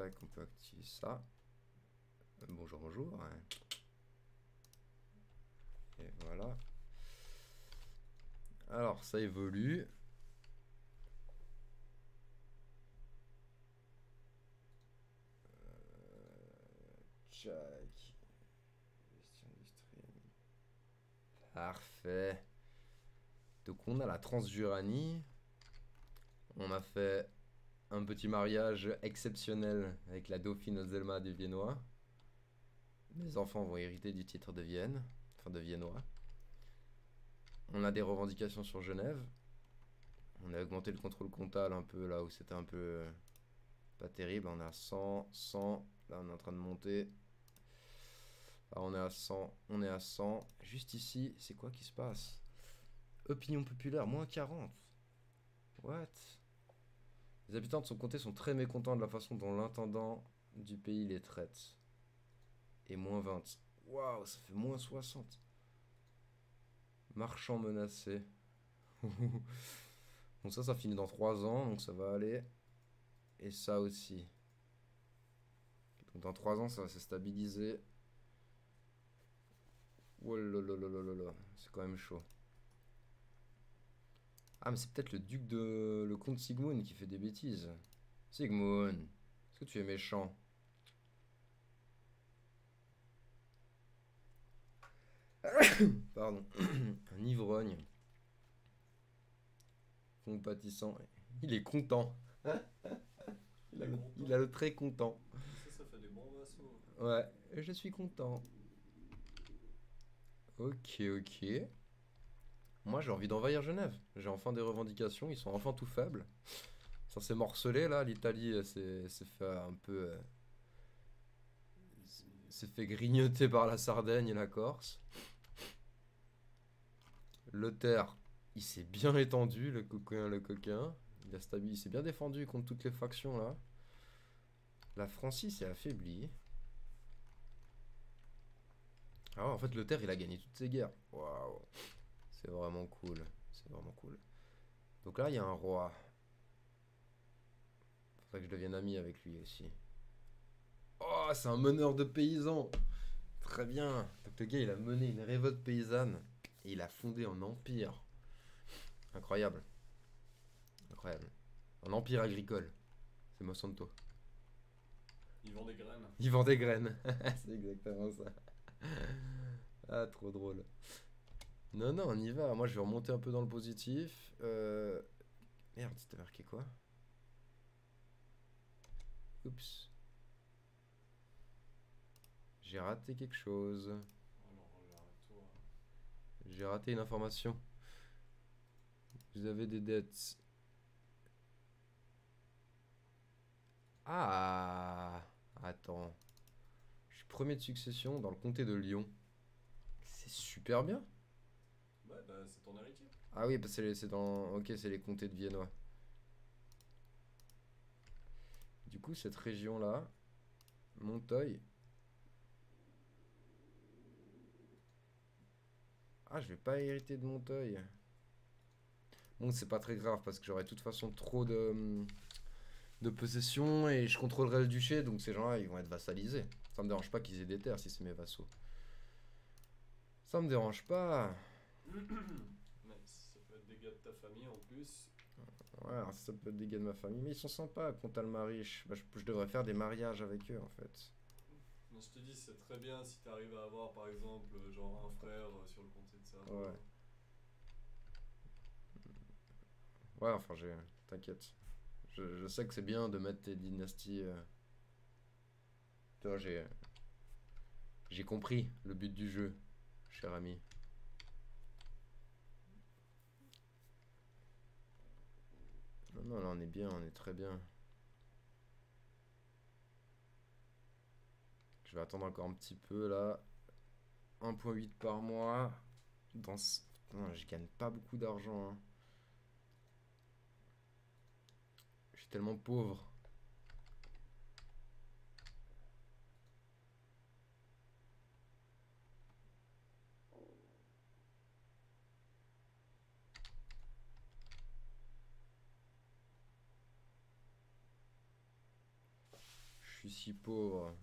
tac, on peut activer ça. Bonjour, bonjour. Ouais. Et voilà. Alors, ça évolue. Tchac. Gestion industrielle. Parfait. Donc on a la Transjuranie. On a fait un petit mariage exceptionnel avec la dauphine Zelma des Viennois. Les enfants vont hériter du titre de Vienne, enfin de Viennois. On a des revendications sur Genève. On a augmenté le contrôle comptable un peu là où c'était un peu pas terrible. On est à 100, 100. Là on est en train de monter. Là on est à 100, on est à 100. Juste ici, c'est quoi qui se passe? Opinion populaire, moins 40. What? Les habitants de son comté sont très mécontents de la façon dont l'intendant du pays les traite. Et moins 20. Waouh, ça fait moins 60. Marchand menacé. Donc ça finit dans 3 ans, donc ça va aller. Et ça aussi. Donc dans 3 ans, ça va se stabiliser. Oh là là là là là là, c'est quand même chaud. Ah, mais c'est peut-être le duc de... le comte Sigmund qui fait des bêtises. Sigmund, est-ce que tu es méchant? Pardon. Un ivrogne. Compatissant. Il est content. Il a le très content. Ça fait des bons vassaux. Ouais, je suis content. Ok, ok. Moi, j'ai envie d'envahir Genève. J'ai enfin des revendications. Ils sont enfin tout faibles. Ça s'est morcelé là. L'Italie s'est fait un peu. S'est fait grignoter par la Sardaigne et la Corse. Lothaire, il s'est bien étendu, le coquin, le coquin. Il s'est bien défendu contre toutes les factions là. La Francie s'est affaiblie. Ah ouais, en fait, Lothaire, il a gagné toutes ses guerres. Waouh. C'est vraiment cool. C'est vraiment cool. Donc là, il y a un roi. Faudrait que je devienne ami avec lui aussi. Oh, c'est un meneur de paysans. Très bien. Donc le gars, il a mené une révolte paysanne. Et il a fondé un empire. Incroyable. Incroyable. Un empire agricole. C'est Monsanto. Ils vendent des graines. Il vend des graines. C'est exactement ça. Ah, trop drôle. Non, non, on y va. Moi, je vais remonter un peu dans le positif. Merde, c'était marqué quoi? Oups. J'ai raté quelque chose. Alors là, toi. J'ai raté une information. Vous avez des dettes. Ah, attends. Je suis premier de succession dans le comté de Lyon. C'est super bien. Ouais, bah c'est ton héritier. Ah oui, parce que c'est dans... Ok, c'est les comtés de Viennois. Du coup, cette région-là, Montreuil. Ah, je vais pas hériter de Montreuil. Bon, c'est pas très grave parce que j'aurai de toute façon trop de possessions et je contrôlerai le duché, donc ces gens-là, ils vont être vassalisés. Ça me dérange pas qu'ils aient des terres si c'est mes vassaux. Ça me dérange pas. Mais ça peut être dégâts de ta famille en plus. Ouais, alors ça peut être des gars de ma famille, mais ils sont sympas, Pontalma riche. Bah, je devrais faire des mariages avec eux en fait. Mais je te dis, c'est très bien si t'arrives à avoir par exemple genre un frère sur le comté de Savoie. Ouais. Ouais, enfin, t'inquiète. Je sais que c'est bien de mettre tes dynasties. Tu vois, j'ai compris le but du jeu, cher ami. Non, non, là on est bien, on est très bien. Je vais attendre encore un petit peu là. 1,8 par mois. Dans ce... Non, je gagne pas beaucoup d'argent, hein. Je suis tellement pauvre. Je suis si pauvre.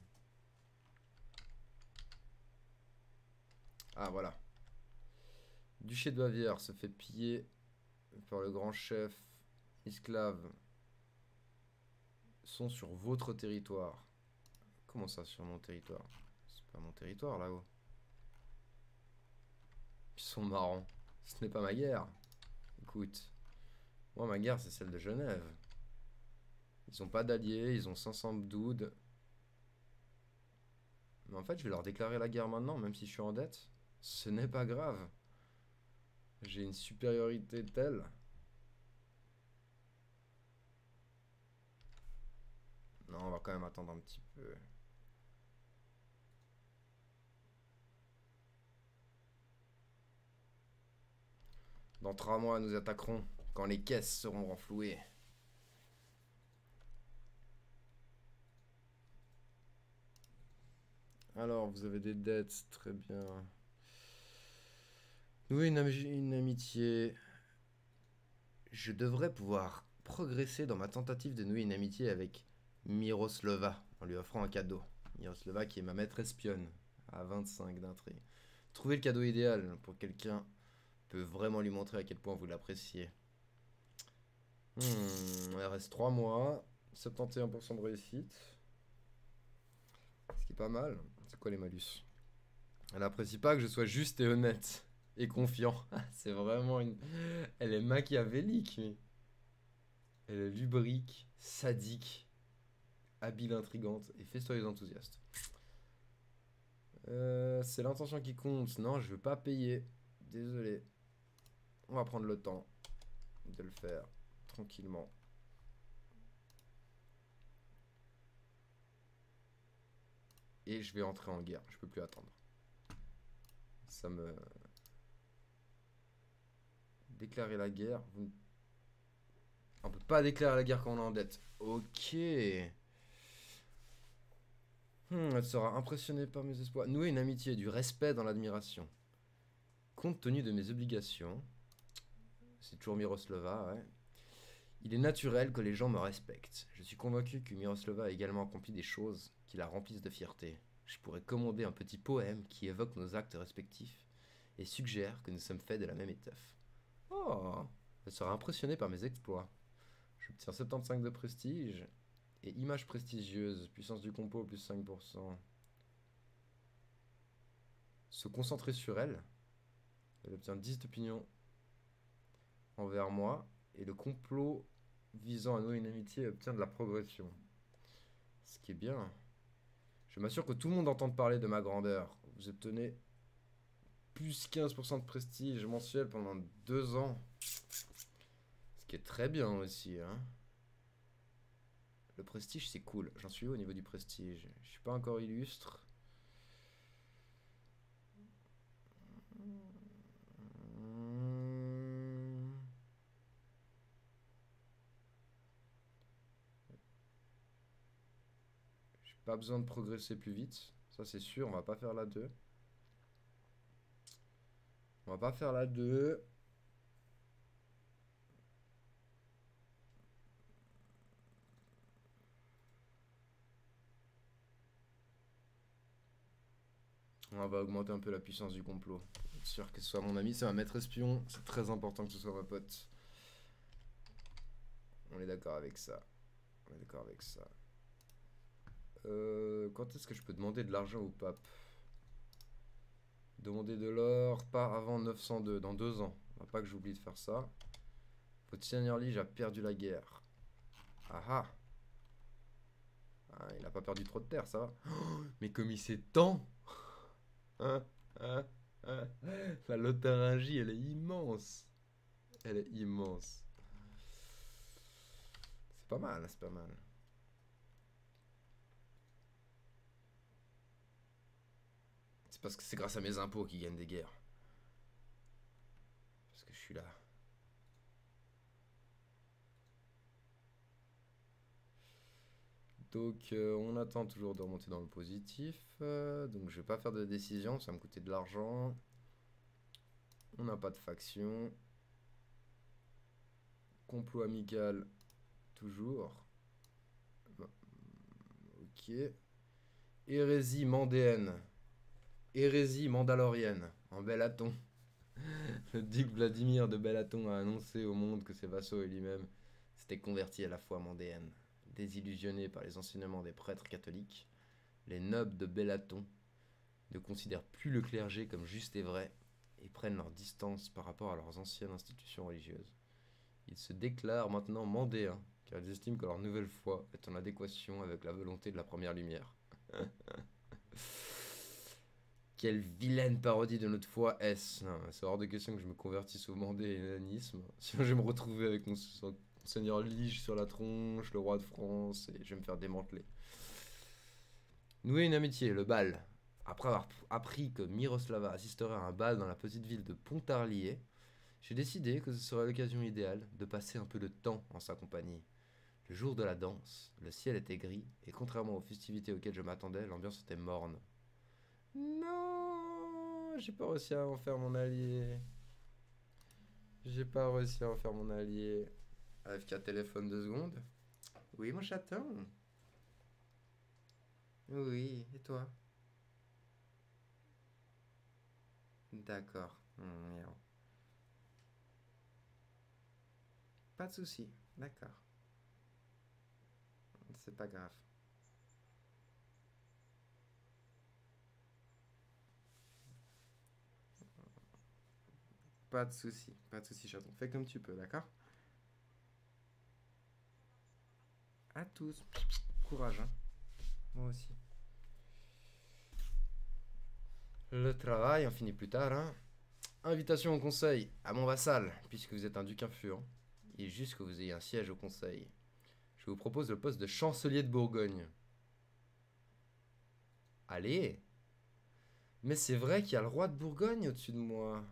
Ah, voilà. Duché de Bavière se fait piller par le grand chef. Esclaves sont sur votre territoire. Comment ça, sur mon territoire? C'est pas mon territoire, là-haut. Ils sont marrants. Ce n'est pas ma guerre. Écoute. Moi, ma guerre, c'est celle de Genève. Ils ont pas d'alliés, ils ont 500 doudes. Mais en fait, je vais leur déclarer la guerre maintenant, même si je suis en dette. Ce n'est pas grave. J'ai une supériorité telle. Non, on va quand même attendre un petit peu. Dans 3 mois, nous attaquerons quand les caisses seront renflouées. Alors, vous avez des dettes, très bien. Nouer une amitié. Je devrais pouvoir progresser dans ma tentative de nouer une amitié avec Miroslava en lui offrant un cadeau. Miroslava qui est ma maître espionne à 25 d'intrigue. Trouver le cadeau idéal pour quelqu'un peut vraiment lui montrer à quel point vous l'appréciez. Il reste 3 mois, 71% de réussite. Ce qui est pas mal. C'est quoi les malus? Elle apprécie pas que je sois juste et honnête et confiant. C'est vraiment une... Elle est machiavélique, mais... Elle est lubrique, sadique, habile, intrigante et festoyeuse enthousiaste. C'est l'intention qui compte. Non, je veux pas payer. Désolé. On va prendre le temps de le faire tranquillement. Et je vais entrer en guerre. Je peux plus attendre. Ça me... Déclarer la guerre. On peut pas déclarer la guerre quand on est en dette. Ok. Elle sera impressionnée par mes espoirs. Nouer une amitié, du respect dans l'admiration. Compte tenu de mes obligations. C'est toujours Miroslava, ouais. Il est naturel que les gens me respectent. Je suis convaincu que Miroslava a également accompli des choses qui la remplissent de fierté. Je pourrais commander un petit poème qui évoque nos actes respectifs et suggère que nous sommes faits de la même étoffe. Oh, elle sera impressionnée par mes exploits. J'obtiens 75 de prestige et image prestigieuse, puissance du complot plus 5%. Se concentrer sur elle. Elle obtient 10 d'opinion envers moi et le complot visant à nouer une amitié obtient de la progression. Ce qui est bien. Je m'assure que tout le monde entende parler de ma grandeur. Vous obtenez plus 15% de prestige mensuel pendant 2 ans. Ce qui est très bien aussi, hein. Le prestige, c'est cool. J'en suis où au niveau du prestige? Je suis pas encore illustre. J'ai pas besoin de progresser plus vite. Ça, c'est sûr. On va pas faire la 2. On va pas faire la 2. On va augmenter un peu la puissance du complot. Pour être sûr que ce soit mon ami, c'est ma maître espion. C'est très important que ce soit ma pote. On est d'accord avec ça. On est d'accord avec ça. Quand est-ce que je peux demander de l'argent au pape? Demander de l'or, pas avant 902, dans 2 ans. On va pas que j'oublie de faire ça. Votre seigneur Lige a perdu la guerre. Ah ah. Ah, il a pas perdu trop de terre, ça va. Oh, mais comme il s'étend. Hein, hein, hein. La Lotharingie, elle est immense. Elle est immense. C'est pas mal, c'est pas mal. C'est parce que c'est grâce à mes impôts qu'ils gagnent des guerres. Parce que je suis là. Donc on attend toujours de remonter dans le positif. Donc je vais pas faire de décision, ça va me coûter de l'argent. On n'a pas de faction. Complot amical, toujours. Ok. Ok. Hérésie mandéenne. Hérésie mandalorienne. En Bellaton. Le duc Vladimir de Bellaton a annoncé au monde que ses vassaux et lui-même s'étaient convertis à la foi mandéenne. Désillusionnés par les enseignements des prêtres catholiques, les nobles de Bellaton ne considèrent plus le clergé comme juste et vrai et prennent leur distance par rapport à leurs anciennes institutions religieuses. Ils se déclarent maintenant mandéens, car ils estiment que leur nouvelle foi est en adéquation avec la volonté de la première lumière. Quelle vilaine parodie de notre foi est-ce? C'est hors de question que je me convertisse au mandéanisme. Sinon je vais me retrouver avec mon seigneur Lige sur la tronche, le roi de France, et je vais me faire démanteler. Nouer une amitié, le bal. Après avoir appris que Miroslava assisterait à un bal dans la petite ville de Pontarlier, j'ai décidé que ce serait l'occasion idéale de passer un peu de temps en sa compagnie. Le jour de la danse, le ciel était gris, et contrairement aux festivités auxquelles je m'attendais, l'ambiance était morne. Non, j'ai pas réussi à en faire mon allié. J'ai pas réussi à en faire mon allié. AFK téléphone 2 secondes. Oui, mon chaton. Oui, et toi? D'accord. Miaou. Pas de souci. D'accord. C'est pas grave. Pas de souci. Pas de souci, chaton. Fais comme tu peux, d'accord? À tous. Courage, hein. Moi aussi. Le travail, on finit plus tard, hein. Invitation au conseil à mon vassal, puisque vous êtes un duc influent. Il est juste que vous ayez un siège au conseil. Je vous propose le poste de chancelier de Bourgogne. Allez! Mais c'est vrai qu'il y a le roi de Bourgogne au-dessus de moi.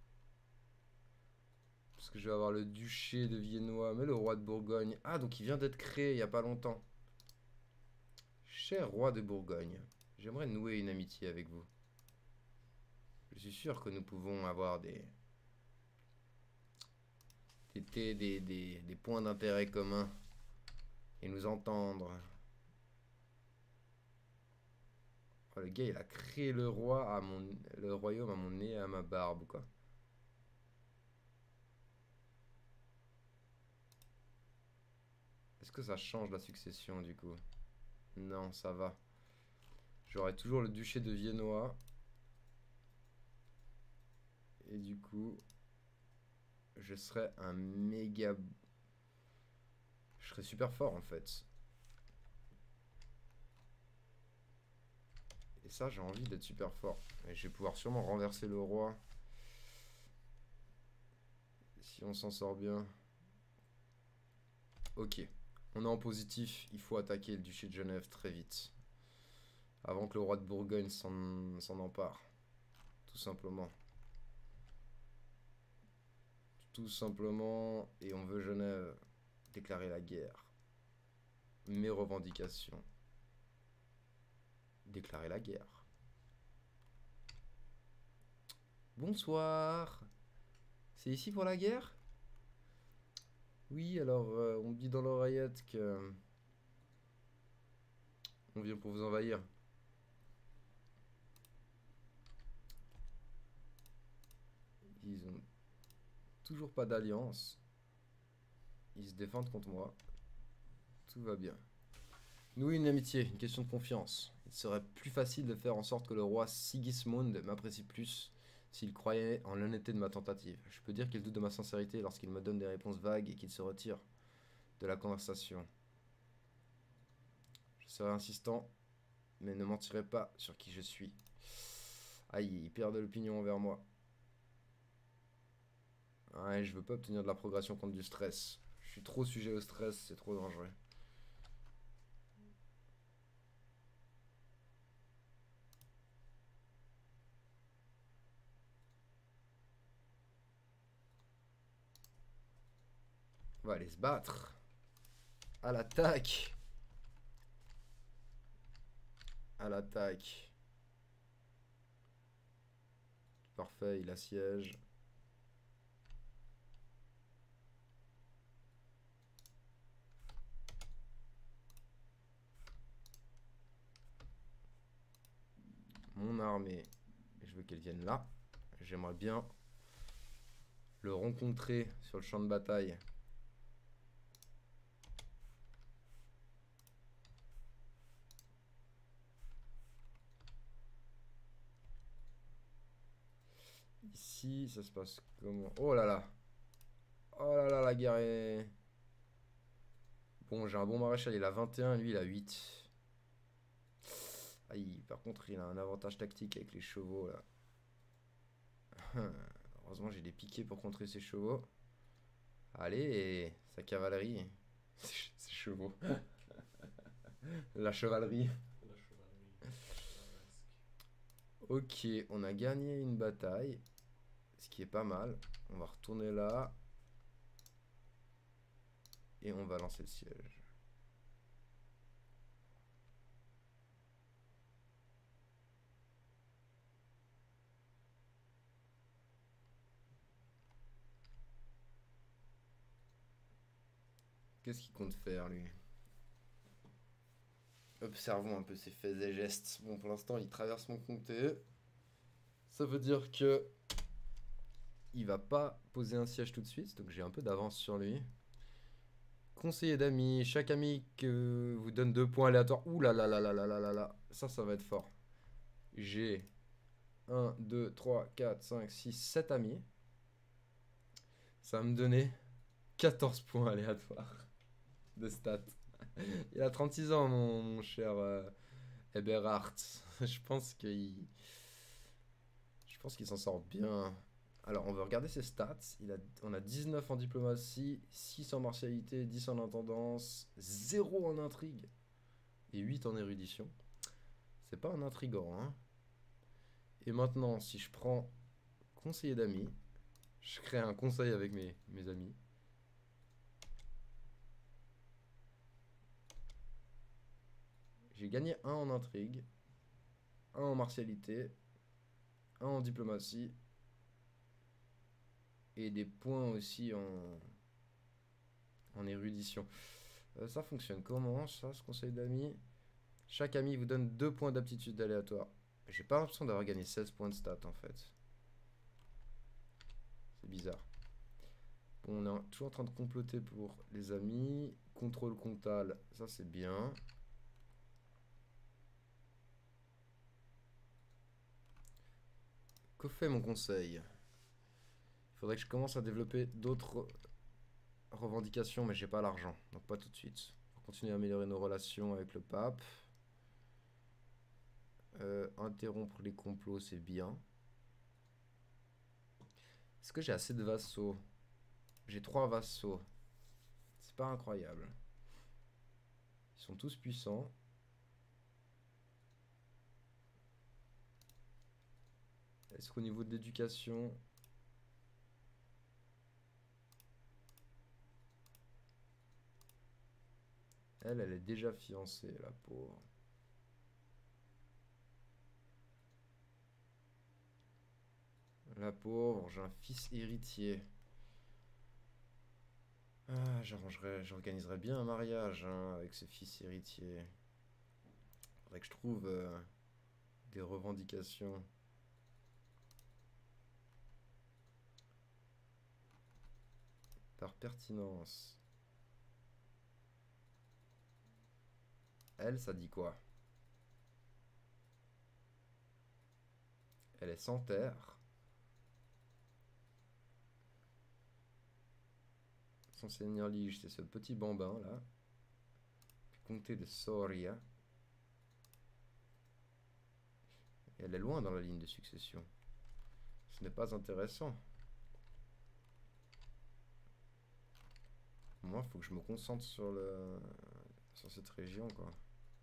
Parce que je vais avoir le duché de Viennois, mais le roi de Bourgogne. Ah, donc il vient d'être créé il n'y a pas longtemps. Cher roi de Bourgogne, j'aimerais nouer une amitié avec vous. Je suis sûr que nous pouvons avoir des points d'intérêt communs et nous entendre. Oh, le gars, il a créé le royaume à mon nez et à ma barbe, quoi. Est-ce que ça change la succession, du coup? Non, ça va. J'aurai toujours le duché de Viennois. Et du coup, je serai un méga... Je serai super fort, en fait. Et ça, j'ai envie d'être super fort. Et je vais pouvoir sûrement renverser le roi. Si on s'en sort bien. Ok. On est en positif. Il faut attaquer le duché de Genève très vite. Avant que le roi de Bourgogne s'en empare. Tout simplement. Tout simplement. Et on veut Genève déclarer la guerre. Mes revendications. Déclarer la guerre. Bonsoir. C'est ici pour la guerre? Oui, alors on me dit dans l'oreillette que... On vient pour vous envahir. Ils ont toujours pas d'alliance. Ils se défendent contre moi. Tout va bien. Nouer une amitié, une question de confiance. Il serait plus facile de faire en sorte que le roi Sigismund m'apprécie plus s'il croyait en l'honnêteté de ma tentative. Je peux dire qu'il doute de ma sincérité lorsqu'il me donne des réponses vagues et qu'il se retire de la conversation. Je serai insistant, mais ne mentirai pas sur qui je suis. Aïe, il perd de l'opinion envers moi. Ouais, je veux pas obtenir de la progression contre du stress. Je suis trop sujet au stress, c'est trop dangereux. On va aller se battre. À l'attaque. À l'attaque. Parfait, il assiège. mon armée et je veux qu'elle vienne là. J'aimerais bien le rencontrer sur le champ de bataille. Ici, ça se passe comment? Oh là là! Oh là là, la guerre est... Bon, j'ai un bon maréchal, il a 21, lui il a 8. Aïe, par contre, il a un avantage tactique avec les chevaux là. Heureusement, j'ai des piquets pour contrer ses chevaux. Allez, sa cavalerie. Ses chevaux. La chevalerie. La chevalerie. Chevaleresque. Ok, on a gagné une bataille. Ce qui est pas mal. On va retourner là. Et on va lancer le siège. Qu'est-ce qu'il compte faire, lui? Observons un peu ses faits et gestes. Bon, pour l'instant, il traverse mon comté. Ça veut dire que il va pas poser un siège tout de suite, donc j'ai un peu d'avance sur lui. Conseiller d'amis, chaque ami que vous donne 2 points aléatoires. Ouh là là là là là là là là. Ça va être fort. J'ai 1, 2, 3, 4, 5, 6, 7 amis. Ça va me donner 14 points aléatoires de stats. Il a 36 ans, mon cher Eberhardt. Je pense qu'il s'en sort bien. Alors, on va regarder ses stats. On a 19 en diplomatie, 6 en martialité, 10 en intendance, 0 en intrigue et 8 en érudition. C'est pas un intrigant, hein. Et maintenant, si je prends conseiller d'amis, je crée un conseil avec mes amis. J'ai gagné 1 en intrigue, 1 en martialité, 1 en diplomatie et des points aussi en érudition. Ça fonctionne comment, ça, ce conseil d'amis? Chaque ami vous donne 2 points d'aptitude aléatoire. J'ai pas l'impression d'avoir gagné 16 points de stats en fait. C'est bizarre. Bon, on est toujours en train de comploter pour les amis. Contrôle comtal, ça c'est bien. Que fait mon conseil? Il faudrait que je commence à développer d'autres revendications, mais j'ai pas l'argent, donc pas tout de suite. On va continuer à améliorer nos relations avec le pape. Interrompre les complots, c'est bien. Est-ce que j'ai assez de vassaux? J'ai 3 vassaux. C'est pas incroyable. Ils sont tous puissants. Est-ce qu'au niveau de l'éducation... Elle est déjà fiancée, la pauvre. La pauvre, j'ai un fils héritier. Ah, j'organiserais bien un mariage hein, avec ce fils héritier. Faudrait que je trouve des revendications. Par pertinence. Elle, ça dit quoi? Elle est sans terre. Son seigneur lige, c'est ce petit bambin là. Comté de Soria. Et elle est loin dans la ligne de succession. Ce n'est pas intéressant. Moi, il faut que je me concentre sur cette région, quoi.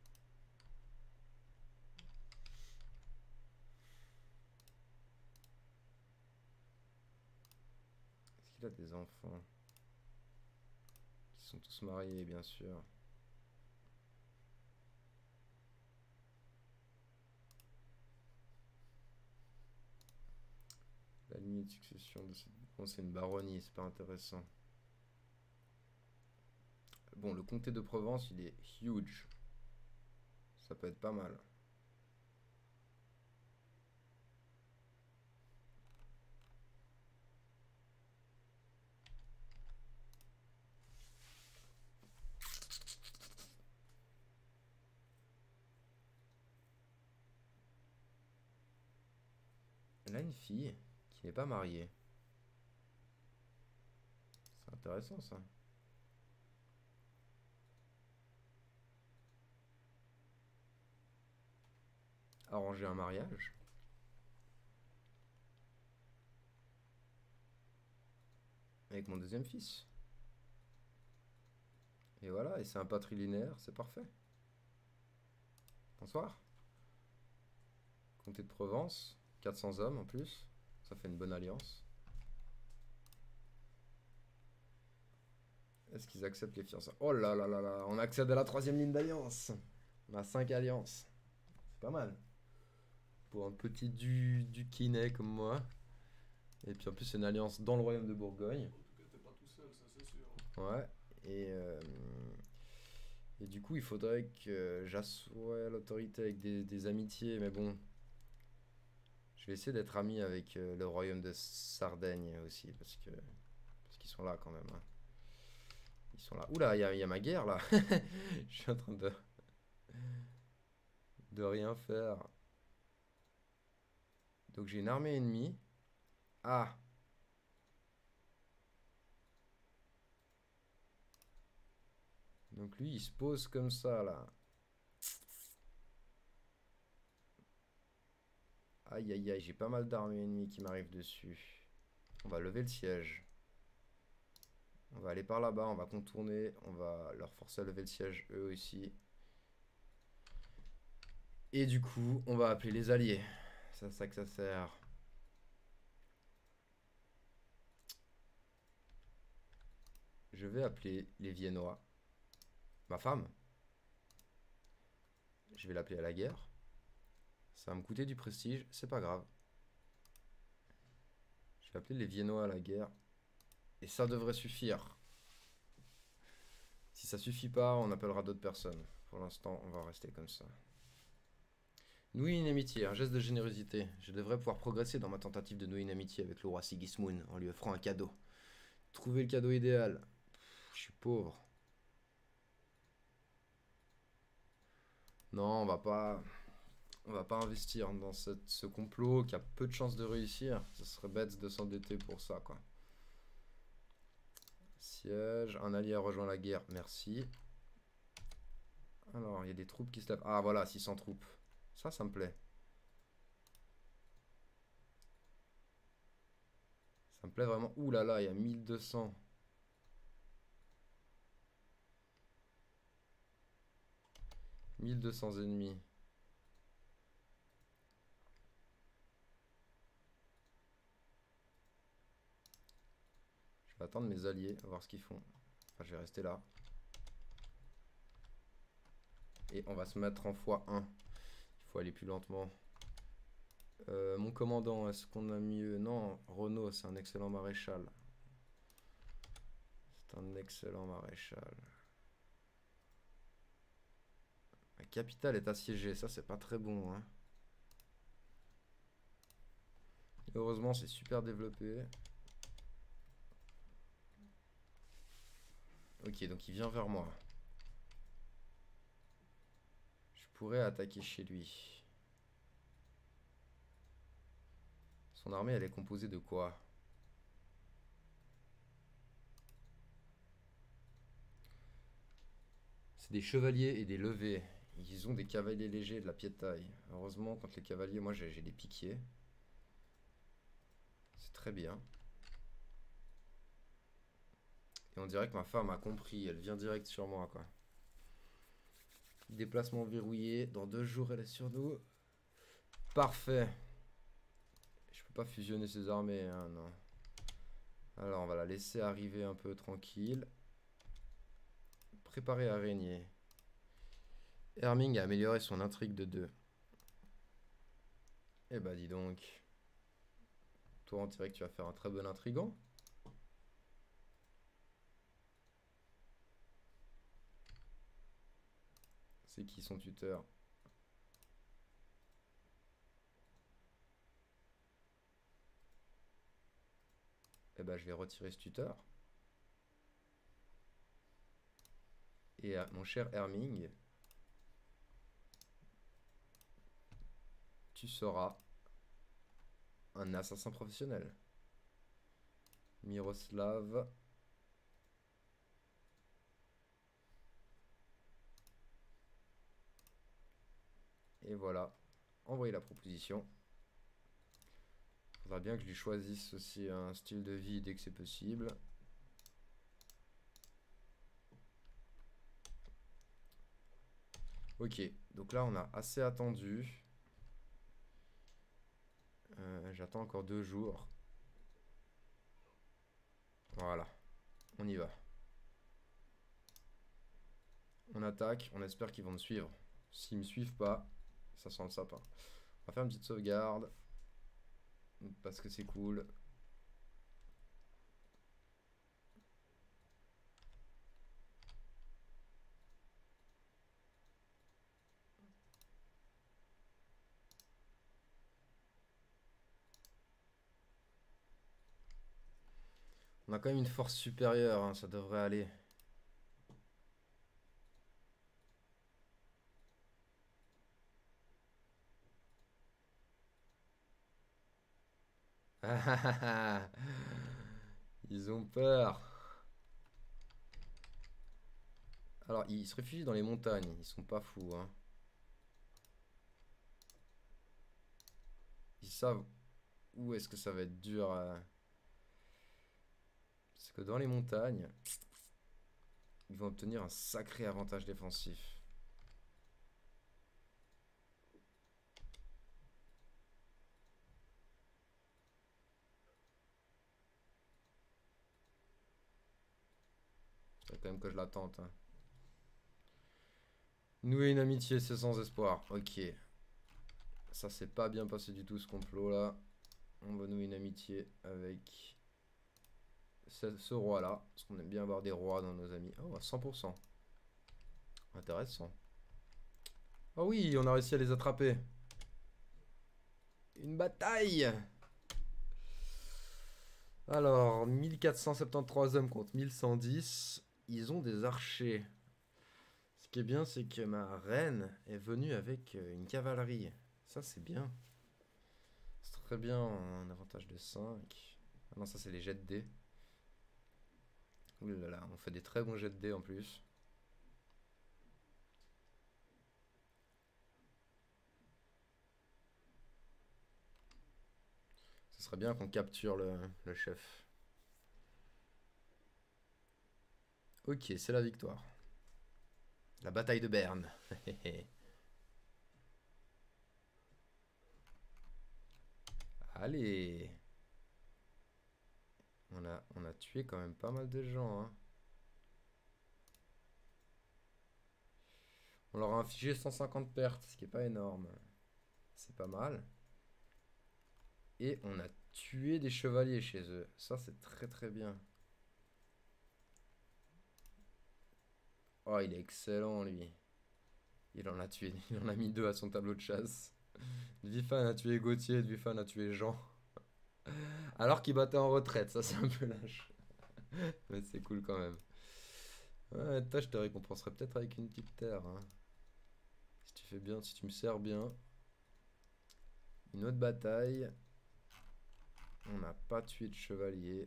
Est-ce qu'il a des enfants? Qui sont tous mariés, bien sûr. La ligne de succession de cette... Bon, c'est une baronnie, c'est pas intéressant. Bon, le comté de Provence, il est huge. Ça peut être pas mal. a une fille qui n'est pas mariée. C'est intéressant ça. Arranger un mariage. Avec mon deuxième fils. Et voilà, et c'est un patrilinéaire, c'est parfait. Bonsoir. Comté de Provence, 400 hommes en plus. Ça fait une bonne alliance. Est-ce qu'ils acceptent les fiançailles? Oh là là là là, on accède à la 3e ligne d'alliance. On a 5 alliances. C'est pas mal. Pour un petit du Kiné comme moi. Et puis en plus c'est une alliance dans le royaume de Bourgogne. En tout cas, t'es pas tout seul, ça c'est sûr. Ouais. Et du coup il faudrait que j'assoie l'autorité avec des amitiés. Mais bon. Je vais essayer d'être ami avec le royaume de Sardaigne aussi. Parce qu'ils sont là quand même. Hein. Ils sont là. Oula, il y a ma guerre là. Je suis en train de rien faire. Donc j'ai une armée ennemie. Ah. Donc lui il se pose comme ça là. Aïe aïe aïe, j'ai pas mal d'armées ennemies qui m'arrivent dessus. On va lever le siège. On va aller par là-bas, on va contourner. On va leur forcer à lever le siège eux aussi. Et du coup, on va appeler les alliés. C'est à ça que ça sert. Je vais appeler les Viennois. Ma femme. Je vais l'appeler à la guerre. Ça va me coûter du prestige, c'est pas grave. Je vais appeler les Viennois à la guerre. Et ça devrait suffire. Si ça suffit pas, on appellera d'autres personnes. Pour l'instant, on va rester comme ça. Nouer une amitié, un geste de générosité. Je devrais pouvoir progresser dans ma tentative de nouer une amitié avec le roi Sigismund en lui offrant un cadeau. Trouver le cadeau idéal. Je suis pauvre. Non, on va pas investir dans ce complot qui a peu de chances de réussir. Ce serait bête de s'endetter pour ça, quoi. Siège, un allié a rejoint la guerre, merci. Alors, il y a des troupes qui se lèvent. Ah, voilà, 600 troupes. Ça me plaît. Ça me plaît vraiment. Ouh là là, il y a 1200. « 1200 ennemis. Je vais attendre mes alliés, voir ce qu'ils font. Enfin, je vais rester là. Et on va se mettre en x1. Il faut aller plus lentement. Mon commandant, est-ce qu'on a mieux? Non, Renaud, c'est un excellent maréchal. C'est un excellent maréchal. La capitale est assiégée, ça c'est pas très bon. Hein. Heureusement, c'est super développé. Ok, donc il vient vers moi. Je pourrais attaquer chez lui. Son armée, elle est composée de quoi? C'est des chevaliers et des levés. Ils ont des cavaliers légers et de la pied-de-taille. Heureusement, contre les cavaliers, moi j'ai des piquiers. C'est très bien. Et on dirait que ma femme a compris. Elle vient direct sur moi, quoi. Déplacement verrouillé. Dans 2 jours, elle est sur nous. Parfait. Je peux pas fusionner ces armées, hein, non. Alors, on va la laisser arriver un peu tranquille. Préparer à régner. Herming a amélioré son intrigue de 2. Eh bah, dis donc. Toi, on dirait que tu vas faire un très bon intrigant. C'est qui son tuteur? Eh ben, je vais retirer ce tuteur. Et mon cher Herming, tu seras un assassin professionnel. Miroslav. Et voilà. Envoyer la proposition. Faudra bien que je lui choisisse aussi un style de vie dès que c'est possible. Ok, donc là on a assez attendu. J'attends encore 2 jours. Voilà, on y va. On attaque, on espère qu'ils vont me suivre. S'ils me suivent pas, ça sent le sapin. On va faire une petite sauvegarde. Parce que c'est cool. On a quand même une force supérieure, hein, ça devrait aller. Ils ont peur. Alors, ils se réfugient dans les montagnes. Ils sont pas fous, hein. Ils savent où est-ce que ça va être dur à... Parce que dans les montagnes, ils vont obtenir un sacré avantage défensif. Il faut quand même que je la tente, hein. Nouer une amitié, c'est sans espoir. Ok. Ça s'est pas bien passé du tout ce complot là. On va nouer une amitié avec ce roi là. Parce qu'on aime bien avoir des rois dans nos amis. Oh, à 100%. Intéressant. Oh oui, on a réussi à les attraper. Une bataille. Alors, 1473 hommes contre 1110. Ils ont des archers. Ce qui est bien, c'est que ma reine est venue avec une cavalerie. Ça, c'est bien. C'est très bien, un avantage de 5. Ah non, ça, c'est les jets de dés. Ouh là là, on fait des très bons jets de dés en plus. Ce serait bien qu'on capture le chef. Ok, c'est la victoire. La bataille de Berne. Allez. On a tué quand même pas mal de gens, hein. On leur a infligé 150 pertes, ce qui est pas énorme. C'est pas mal. Et on a tué des chevaliers chez eux. Ça, c'est très très bien. Oh, il est excellent, lui. Il en a tué. Il en a mis 2 à son tableau de chasse. Dvifan a tué Gauthier, Dvifan a tué Jean. Alors qu'il battait en retraite, ça c'est un peu lâche. Mais c'est cool quand même. Ouais, toi, je te récompenserai peut-être avec une petite terre, hein. Si tu fais bien, si tu me sers bien. Une autre bataille. On n'a pas tué de chevalier.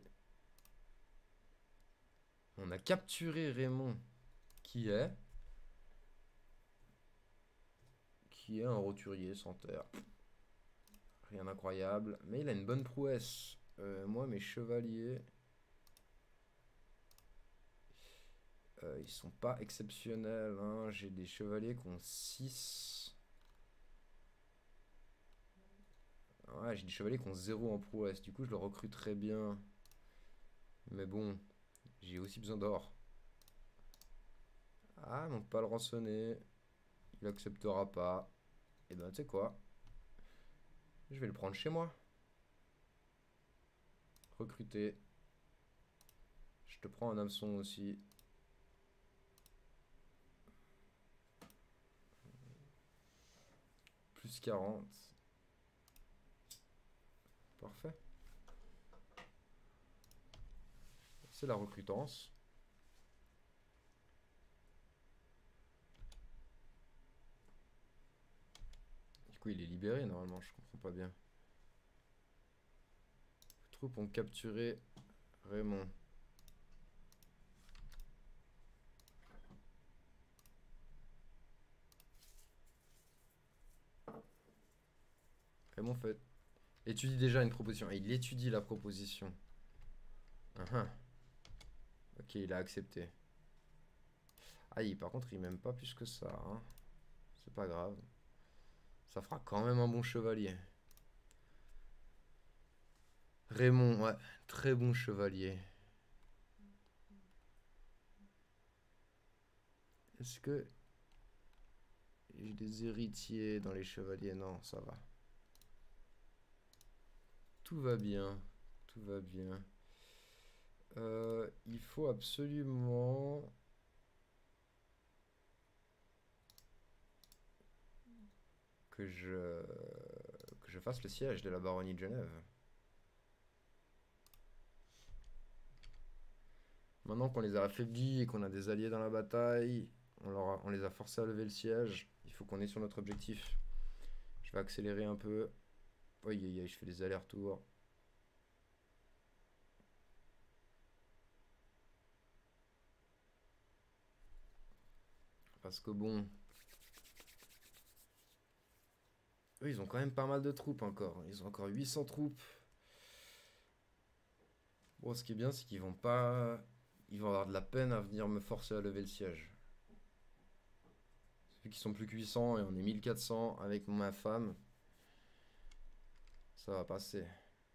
On a capturé Raymond, qui est un roturier sans terre. Rien d'incroyable. Mais il a une bonne prouesse. Moi, mes chevaliers... ils sont pas exceptionnels, hein. J'ai des chevaliers qui ont 6. Ouais, j'ai des chevaliers qui ont 0 en prouesse. Du coup, je le recrute très bien. Mais bon, j'ai aussi besoin d'or. Ah, donc pas le rançonner. Il acceptera pas. Et ben, tu sais quoi? Je vais le prendre chez moi. Recruter. Je te prends un hameçon aussi. Plus 40. Parfait. C'est la recrutance. Du coup, il est libéré normalement, je comprends pas bien. troupes ont capturé Raymond. Raymond fait... Étudie déjà une proposition. Et il étudie la proposition. Ok, il a accepté. Aïe, par contre, il m'aime pas plus que ça. Hein. C'est pas grave. Ça fera quand même un bon chevalier. Raymond, ouais, très bon chevalier. Est-ce que j'ai des héritiers dans les chevaliers? Non, ça va. Tout va bien. Tout va bien. Il faut absolument... que je fasse le siège de la baronnie de Genève. Maintenant qu'on les a affaiblis et qu'on a des alliés dans la bataille, on les a forcés à lever le siège. Il faut qu'on est sur notre objectif. Je vais accélérer un peu. Aïe aïe aïe, je fais des allers-retours. Parce que bon... Eux, ils ont quand même pas mal de troupes encore. Ils ont encore 800 troupes. Bon, ce qui est bien, c'est qu'ils vont pas... Ils vont avoir de la peine à venir me forcer à lever le siège. Vu qu'ils sont plus que 800 et on est 1400 avec ma femme. Ça va passer.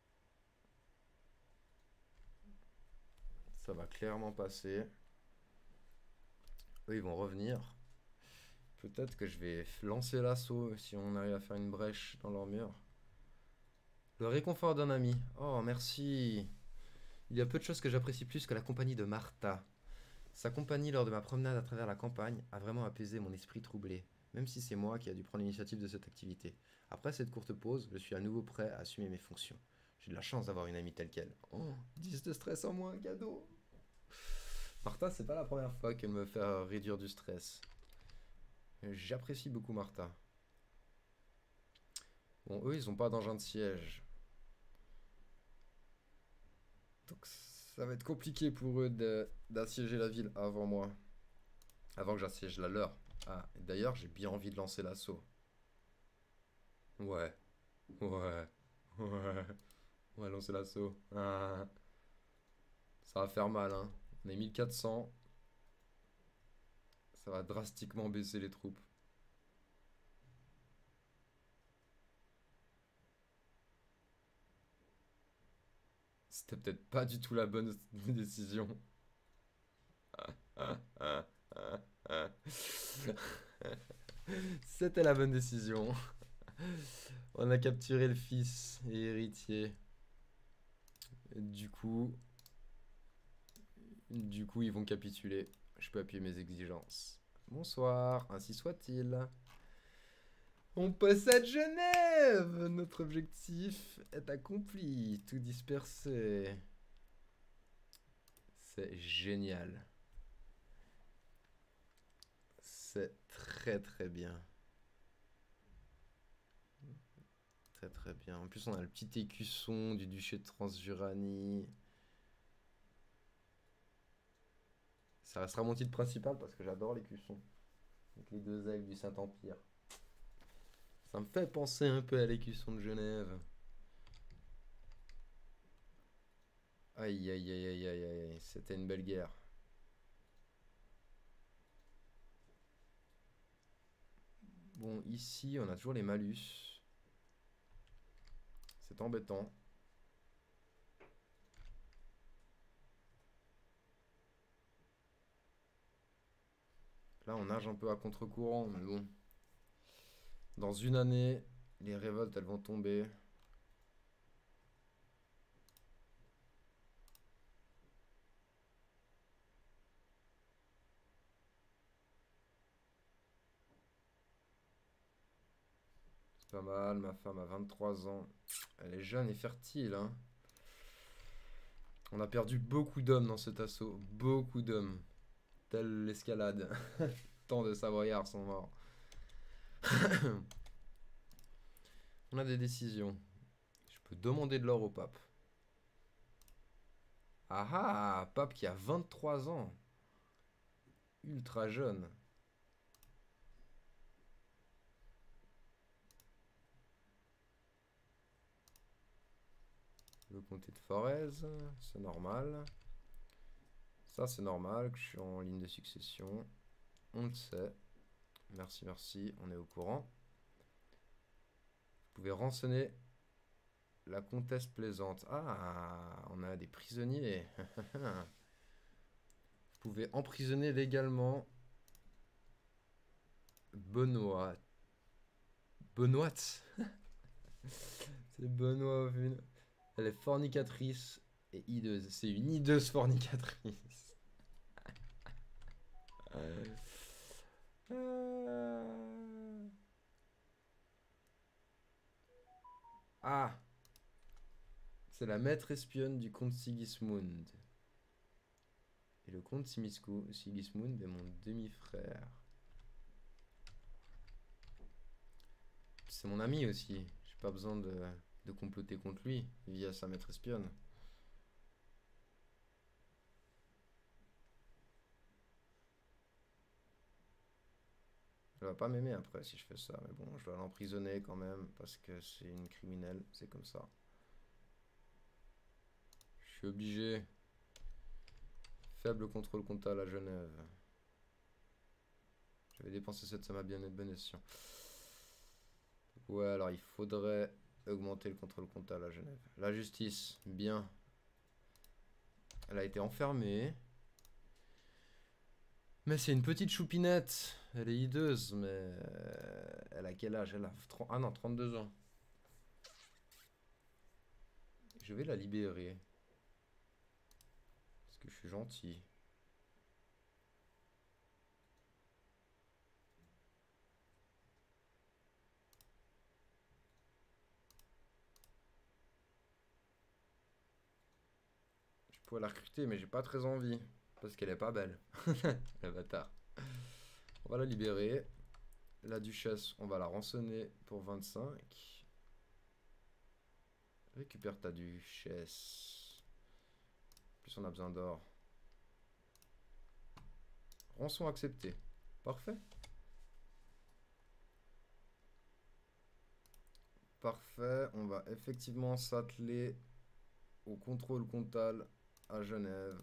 Ça va clairement passer. Eux, ils vont revenir. Peut-être que je vais lancer l'assaut si on arrive à faire une brèche dans leur mur. Le réconfort d'un ami. Oh, merci. Il y a peu de choses que j'apprécie plus que la compagnie de Martha. Sa compagnie lors de ma promenade à travers la campagne a vraiment apaisé mon esprit troublé, même si c'est moi qui a dû prendre l'initiative de cette activité. Après cette courte pause, je suis à nouveau prêt à assumer mes fonctions. J'ai de la chance d'avoir une amie telle qu'elle. Oh, 10 de stress en moins, cadeau. Martha, c'est pas la première fois qu'elle me fait réduire du stress. J'apprécie beaucoup Martha. Bon, eux, ils ont pas d'engin de siège. Donc ça va être compliqué pour eux d'assiéger la ville avant moi. Avant que j'assiège la leur. Ah, d'ailleurs, j'ai bien envie de lancer l'assaut. Ouais. Ouais. Ouais. On va lancer l'assaut. Ah. Ça va faire mal, hein. On est 1400. Ça va drastiquement baisser les troupes. C'était peut-être pas du tout la bonne décision. C'était la bonne décision. On a capturé le fils et héritier. Et du coup, ils vont capituler. Je peux appuyer mes exigences. Bonsoir, ainsi soit-il. On possède Genève. Notre objectif est accompli. Tout dispersé. C'est génial. C'est très très bien. Très très bien. En plus, on a le petit écusson du duché de Transjuranie. Ça restera mon titre principal parce que j'adore l'écusson. Avec les deux aigles du Saint-Empire. Ça me fait penser un peu à l'écusson de Genève. Aïe aïe aïe aïe aïe aïe. C'était une belle guerre. Bon, ici, on a toujours les malus. C'est embêtant. Là, on nage un peu à contre-courant, mais bon. Dans une année, les révoltes, elles vont tomber. C'est pas mal, ma femme a 23 ans. Elle est jeune et fertile, hein. On a perdu beaucoup d'hommes dans cet assaut. Beaucoup d'hommes. Telle l'escalade. Tant de Savoyards sont morts. On a des décisions. Je peux demander de l'or au pape. Ah ah, pape qui a 23 ans. Ultra jeune. Le comté de Forez, c'est normal. Ça, c'est normal que je suis en ligne de succession. On le sait. Merci, merci, on est au courant. Vous pouvez rançonner la comtesse plaisante. Ah, on a des prisonniers. Vous pouvez emprisonner légalement Benoît. Benoît. C'est Benoît. Elle est fornicatrice et hideuse. C'est une hideuse fornicatrice. Ah, c'est la maître espionne du comte Sigismund. Et le comte Sigismund est mon demi-frère. C'est mon ami aussi. J'ai pas besoin de comploter contre lui via sa maître espionne. Elle va pas m'aimer après si je fais ça. Mais bon, je dois l'emprisonner quand même parce que c'est une criminelle. C'est comme ça. Je suis obligé. Faible contrôle comptable à Genève. J'avais dépensé cette somme à bien être bon escient. Ouais, alors il faudrait augmenter le contrôle comptable à Genève. La justice, bien. Elle a été enfermée. Mais c'est une petite choupinette. Elle est hideuse, mais elle a quel âge? Elle a 30... Ah non, 32 ans. Je vais la libérer. Parce que je suis gentil. Je pourrais la recruter, mais j'ai pas très envie. Parce qu'elle est pas belle. La bâtard. On va la libérer. La duchesse, on va la rançonner pour 25. Récupère ta duchesse. En plus, on a besoin d'or. Rançon accepté. Parfait. Parfait. On va effectivement s'atteler au contrôle comptable à Genève.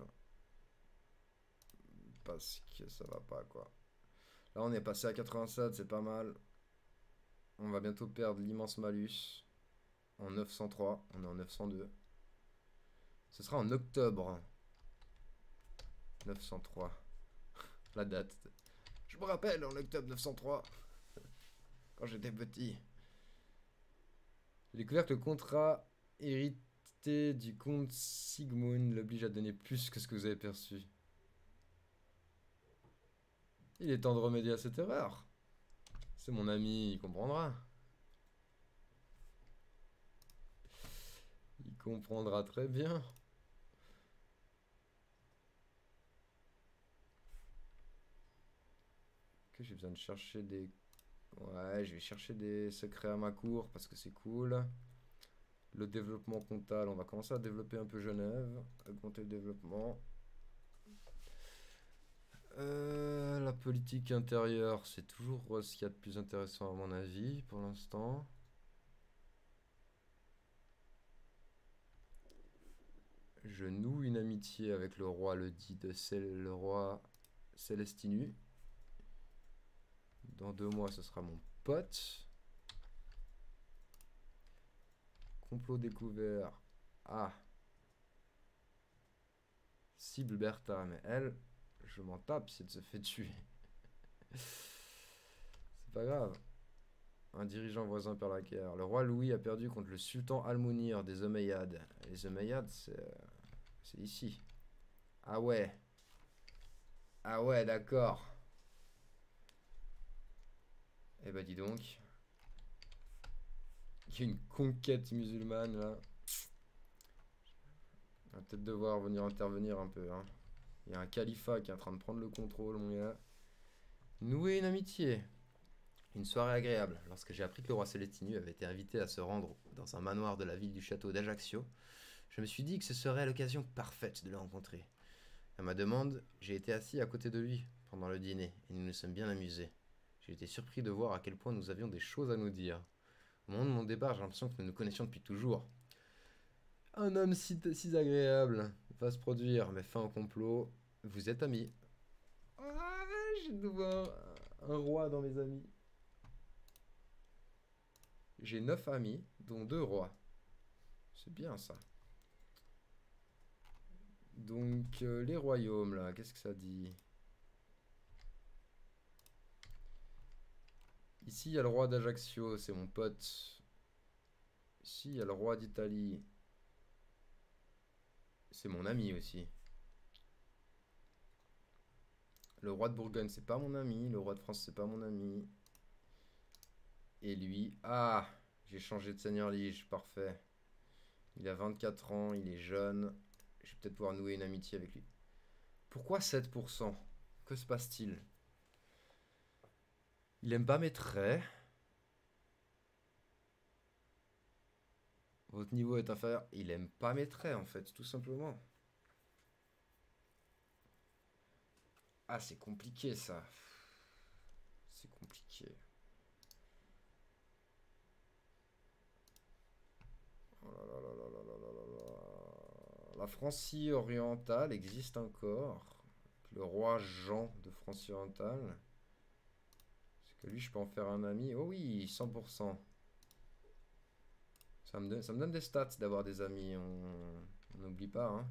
Parce que ça va pas, quoi. Là, on est passé à 87, c'est pas mal. On va bientôt perdre l'immense malus. En 903, on est en 902. Ce sera en octobre. 903. La date. Je me rappelle, en octobre 903. Quand j'étais petit. J'ai découvert que le contrat hérité du comte Sigmund l'oblige à donner plus que ce que vous avez perçu. Il est temps de remédier à cette erreur. C'est mon ami, il comprendra. Il comprendra très bien. Que j'ai besoin de chercher des... Ouais, je vais chercher des secrets à ma cour parce que c'est cool. Le développement comptable, on va commencer à développer un peu Genève. Augmenter le développement. La politique intérieure, c'est toujours ce qu'il y a de plus intéressant à mon avis pour l'instant. Je noue une amitié avec le roi le roi Célestinu. Dans 2 mois, ce sera mon pote. Complot découvert. Ah. Cible Bertha, mais elle, je m'en tape si elle se fait tuer. C'est pas grave. Un dirigeant voisin perd la guerre. Le roi Louis a perdu contre le sultan Al-Mounir des Omeyyades. Les Omeyyades, c'est ici. Ah ouais. Ah ouais, d'accord. Eh bah dis donc. Il y a une conquête musulmane là. On va peut-être devoir venir intervenir un peu. Hein. Il y a un califat qui est en train de prendre le contrôle, mon gars. Nouer une amitié. Une soirée agréable. Lorsque j'ai appris que le roi Célestinu avait été invité à se rendre dans un manoir de la ville du château d'Ajaccio, Je me suis dit que ce serait l'occasion parfaite de le rencontrer. À ma demande, j'ai été assis à côté de lui pendant le dîner et nous nous sommes bien amusés. J'ai été surpris de voir à quel point nous avions des choses à nous dire. Au moment de mon départ, j'ai l'impression que nous nous connaissions depuis toujours. Un homme si agréable va se produire, mais fin au complot. Vous êtes amis. Ah, j'ai de nouveau un roi dans mes amis. J'ai 9 amis, dont 2 rois. C'est bien ça. Donc, les royaumes, là, qu'est-ce que ça dit? Ici, il y a le roi d'Ajaccio, c'est mon pote. Ici, il y a le roi d'Italie. C'est mon ami aussi. Le roi de Bourgogne, c'est pas mon ami. Le roi de France, c'est pas mon ami. Et lui, ah, j'ai changé de seigneur lige, parfait. Il a 24 ans, il est jeune. Je vais peut-être pouvoir nouer une amitié avec lui. Pourquoi 7%? Que se passe-t-il? Il aime pas mes traits. Votre niveau est inférieur. Il aime pas mes traits, en fait, tout simplement. Ah, c'est compliqué, ça. C'est compliqué. Oh là là là là là là là là là. La Francie orientale existe encore. Le roi Jean de Francie orientale. Est-ce que lui, je peux en faire un ami? Oh oui, 100%. Ça me donne des stats d'avoir des amis. On n'oublie pas, hein.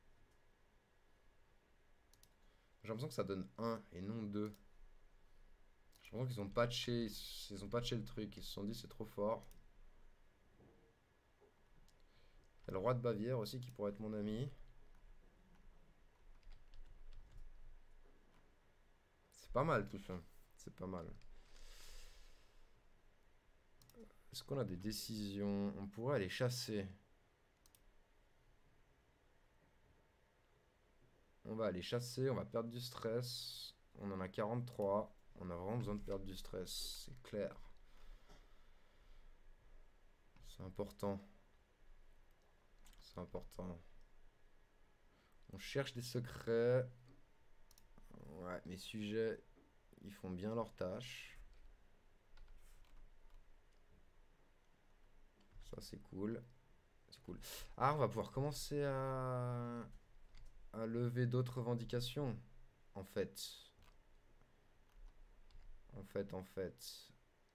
J'ai l'impression que ça donne 1 et non 2. J'ai l'impression qu'ils ont patché le truc. Ils se sont dit c'est trop fort. Il y a le roi de Bavière aussi qui pourrait être mon ami. C'est pas mal tout ça. C'est pas mal. Est-ce qu'on a des décisions? On pourrait aller chasser. On va aller chasser, on va perdre du stress. On en a 43. On a vraiment besoin de perdre du stress, c'est clair. C'est important. C'est important. On cherche des secrets. Ouais, mes sujets, ils font bien leur tâche. Ça, c'est cool. C'est cool. Ah, on va pouvoir commencer à lever d'autres revendications. En fait. En fait.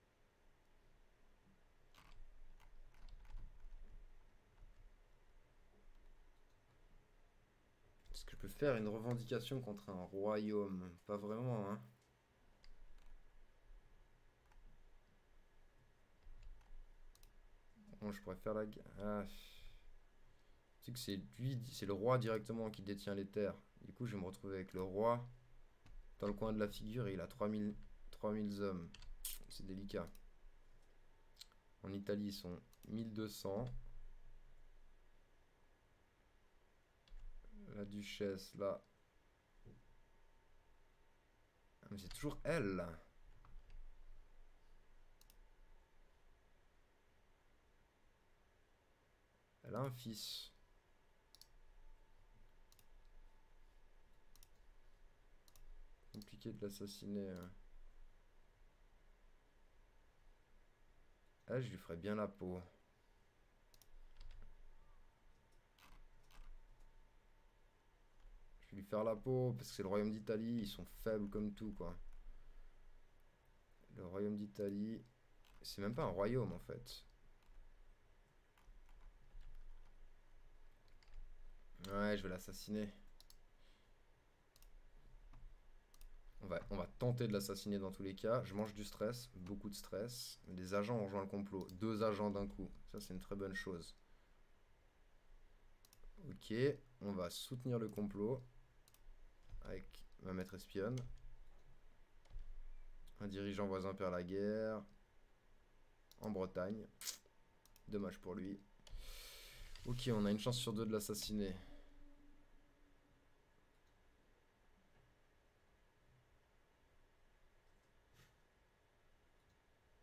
Est-ce que je peux faire une revendication contre un royaume? Pas vraiment, hein. Bon, je pourrais faire la guerre. Ah. Tu sais que c'est lui, c'est le roi directement qui détient les terres. Du coup, je vais me retrouver avec le roi dans le coin de la figure et il a 3000 hommes. C'est délicat. En Italie, ils sont 1200. La duchesse, là. Ah, mais c'est toujours elle, là. Elle a un fils. Compliqué de l'assassiner. Ah, je lui ferais bien la peau. Je vais lui faire la peau parce que c'est le royaume d'Italie. Ils sont faibles comme tout, quoi. Le royaume d'Italie. C'est même pas un royaume, en fait. Ouais, je vais l'assassiner. On va tenter de l'assassiner dans tous les cas. Je mange du stress, beaucoup de stress. Les agents ont rejoint le complot. 2 agents d'un coup. Ça, c'est une très bonne chose. Ok, on va soutenir le complot avec ma maître espionne. Un dirigeant voisin perd la guerre en Bretagne. Dommage pour lui. Ok, on a une chance sur 2 de l'assassiner.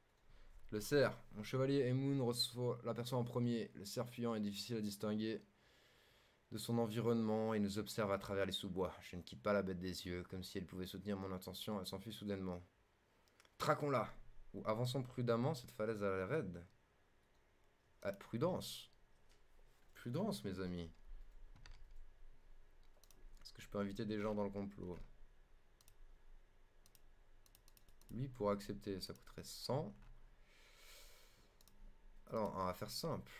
Le cerf. Mon chevalier Emoun l'aperçoit en premier. Le cerf fuyant est difficile à distinguer. de son environnement et nous observe à travers les sous-bois. Je ne quitte pas la bête des yeux, comme si elle pouvait soutenir mon intention. Elle s'enfuit soudainement. Traquons-la! Ou avançons prudemment, cette falaise a l'air raide. Ah, prudence! Prudence, mes amis. Est-ce que je peux inviter des gens dans le complot? Lui, pour accepter, ça coûterait 100. Alors, on va faire simple.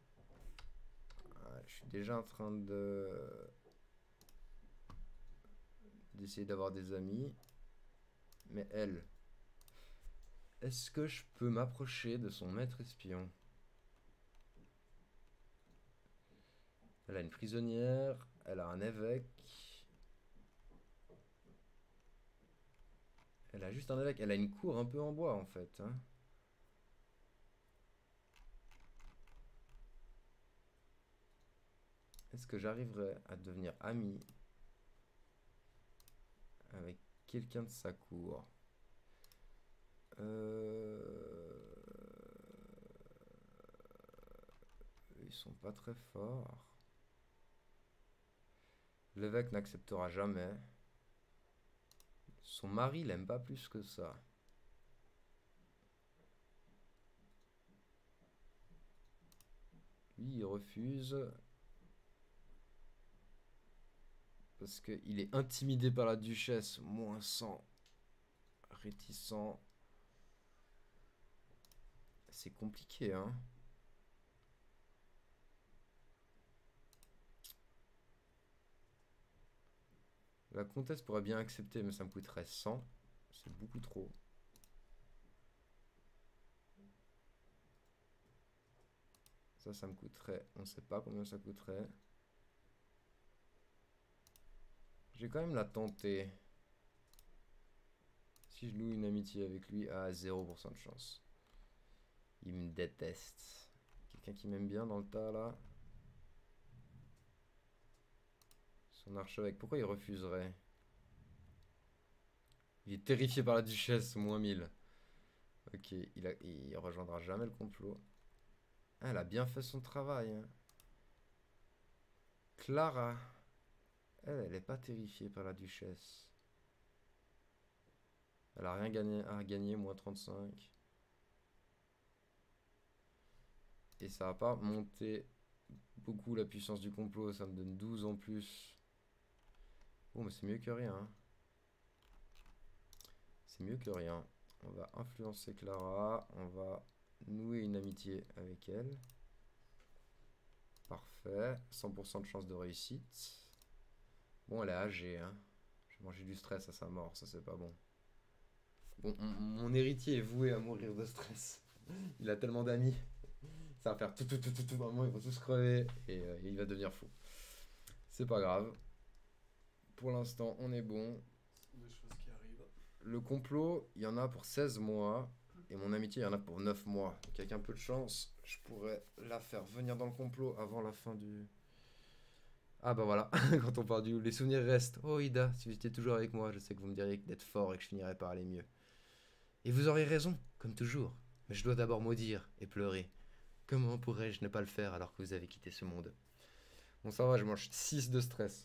Je suis déjà en train d'essayer d'avoir des amis. Mais elle, est-ce que je peux m'approcher de son maître espion? Elle a une prisonnière, elle a un évêque. Elle a juste un évêque, elle a une cour un peu en bois en fait. Hein. Est-ce que j'arriverai à devenir ami avec quelqu'un de sa cour? Ils sont pas très forts. L'évêque n'acceptera jamais. Son mari l'aime pas plus que ça. Lui, il refuse. Parce qu'il est intimidé par la duchesse. Moins 100. Réticent. C'est compliqué, hein. La comtesse pourrait bien accepter, mais ça me coûterait 100. C'est beaucoup trop. Ça me coûterait... On ne sait pas combien ça coûterait. Je vais quand même la tenter. Si je loue une amitié avec lui, à 0% de chance. Il me déteste. Quelqu'un qui m'aime bien dans le tas, là. Son archevêque. Pourquoi il refuserait? Il est terrifié par la duchesse, moins 1000. Ok, il rejoindra jamais le complot. Ah, elle a bien fait son travail. Hein. Clara. Elle est pas terrifiée par la duchesse. Elle a rien gagné à gagner, moins 35. Et ça va pas monter beaucoup la puissance du complot. Ça me donne 12 en plus. Bon, mais c'est mieux que rien. Hein. C'est mieux que rien. On va influencer Clara. On va nouer une amitié avec elle. Parfait. 100% de chance de réussite. Bon, elle est âgée. Hein. J'ai mangé du stress à sa mort. Ça, c'est pas bon. Bon, mon héritier est voué à mourir de stress. Il a tellement d'amis. Ça va faire tout. Vraiment, ils vont tous crever. Et il va devenir fou. C'est pas grave. Pour l'instant, on est bon. Ce sont des choses qui arrivent. Le complot, il y en a pour 16 mois. Et mon amitié, il y en a pour 9 mois. Donc avec un peu de chance, je pourrais la faire venir dans le complot avant la fin du... Ah bah voilà, quand on parle du... Les souvenirs restent. Oh Ida, si vous étiez toujours avec moi, je sais que vous me diriez d'être fort et que je finirais par aller mieux. Et vous aurez raison, comme toujours. Mais je dois d'abord maudire et pleurer. Comment pourrais-je ne pas le faire alors que vous avez quitté ce monde? Bon ça va, je mange 6 de stress.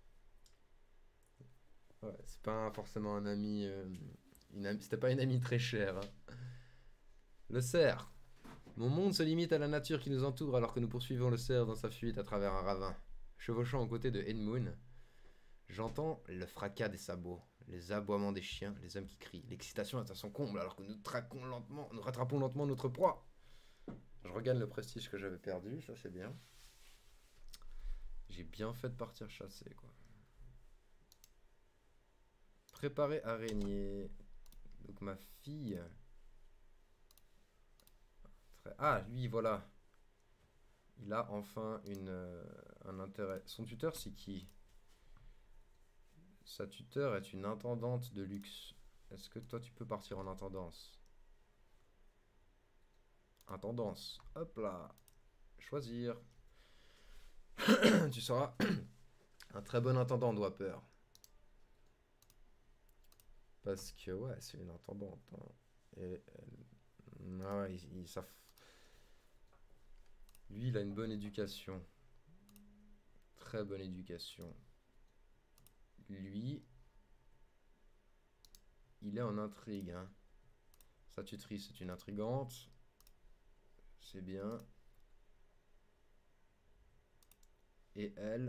Ouais, c'est pas forcément un ami... C'était pas une amie très chère. Hein. Le cerf. Mon monde se limite à la nature qui nous entoure alors que nous poursuivons le cerf dans sa fuite à travers un ravin. Chevauchant aux côtés de Edmund, j'entends le fracas des sabots, les aboiements des chiens, les hommes qui crient. L'excitation est à son comble alors que nous rattrapons lentement notre proie. Je regagne le prestige que j'avais perdu, ça c'est bien. J'ai bien fait de partir chasser, quoi. Préparer araignée. Donc ma fille... Ah, lui, voilà. Il a enfin un intérêt. Son tuteur, c'est qui? Sa tuteur est une intendante de luxe. Est-ce que toi, tu peux partir en intendance? Intendance. Hop là. Choisir. Tu seras un très bon intendant, Dwapper. Parce que, ouais, c'est une intendante. Hein. Et ouais, ils savent. Lui, il a une bonne éducation. très bonne éducation. Lui, il est en intrigue. Hein. Sa tutrice est une intrigante. C'est bien. Et elle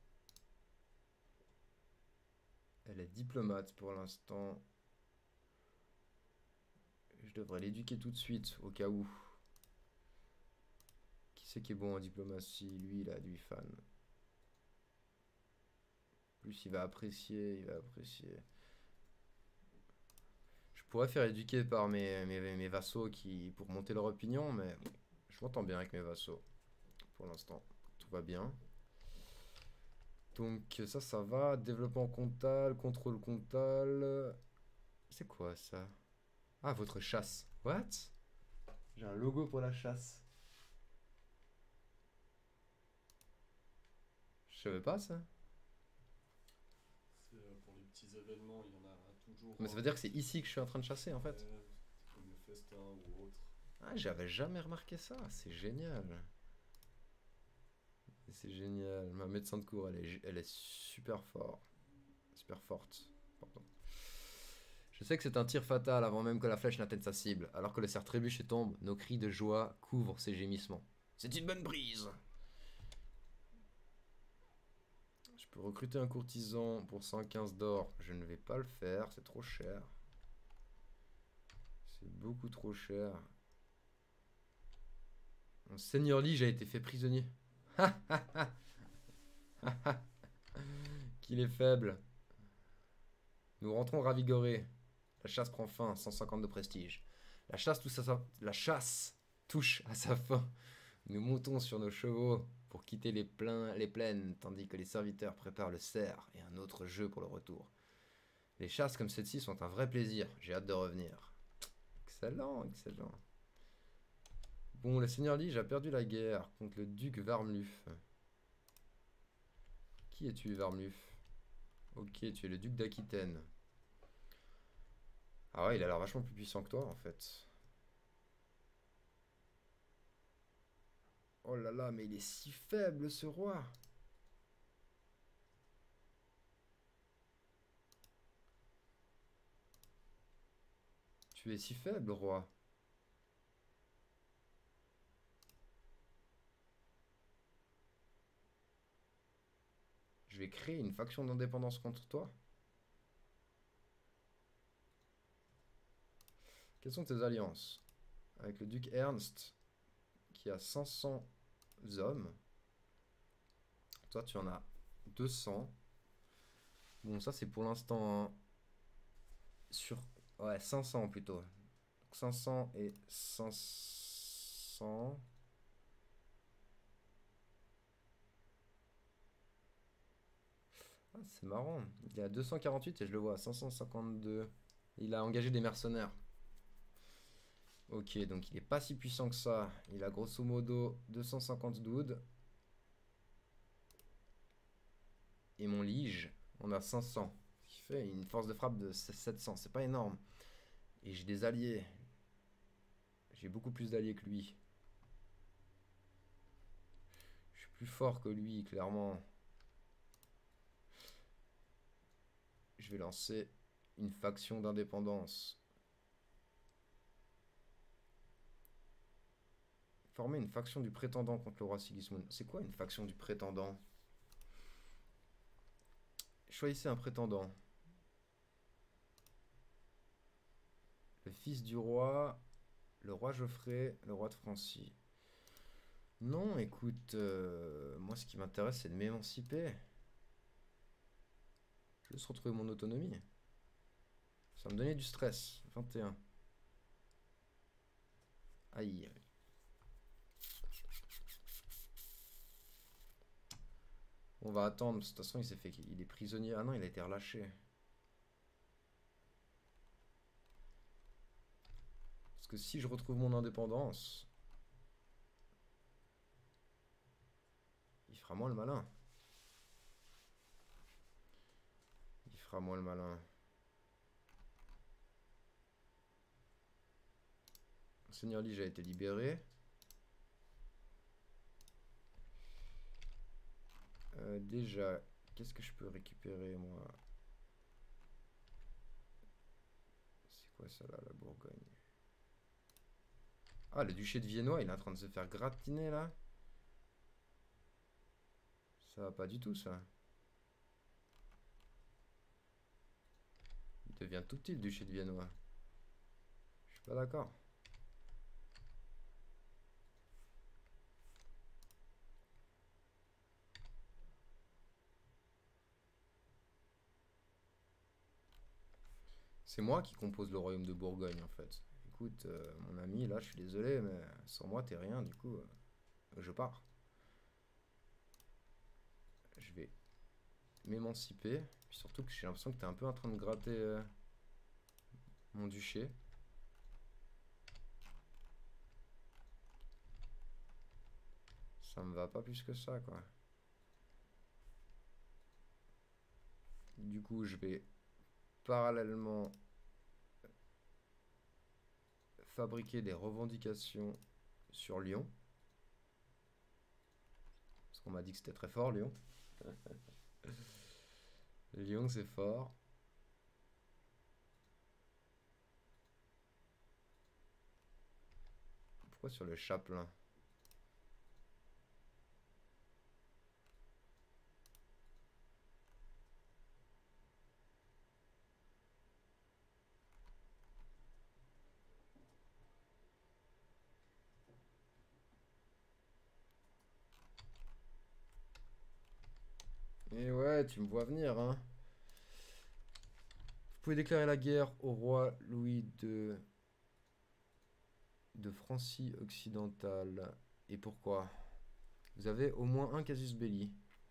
est diplomate pour l'instant. Je devrais l'éduquer tout de suite, au cas où. Qui c'est qui est bon en diplomatie? Lui, il a du fan. Plus il va apprécier, Je pourrais faire éduquer par mes vassaux pour monter leur opinion, mais je m'entends bien avec mes vassaux. Pour l'instant, tout va bien. Donc ça va. Développement comptable, contrôle comptable. C'est quoi ça? Ah, votre chasse. What? J'ai un logo pour la chasse. Je savais pas ça. C'est pour les petits événements, il y en a toujours. Mais ça veut dire que c'est ici que je suis en train de chasser en fait. Comme le festin ou autre. Ah, j'avais jamais remarqué ça. C'est génial. C'est génial. Ma médecin de cour, elle est super forte. Super forte. Pardon. Je sais que c'est un tir fatal avant même que la flèche n'atteigne sa cible. Alors que le cerf trébuche et tombe, nos cris de joie couvrent ses gémissements. C'est une bonne brise. Je peux recruter un courtisan pour 115 d'or. Je ne vais pas le faire, c'est trop cher. C'est beaucoup trop cher. Mon seigneur Lige a été fait prisonnier. Qu'il est faible. Nous rentrons ravigorés. La chasse prend fin, 150 de prestige. La chasse touche à sa fin. Nous montons sur nos chevaux pour quitter les plaines, tandis que les serviteurs préparent le cerf et un autre jeu pour le retour. Les chasses comme celle-ci sont un vrai plaisir. J'ai hâte de revenir. Excellent, excellent. Bon, le seigneur Lige a perdu la guerre contre le duc Varmluf. Qui es-tu, Varmluf? Ok, tu es le duc d'Aquitaine. Ah ouais, il a l'air vachement plus puissant que toi, en fait. Oh là là, mais il est si faible, ce roi. Tu es si faible, roi. Je vais créer une faction d'indépendance contre toi. Quelles sont tes alliances? Avec le duc Ernst, qui a 500 hommes. Toi, tu en as 200. Bon, ça, c'est pour l'instant sur... Ouais, 500 plutôt. Donc 500 et 500. Ah, c'est marrant. Il est à 248 et je le vois à 552. Il a engagé des mercenaires. Ok, donc il est pas si puissant que ça. Il a grosso modo 250 doudes. Et mon lige, on a 500. Ce qui fait une force de frappe de 700. C'est pas énorme. Et j'ai des alliés. J'ai beaucoup plus d'alliés que lui. Je suis plus fort que lui, clairement. Je vais lancer une faction d'indépendance. Former une faction du prétendant contre le roi Sigismund. C'est quoi une faction du prétendant? Choisissez un prétendant. Le fils du roi, le roi Geoffrey, le roi de Francie. Non, écoute, moi ce qui m'intéresse c'est de m'émanciper. Je veux juste retrouver mon autonomie. Ça me donnait du stress. 21. Aïe. On va attendre. De toute façon, il est prisonnier. Ah non, il a été relâché. Parce que si je retrouve mon indépendance, il fera moins le malin. Il fera moins le malin. Le seigneur Lige a été libéré. Déjà, qu'est-ce que je peux récupérer, moi? C'est quoi ça, là, la Bourgogne? Ah, le duché de Viennois, il est en train de se faire gratiner, là. Ça va pas du tout, ça. Il devient tout petit, le duché de Viennois. Je suis pas d'accord. C'est moi qui compose le royaume de Bourgogne, en fait. Écoute, mon ami, là, je suis désolé, mais sans moi, t'es rien, du coup, je pars. Je vais m'émanciper. Puis surtout que j'ai l'impression que t'es un peu en train de gratter mon duché. Ça me va pas plus que ça, quoi. Du coup, je vais parallèlement fabriquer des revendications sur Lyon. Parce qu'on m'a dit que c'était très fort, Lyon. Lyon, c'est fort. Pourquoi sur le chapelain? Et ouais, tu me vois venir, hein. Vous pouvez déclarer la guerre au roi Louis de Francie occidentale. Et pourquoi? Vous avez au moins un casus belli.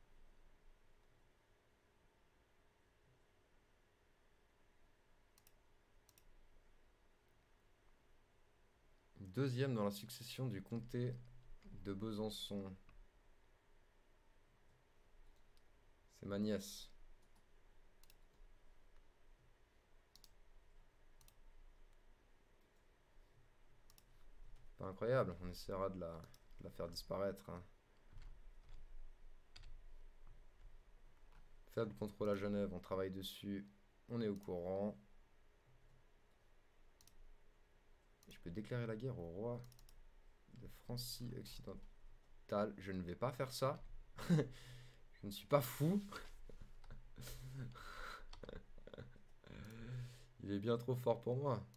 Deuxième dans la succession du comté de Besançon. C'est ma nièce. Pas incroyable, on essaiera de la faire disparaître, hein. Faible contrôle à Genève, on travaille dessus, on est au courant. Je peux déclarer la guerre au roi de Francie occidentale. Je ne vais pas faire ça. Je ne suis pas fou. Il est bien trop fort pour moi.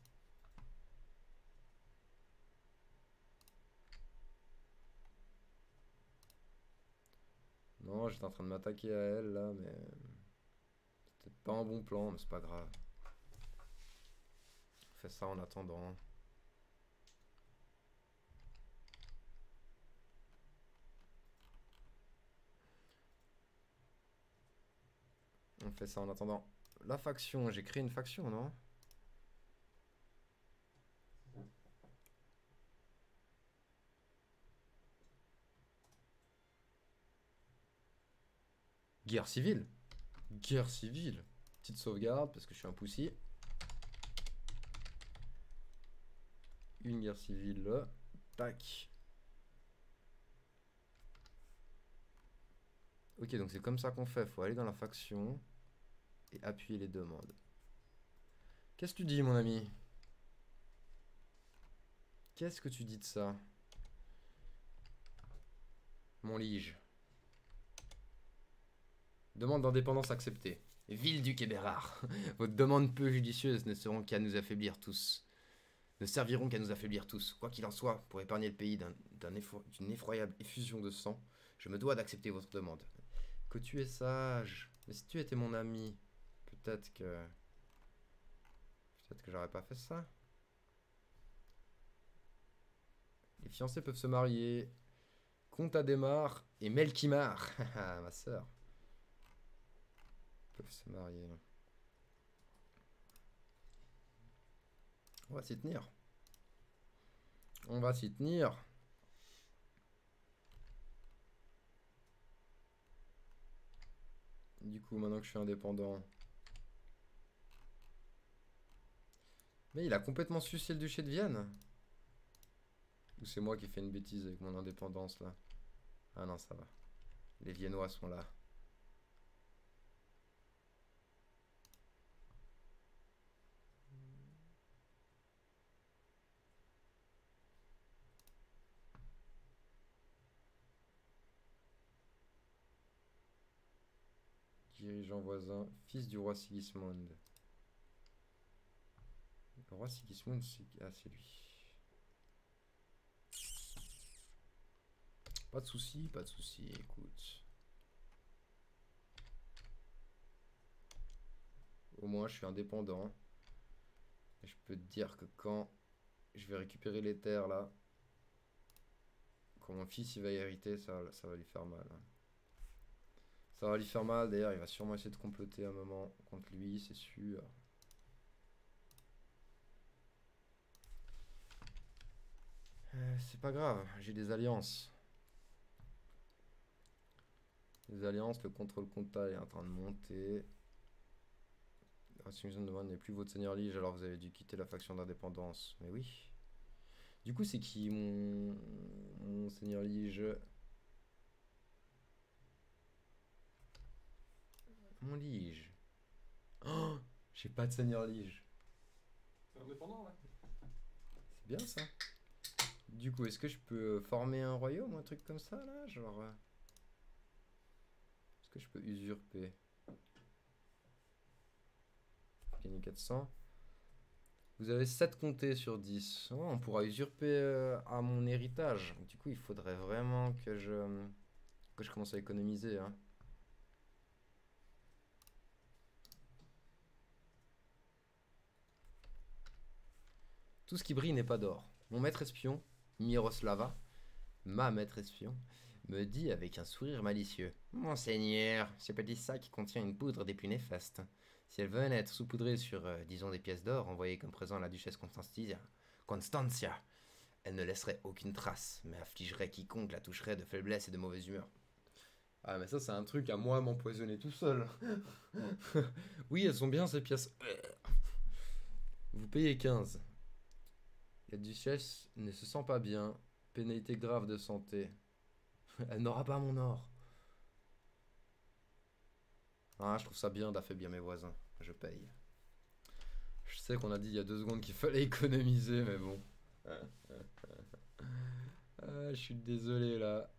Non, j'étais en train de m'attaquer à elle là, mais c'était pas un bon plan, mais c'est pas grave. On fait ça en attendant. On fait ça en attendant. La faction, j'ai créé une faction, non? Guerre civile. Guerre civile. Petite sauvegarde parce que je suis un poussi. Une guerre civile là. Tac. Ok, donc c'est comme ça qu'on fait. Faut aller dans la faction et appuyer les demandes. Qu'est-ce que tu dis, mon ami? Qu'est-ce que tu dis de ça? Mon lige. Demande d'indépendance acceptée. Ville-duc et Bérard. Vos demandes peu judicieuses ne seront qu'à nous affaiblir tous. Ne serviront qu'à nous affaiblir tous. Quoi qu'il en soit, pour épargner le pays d'une effroyable effusion de sang, je me dois d'accepter votre demande. Que tu es sage. Mais si tu étais mon ami, peut-être que... Peut-être que j'aurais pas fait ça. Les fiancés peuvent se marier. Comte Adhémar et Melkimar. Ma sœur. Peuvent se marier. On va s'y tenir. On va s'y tenir. Du coup, maintenant que je suis indépendant... Mais il a complètement sucé le duché de Vienne. Ou c'est moi qui ai fait une bêtise avec mon indépendance, là? Ah non, ça va. Les Viennois sont là. Dirigeant voisin, fils du roi Sigismund. Le roi Sigismund, c'est... Ah, c'est lui. Pas de soucis, écoute. Au moins, je suis indépendant. Et je peux te dire que quand je vais récupérer les terres, là, quand mon fils il va hériter, ça va lui faire mal. Ça va lui faire mal, d'ailleurs, il va sûrement essayer de comploter un moment contre lui, c'est sûr. C'est pas grave, j'ai des alliances. Les alliances, le contrôle comtal est en train de monter. Washington demande n'est plus votre seigneur liege, alors vous avez dû quitter la faction d'indépendance. Mais oui. Du coup, c'est qui mon seigneur liege? Mon liege. Oh, j'ai pas de seigneur liege. C'est indépendant là. C'est bien ça. Du coup, est-ce que je peux former un royaume ou un truc comme ça là? Genre. Est-ce que je peux usurper? Gagner 400. Vous avez 7 comtés sur 10. Oh, on pourra usurper à mon héritage. Du coup, il faudrait vraiment que je commence à économiser. Hein. Tout ce qui brille n'est pas d'or. Mon maître espion, Miroslava, ma maître espion, me dit avec un sourire malicieux: Monseigneur, ce petit sac contient une poudre des plus néfastes. Si elle venait être saupoudrée sur, disons, des pièces d'or envoyées comme présent à la duchesse Constancia, elle ne laisserait aucune trace, mais affligerait quiconque la toucherait de faiblesse et de mauvaise humeur. Ah, mais ça, c'est un truc à moi m'empoisonner tout seul. Oui, elles sont bien ces pièces. Vous payez 15. La duchesse ne se sent pas bien. Pénalité grave de santé. Elle n'aura pas mon or. Ah, je trouve ça bien d'affaiblir mes voisins. Je paye. Je sais qu'on a dit il y a 2 secondes qu'il fallait économiser, mais bon. Ah, je suis désolé là.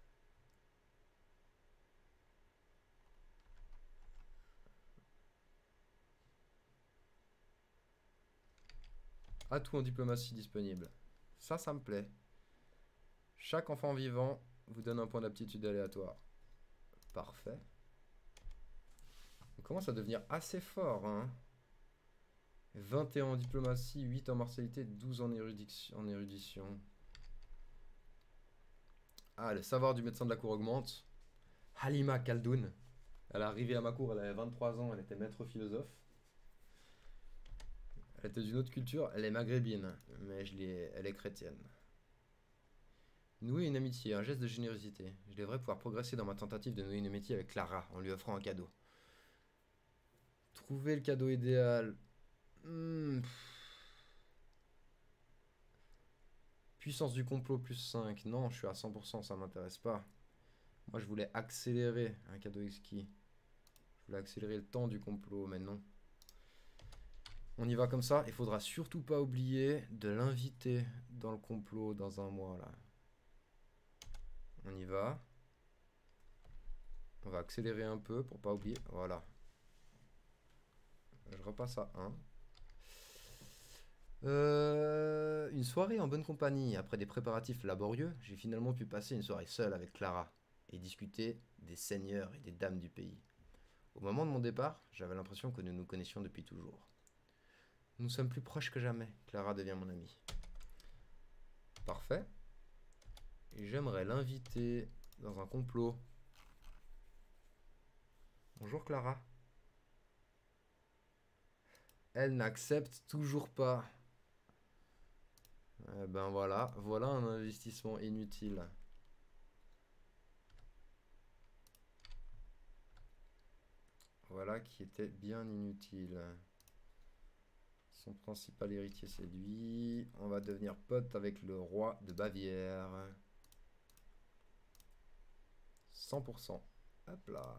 Atout en diplomatie disponible. Ça me plaît. Chaque enfant vivant vous donne un point d'aptitude aléatoire. Parfait. On commence à devenir assez fort, hein. 21 en diplomatie, 8 en martialité, 12 en érudition. Ah, le savoir du médecin de la cour augmente. Halima Khaldoun. Elle est arrivée à ma cour, elle avait 23 ans, elle était maître philosophe. Elle était d'une autre culture, elle est maghrébine, mais elle est chrétienne. Nouer une amitié, un geste de générosité. Je devrais pouvoir progresser dans ma tentative de nouer une amitié avec Clara en lui offrant un cadeau. Trouver le cadeau idéal. Puissance du complot plus 5. Non, je suis à 100%, ça m'intéresse pas. Moi, je voulais accélérer un cadeau exquis. Je voulais accélérer le temps du complot, mais non. On y va comme ça. Il faudra surtout pas oublier de l'inviter dans le complot dans un mois, là. On y va. On va accélérer un peu pour pas oublier. Voilà. Je repasse à 1. Une soirée en bonne compagnie. Après des préparatifs laborieux, j'ai finalement pu passer une soirée seule avec Clara et discuter des seigneurs et des dames du pays. Au moment de mon départ, j'avais l'impression que nous nous connaissions depuis toujours. Nous sommes plus proches que jamais. Clara devient mon amie. Parfait. Et j'aimerais l'inviter dans un complot. Bonjour Clara. Elle n'accepte toujours pas. Eh ben voilà, voilà un investissement inutile. Voilà qui était bien inutile. Son principal héritier c'est lui. On va devenir pote avec le roi de Bavière. 100%. Hop là.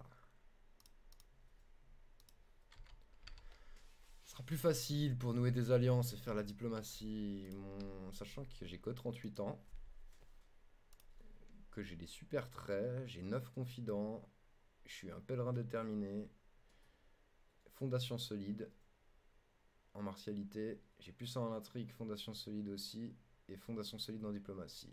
Ce sera plus facile pour nouer des alliances et faire la diplomatie. Sachant que j'ai que 38 ans. Que j'ai des super traits. J'ai 9 confidents. Je Je suis un pèlerin déterminé. Fondation solide. En martialité. J'ai plus ça en intrigue. Fondation solide aussi. Et fondation solide en diplomatie.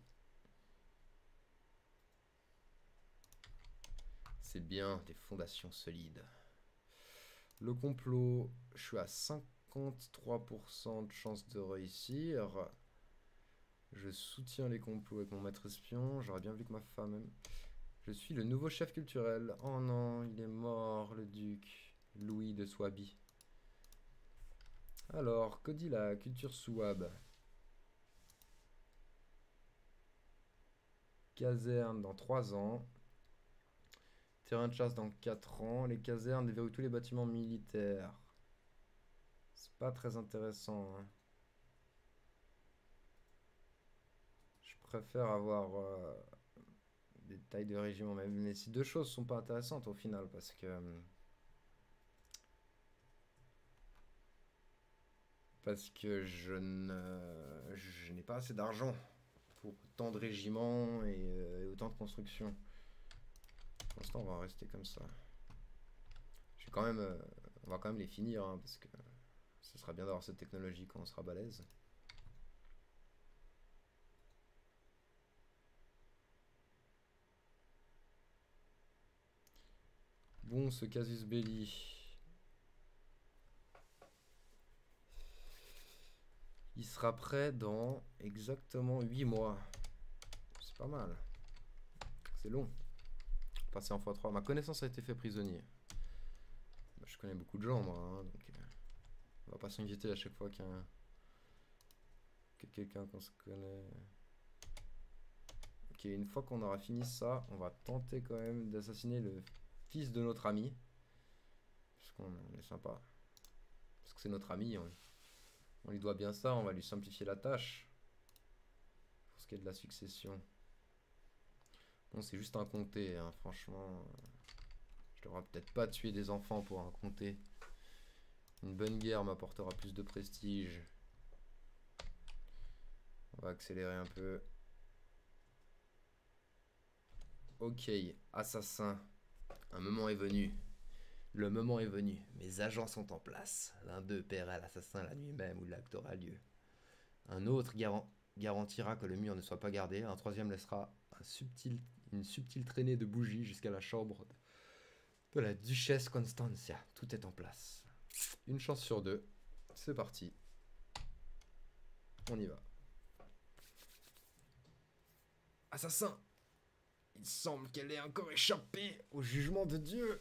C'est bien, des fondations solides. Le complot, je suis à 53% de chance de réussir. Je soutiens les complots avec mon maître espion. J'aurais bien vu que ma femme... Je suis le nouveau chef culturel. Oh non, il est mort, le duc Louis de Swabi. Alors, que dit la culture souabe? Caserne dans 3 ans. Terrain de chasse dans 4 ans. Les casernes déverrouillent tous les bâtiments militaires. C'est pas très intéressant, hein. Je préfère avoir des tailles de régiment. Mais ces deux choses sont pas intéressantes au final parce que je n'ai pas assez d'argent pour tant de régiments et autant de constructions. Pour l'instant, on va rester comme ça. On va quand même les finir, hein, parce que ce sera bien d'avoir cette technologie quand on sera balèze. Bon, ce casus belli. Il sera prêt dans exactement 8 mois. C'est pas mal. C'est long. Passer en x3. Ma connaissance a été fait prisonnier. Je connais beaucoup de gens, moi, hein, donc on va pas s'inquiéter à chaque fois qu'il y a quelqu'un qu'on se connaît. Ok, une fois qu'on aura fini ça, on va tenter quand même d'assassiner le fils de notre ami. Parce qu'on est sympa. Parce que c'est notre ami, on lui doit bien ça, on va lui simplifier la tâche. Pour ce qui est de la succession. Bon, c'est juste un comté, hein, franchement. Je devrais peut-être pas tuer des enfants pour un comté. Une bonne guerre m'apportera plus de prestige. On va accélérer un peu. Ok, assassin. Un moment est venu. Le moment est venu. Mes agents sont en place. L'un d'eux paiera l'assassin la nuit même où l'acte aura lieu. Un autre garantira que le mur ne soit pas gardé. Un troisième laissera une subtile traînée de bougies jusqu'à la chambre de la duchesse Constantia. Tout est en place. Une chance sur 2. C'est parti. On y va. Assassin! Il semble qu'elle ait encore échappé au jugement de Dieu.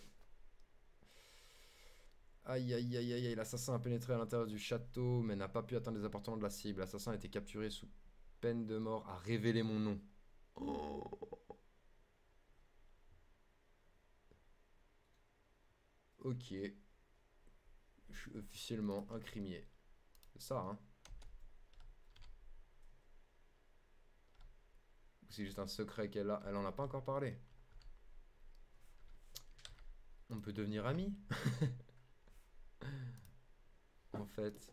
Aïe aïe aïe aïe, l'assassin a pénétré à l'intérieur du château mais n'a pas pu atteindre les appartements de la cible. L'assassin a été capturé sous peine de mort, a révélé mon nom. Oh. Ok. Je suis officiellement incriminé. C'est ça, hein? Ou c'est juste un secret qu'elle a? Elle en a pas encore parlé. On peut devenir amis? En fait.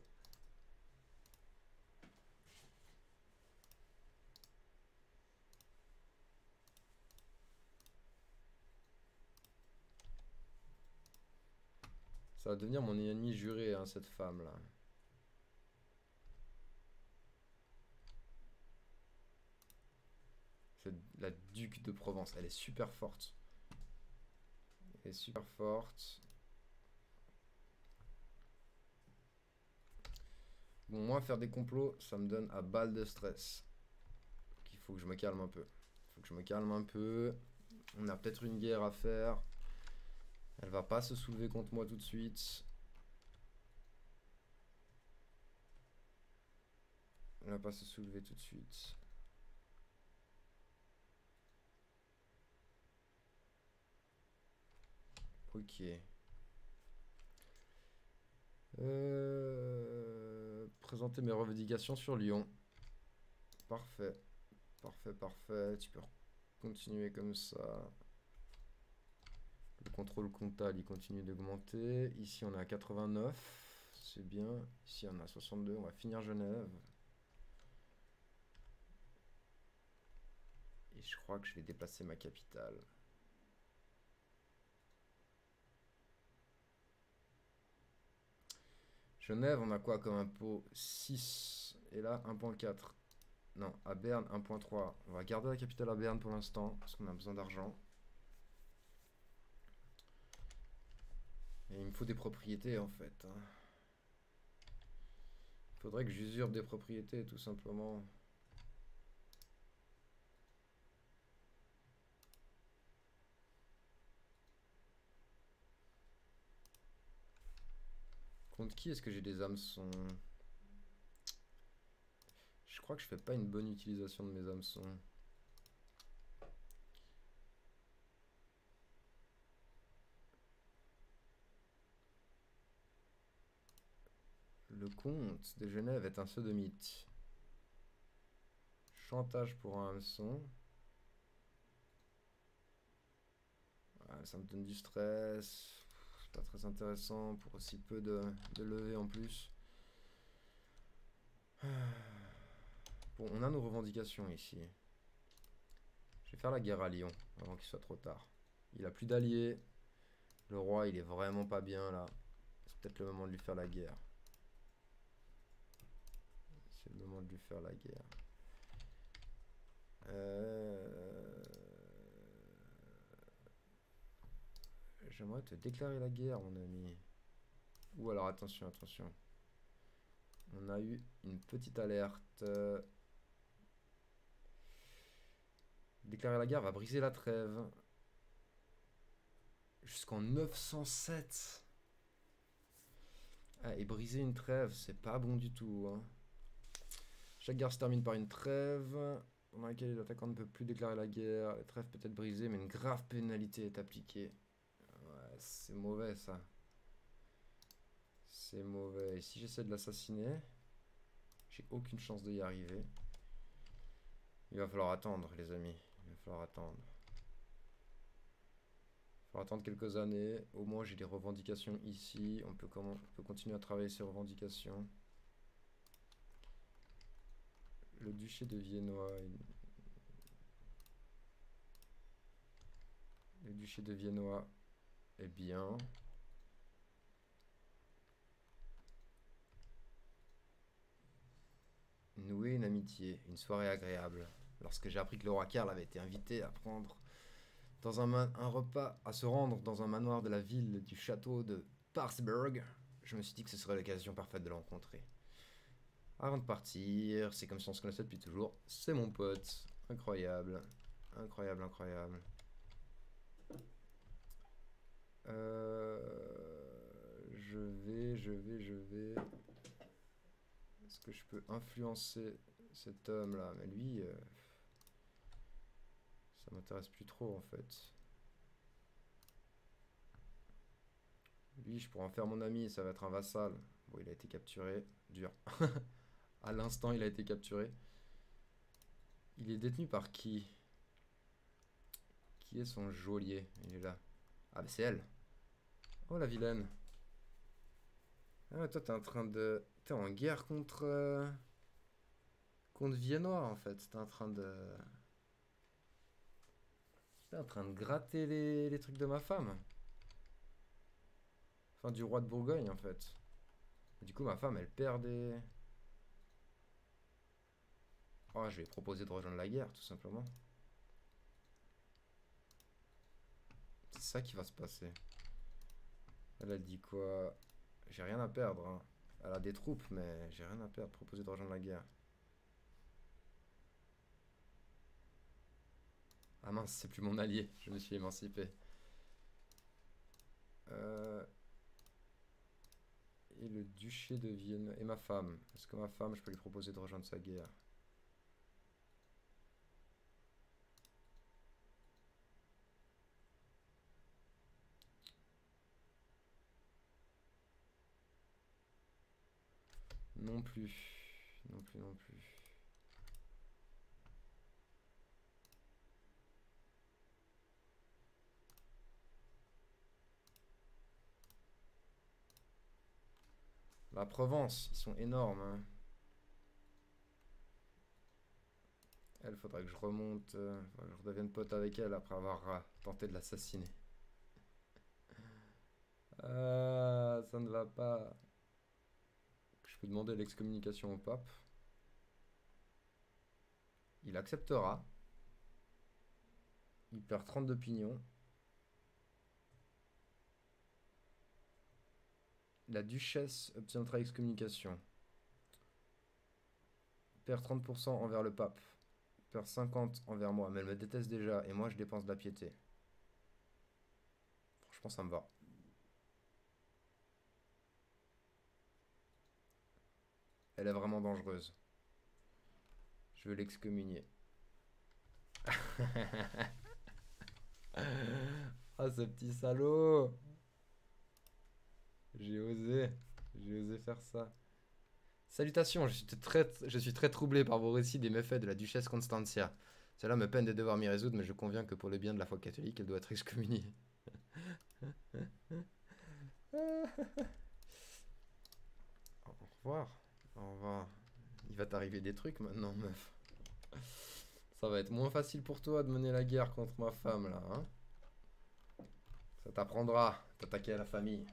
Ça va devenir mon ennemi juré, hein, cette femme-là. C'est la duc de Provence. Elle est super forte. Elle est super forte. Bon, moi, faire des complots, ça me donne à balle de stress. Donc, il faut que je me calme un peu. Il faut que je me calme un peu. On a peut-être une guerre à faire. Elle va pas se soulever contre moi tout de suite. Elle va pas se soulever tout de suite. Ok. Présenter mes revendications sur Lyon. Parfait. Parfait, parfait. Tu peux continuer comme ça. Le contrôle comptable, il continue d'augmenter. Ici, on est à 89. C'est bien. Ici, on est à 62. On va finir Genève. Et je crois que je vais déplacer ma capitale. Genève, on a quoi comme impôt? 6. Et là, 1,4. Non, à Berne, 1,3. On va garder la capitale à Berne pour l'instant, parce qu'on a besoin d'argent. Et il me faut des propriétés, en fait. Il faudrait que j'usurpe des propriétés, tout simplement. Contre qui est-ce que j'ai des hameçons? Je crois que je fais pas une bonne utilisation de mes hameçons. Le comte de Genève est un sodomite. Chantage pour un hameçon. Ouais, ça me donne du stress. C'est pas très intéressant pour aussi peu de levée en plus. Bon, on a nos revendications ici. Je vais faire la guerre à Lyon avant qu'il soit trop tard. Il a plus d'alliés. Le roi, il est vraiment pas bien là. C'est peut-être le moment de lui faire la guerre. C'est le moment de lui faire la guerre. J'aimerais te déclarer la guerre, mon ami. Ou alors, attention, attention. On a eu une petite alerte. Déclarer la guerre va briser la trêve. Jusqu'en 907. Ah, et briser une trêve, c'est pas bon du tout. Hein. Chaque guerre se termine par une trêve pendant laquelle l'attaquant ne peut plus déclarer la guerre. La trêve peut être brisée, mais une grave pénalité est appliquée. Ouais, c'est mauvais ça. C'est mauvais. Et si j'essaie de l'assassiner, j'ai aucune chance d'y arriver. Il va falloir attendre, les amis. Il va falloir attendre. Il va falloir attendre quelques années. Au moins, j'ai des revendications ici. On peut continuer à travailler ces revendications. Le duché de Viennois. Le duché de Viennois est bien. Nouer une amitié, une soirée agréable. Lorsque j'ai appris que le roi Karl avait été invité à prendre dans un repas, à se rendre dans un manoir de la ville du château de Parsberg, je me suis dit que ce serait l'occasion parfaite de le rencontrer. Avant de partir, c'est comme si on se connaissait depuis toujours. C'est mon pote. Incroyable. Incroyable, incroyable. Je vais. Est-ce que je peux influencer cet homme-là? Mais lui, ça m'intéresse plus trop en fait. Lui, je pourrais en faire mon ami, ça va être un vassal. Bon, il a été capturé. Dur. À l'instant, il a été capturé. Il est détenu par qui? Qui est son geôlier? Il est là. Ah, bah c'est elle. Oh, la vilaine. Ah, toi, t'es en train de... T'es en guerre contre Viennois, en fait. T'es en train de... T'es en train de gratter les trucs de ma femme. Enfin, du roi de Bourgogne, en fait. Du coup, ma femme, elle perd des... Oh, je vais proposer de rejoindre la guerre, tout simplement. C'est ça qui va se passer. Elle dit quoi? J'ai rien à perdre. Hein. Elle a des troupes, mais j'ai rien à perdre. Proposer de rejoindre la guerre. Ah mince, c'est plus mon allié. Je me suis émancipé. Et le duché de Vienne. Et ma femme. Est-ce que ma femme, je peux lui proposer de rejoindre sa guerre? Non plus. Non plus, non plus. La Provence, ils sont énormes. Hein. Elle, faudrait que je remonte, que je redevienne pote avec elle après avoir tenté de l'assassiner. Ah, ça ne va pas. peux demander l'excommunication au pape. Il acceptera. Il perd 32 pignons. La duchesse obtiendra excommunication. Perd 30% envers le pape. Perd 50 envers moi. Mais elle me déteste déjà. Et moi, je dépense de la piété. Franchement, ça me va. Elle est vraiment dangereuse. Je veux l'excommunier. Ah, ce petit salaud! J'ai osé faire ça. Salutations, je suis très troublé par vos récits des méfaits de la duchesse Constantia. Cela me peine de devoir m'y résoudre, mais je conviens que pour le bien de la foi catholique, elle doit être excommuniée. Au revoir. Au revoir. Il va t'arriver des trucs maintenant, meuf. Ça va être moins facile pour toi de mener la guerre contre ma femme, là, hein? Ça t'apprendra d'attaquer à la famille.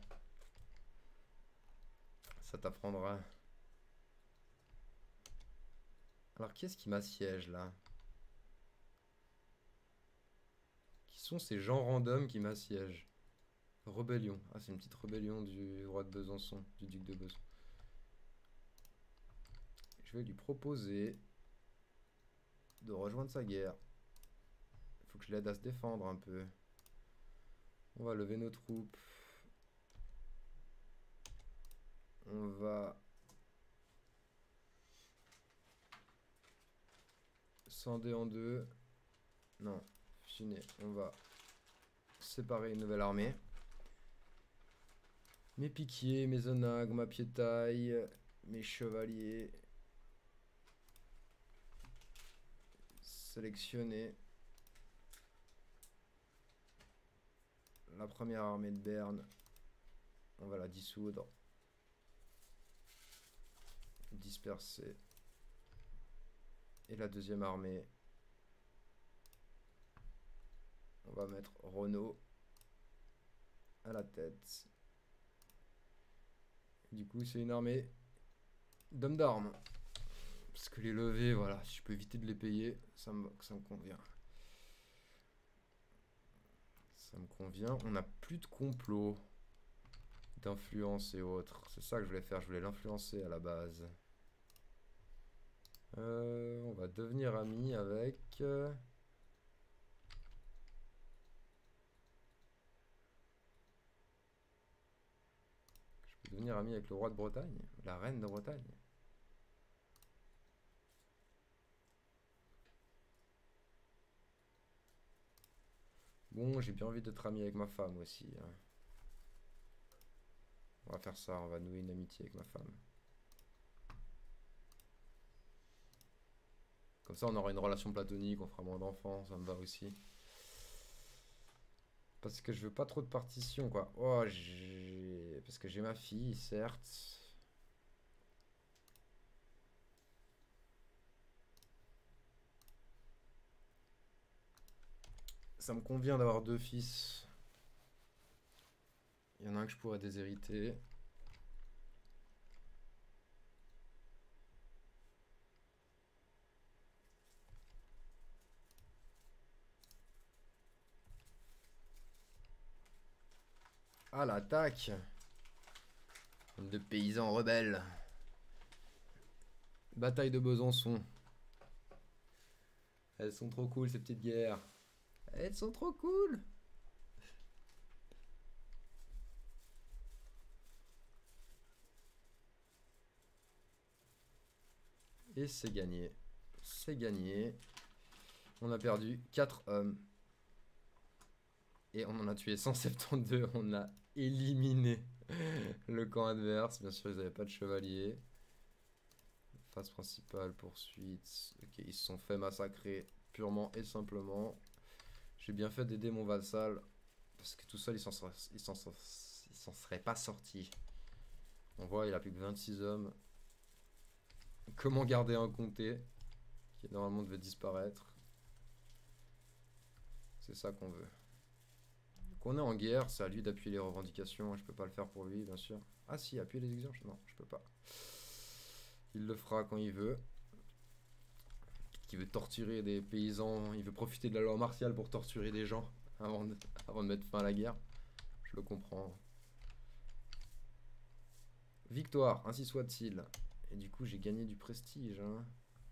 Ça t'apprendra. Alors, qui est-ce qui m'assiège, là? Qui sont ces gens random qui m'assiègent? Rébellion. Ah, c'est une petite rébellion du roi de Besançon, du duc de Besançon. Je vais lui proposer de rejoindre sa guerre. Il faut que je l'aide à se défendre un peu. On va lever nos troupes. On va scinder en deux. Non, fusionner. On va séparer une nouvelle armée. Mes piquiers, mes onagres, ma piétaille, mes chevaliers. Sélectionner. La première armée de Berne. On va la dissoudre. Disperser. Et la deuxième armée. On va mettre Renaud à la tête. Du coup, c'est une armée d'hommes d'armes. Parce que les levées, voilà, si je peux éviter de les payer, ça me convient. Ça me convient. On n'a plus de complot, d'influence et autres. C'est ça que je voulais faire. Je voulais l'influencer à la base. On va devenir amis avec... Je peux devenir ami avec le roi de Bretagne, la reine de Bretagne. Bon, j'ai bien envie d'être ami avec ma femme aussi, hein. On va faire ça, on va nouer une amitié avec ma femme. Comme ça, on aura une relation platonique, on fera moins d'enfants, ça me va aussi. Parce que je veux pas trop de partition, quoi. Oh, parce que j'ai ma fille, certes. Ça me convient d'avoir deux fils. Il y en a un que je pourrais déshériter. Ah, l'attaque! De paysans rebelles. Bataille de Besançon. Elles sont trop cool, ces petites guerres. Elles sont trop cool! Et c'est gagné. C'est gagné. On a perdu 4 hommes. Et on en a tué 172. On a éliminé le camp adverse. Bien sûr, ils n'avaient pas de chevalier. Phase principale, poursuite. Ok, ils se sont fait massacrer purement et simplement. J'ai bien fait d'aider mon vassal. Parce que tout seul, il s'en serait pas sorti. On voit, il a plus que 26 hommes. Comment garder un comté qui normalement devait disparaître. C'est ça qu'on veut. Qu'on est en guerre, c'est à lui d'appuyer les revendications. Je peux pas le faire pour lui, bien sûr. Ah si, appuyer les exigences. Non, je peux pas. Il le fera quand il veut. Qui veut torturer des paysans, il veut profiter de la loi martiale pour torturer des gens avant de mettre fin à la guerre. Je le comprends. Victoire, ainsi soit-il. Et du coup, j'ai gagné du prestige. Hein.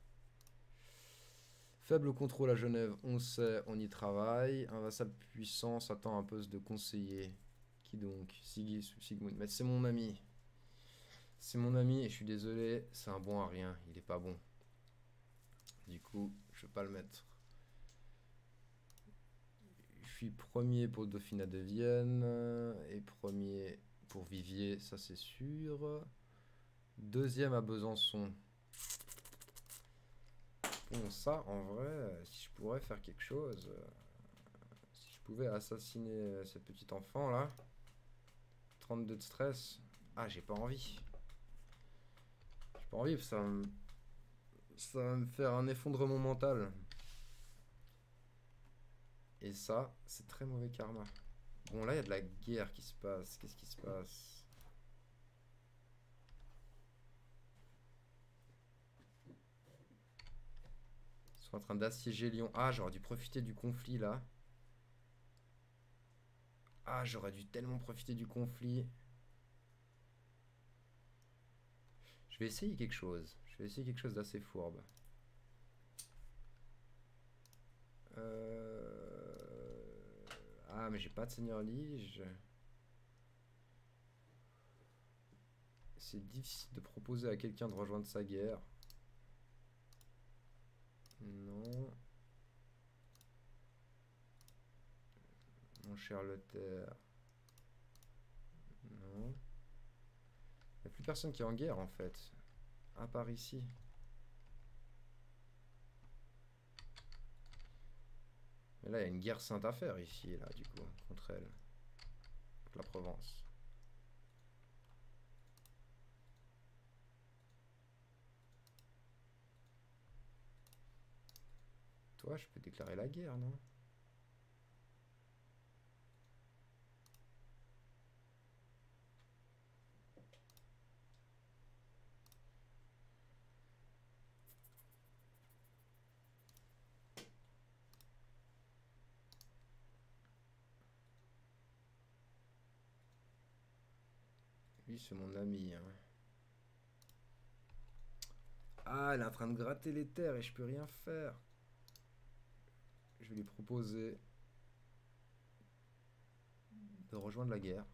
Faible contrôle à Genève, on sait, on y travaille. Un vassal puissant s'attend à un poste de conseiller. Qui donc? Sigmund. Mais c'est mon ami. C'est mon ami et je suis désolé, c'est un bon à rien. Il est pas bon. Du coup, je vais pas le mettre. Je suis premier pour le Dauphinat de Vienne. Et premier pour Viviers, ça c'est sûr. Deuxième à Besançon. Bon, ça, en vrai, si je pourrais faire quelque chose... si je pouvais assassiner ce petit enfant, là... 32 de stress. Ah, j'ai pas envie. J'ai pas envie, ça va me faire un effondrement mental. Et ça, c'est très mauvais karma. Bon, là, il y a de la guerre qui se passe. Qu'est-ce qui se passe? Ils sont en train d'assiéger Lyon. Ah, j'aurais dû profiter du conflit, là. Ah, j'aurais dû tellement profiter du conflit. Je vais essayer quelque chose. Je vais essayer quelque chose d'assez fourbe. Ah, mais j'ai pas de seigneur lige. C'est difficile de proposer à quelqu'un de rejoindre sa guerre. Non. Mon cher Lothaire. Non. Il n'y a plus personne qui est en guerre en fait. À part ici. Mais là, il y a une guerre sainte à faire ici, là, du coup, contre elle. Contre la Provence. Toi, je peux déclarer la guerre, non? Lui, c'est mon ami. Hein. Ah, elle est en train de gratter les terres et je peux rien faire. Je vais lui proposer de rejoindre la guerre.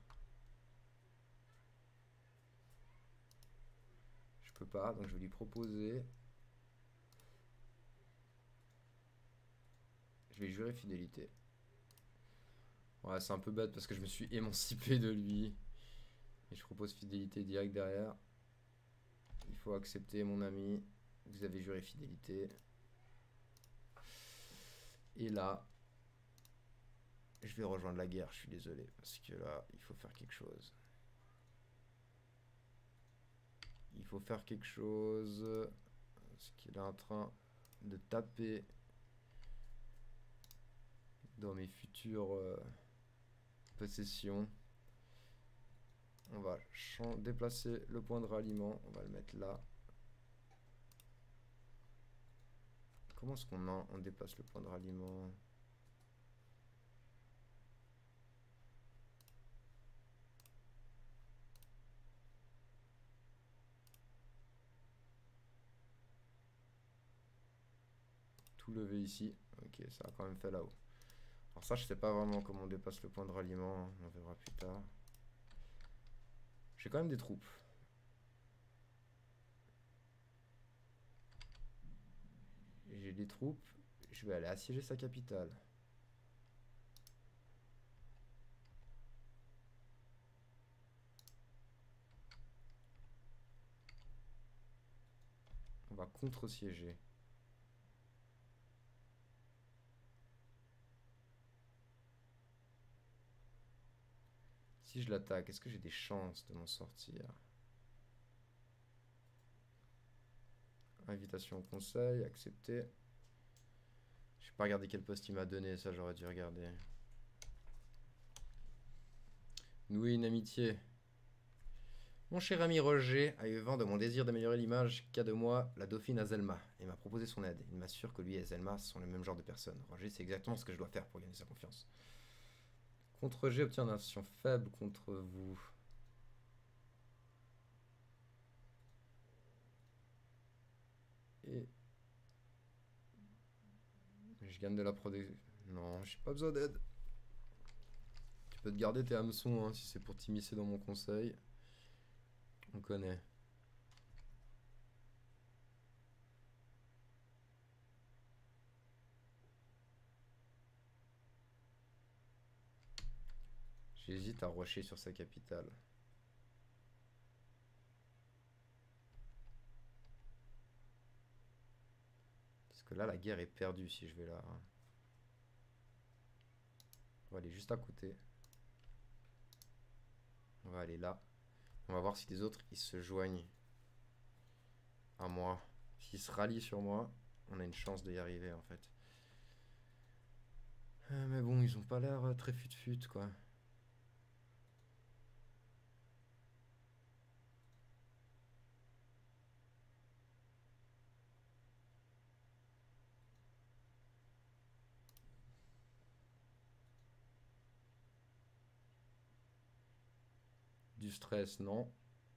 Je peux pas, donc je vais lui proposer. Je vais jurer fidélité. Ouais, c'est un peu bête parce que je me suis émancipé de lui. Et je propose fidélité directe derrière. Il faut accepter, mon ami. Vous avez juré fidélité. Et là, je vais rejoindre la guerre, je suis désolé. Parce que là, il faut faire quelque chose. Il faut faire quelque chose. Parce qu'il est en train de taper dans mes futures possessions. On va déplacer le point de ralliement. On va le mettre là. Comment est-ce qu'on déplace le point de ralliement? Tout lever ici. Ok, ça a quand même fait là-haut. Alors ça, je sais pas vraiment comment on dépasse le point de ralliement. On verra plus tard. J'ai quand même des troupes. J'ai des troupes. Je vais aller assiéger sa capitale. On va contre-siéger. Si je l'attaque, est-ce que j'ai des chances de m'en sortir? Invitation au conseil, accepter. Je vais pas regarder quel poste il m'a donné, ça j'aurais dû regarder. Nouer une amitié. Mon cher ami Roger a eu vent de mon désir d'améliorer l'image qu'a de moi la dauphine Azelma et m'a proposé son aide. Il m'assure que lui et Azelma sont le même genre de personnes. Roger, c'est exactement ce que je dois faire pour gagner sa confiance. Contre Roger obtient une action faible contre vous. Et... je gagne de la protection. Non, j'ai pas besoin d'aide. Tu peux te garder tes hameçons hein, si c'est pour t'immiscer dans mon conseil. On connaît. J'hésite à rusher sur sa capitale. Parce que là, la guerre est perdue si je vais là. On va aller juste à côté. On va aller là. On va voir si les autres ils se joignent à moi. S'ils se rallient sur moi, on a une chance d'y arriver en fait. Mais bon, ils ont pas l'air très fut-fut quoi. Du stress, non.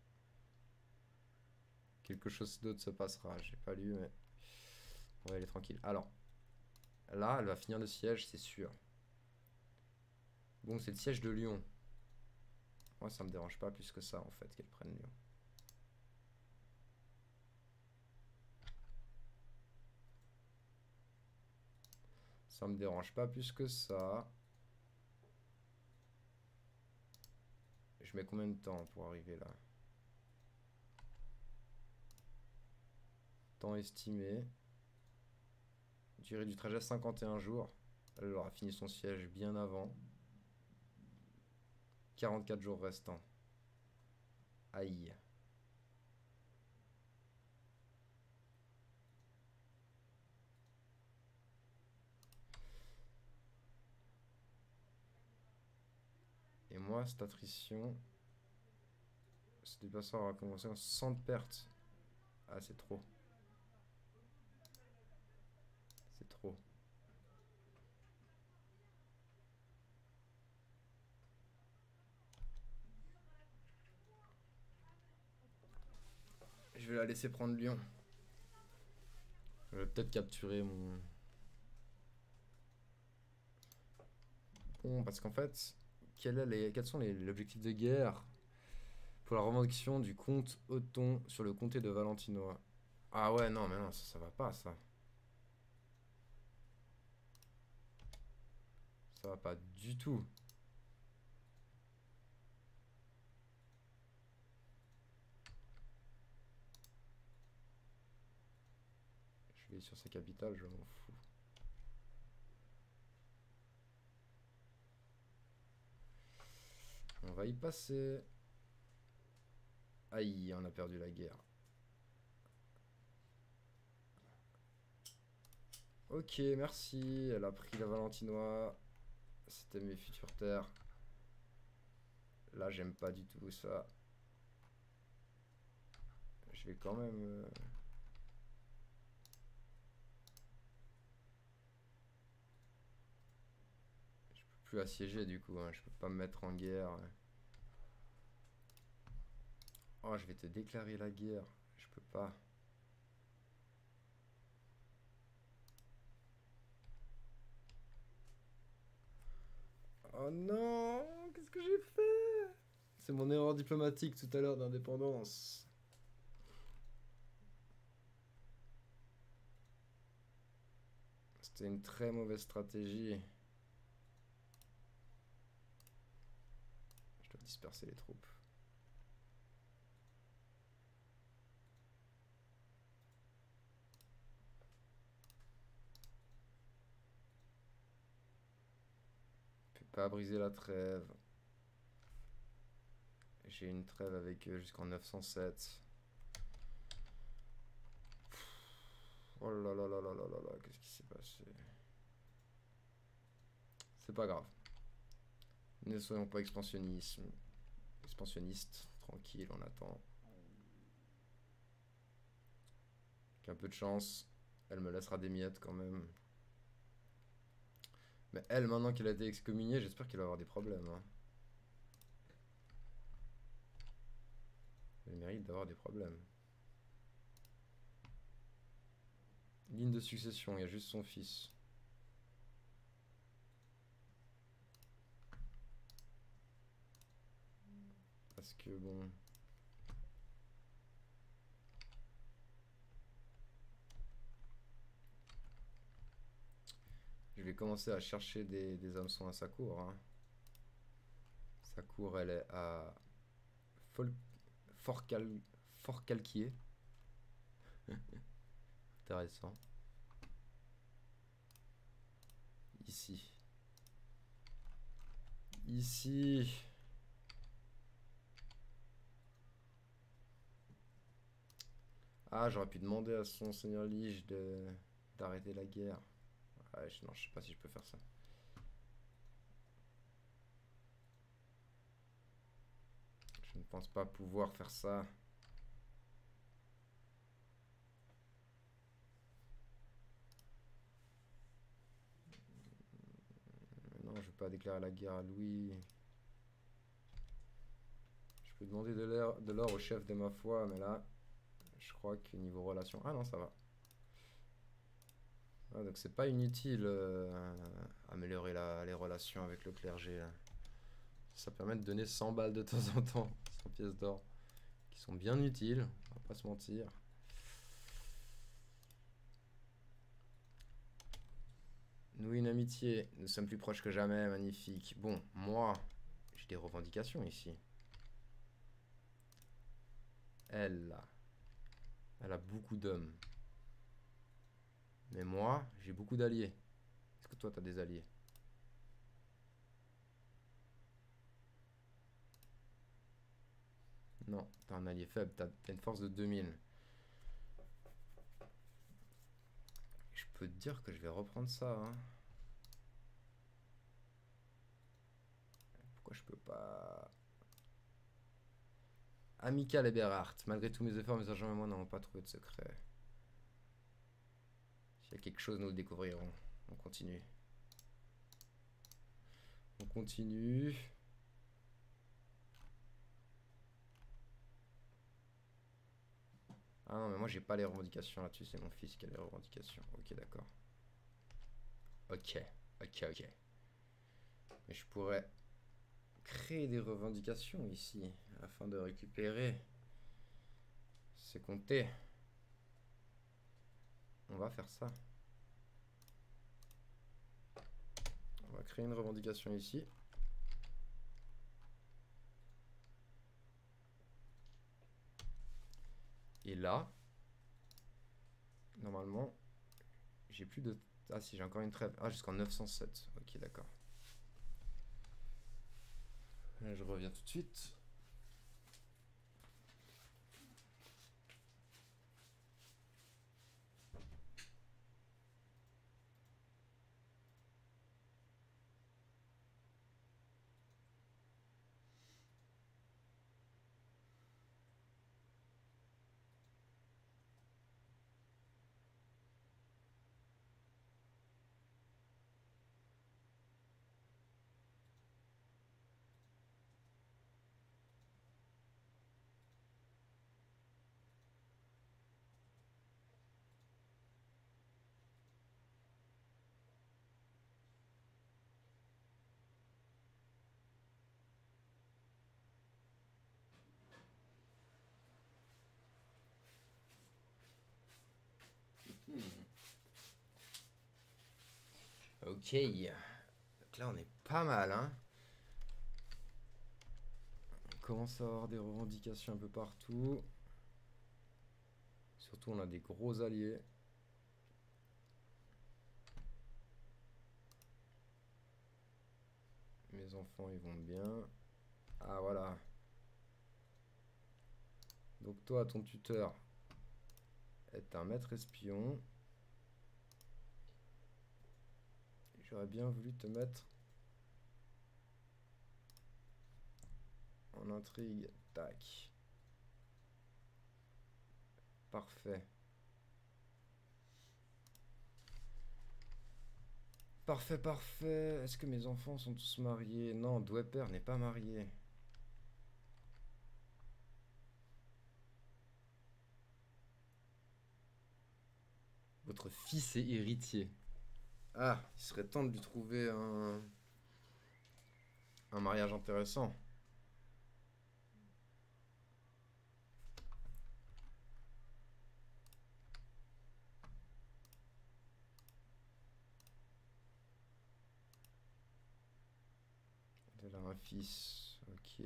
Quelque chose d'autre se passera. J'ai pas lu, mais on va aller tranquille. Alors, là, elle va finir le siège, c'est sûr. Bon, c'est le siège de Lyon. Moi, ça me dérange pas plus que ça, en fait, qu'elle prenne Lyon. Ça me dérange pas plus que ça. Je mets combien de temps pour arriver là? Temps estimé. Durée du trajet 51 jours. Elle aura fini son siège bien avant. 44 jours restants. Aïe. Et moi, cette attrition, ce déplacement aura commencé en 100 de pertes. Ah, c'est trop. C'est trop. Je vais la laisser prendre Lyon. Je vais peut-être capturer mon... Bon, parce qu'en fait, quels sont les objectifs de guerre pour la revendication du comte Othon sur le comté de Valentinois? Ah ouais, non, mais non, ça va pas, ça. Ça va pas du tout. Je vais sur sa capitale, je m'en fous. On va y passer. Aïe, on a perdu la guerre. Ok, merci. Elle a pris la Valentinois. C'était mes futures terres. Là, j'aime pas du tout ça. Je vais quand même... Je peux plus assiéger du coup. Hein. Je peux pas me mettre en guerre. Oh, je vais te déclarer la guerre. Je peux pas. Oh non, qu'est-ce que j'ai fait? C'est mon erreur diplomatique tout à l'heure d'indépendance. C'était une très mauvaise stratégie. Je dois disperser les troupes. Je peux pas briser la trêve. J'ai une trêve avec eux jusqu'en 907. Oh là là là là là là là, qu'est-ce qui s'est passé? C'est pas grave. Ne soyons pas expansionnistes. Tranquille, on attend. Avec un peu de chance, elle me laissera des miettes quand même. Mais elle, maintenant qu'elle a été excommuniée, j'espère qu'elle va avoir des problèmes. Hein. Elle mérite d'avoir des problèmes. Ligne de succession, il y a juste son fils. Parce que bon... Je vais commencer à chercher des hameçons à sa cour. Hein. Sa cour, elle est à Fort Calquier. Intéressant. Ici. Ici. Ah, j'aurais pu demander à son seigneur Lige d'arrêter la guerre. Ouais, non, je sais pas si je peux faire ça. Je ne pense pas pouvoir faire ça. Non, je vais pas déclarer la guerre à Louis. Je peux demander de l'or au chef de ma foi, mais là, je crois que niveau relation... Ah non, ça va. Ah, donc c'est pas inutile améliorer les relations avec le clergé. Là. Ça permet de donner 100 balles de temps en temps, 100 pièces d'or, qui sont bien utiles, on va pas se mentir. Nous une amitié, nous sommes plus proches que jamais, magnifique. Bon, moi, j'ai des revendications ici. Elle, là, elle a beaucoup d'hommes. Mais moi, j'ai beaucoup d'alliés. Est-ce que toi, t'as des alliés? Non, t'as un allié faible, t'as une force de 2000. Je peux te dire que je vais reprendre ça. Hein. Pourquoi je peux pas... Amical et Berhardt. Malgré tous mes efforts, mes agents et moi n'avons pas trouvé de secret. S'il y a quelque chose, nous le découvrirons. On continue. On continue. Ah non, mais moi j'ai pas les revendications là-dessus, c'est mon fils qui a les revendications. Ok, d'accord. Ok, ok. Mais je pourrais créer des revendications ici afin de récupérer ces comtés. On va faire ça. On va créer une revendication ici. Et là, normalement, j'ai plus de... Ah si, j'ai encore une trêve. Ah, jusqu'en 907. Ok, d'accord. Là, je reviens tout de suite. Ok. Donc là, on est pas mal, hein. On commence à avoir des revendications un peu partout. Surtout, on a des gros alliés. Mes enfants, ils vont bien. Ah, voilà. Donc toi, ton tuteur est un maître espion. J'aurais bien voulu te mettre en en intrigue. Tac. Parfait. Parfait, parfait. Est-ce que mes enfants sont tous mariés? Non, Dweper n'est pas marié. Votre fils est héritier. Ah, il serait temps de lui trouver un mariage intéressant. Elle a un fils. Ok.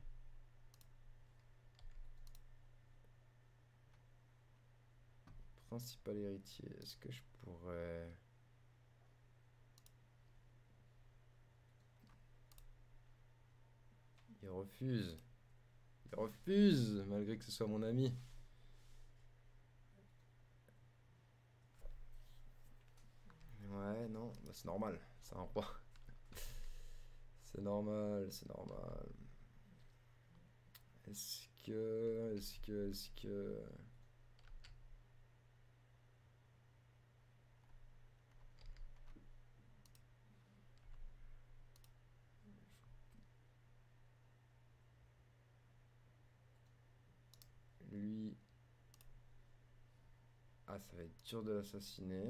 Principal héritier. Est-ce que je pourrais... Il refuse. Il refuse, malgré que ce soit mon ami. Ouais, non, bah, c'est normal. C'est un roi. C'est normal, c'est normal. Est-ce que... Lui... Ah, ça va être dur de l'assassiner.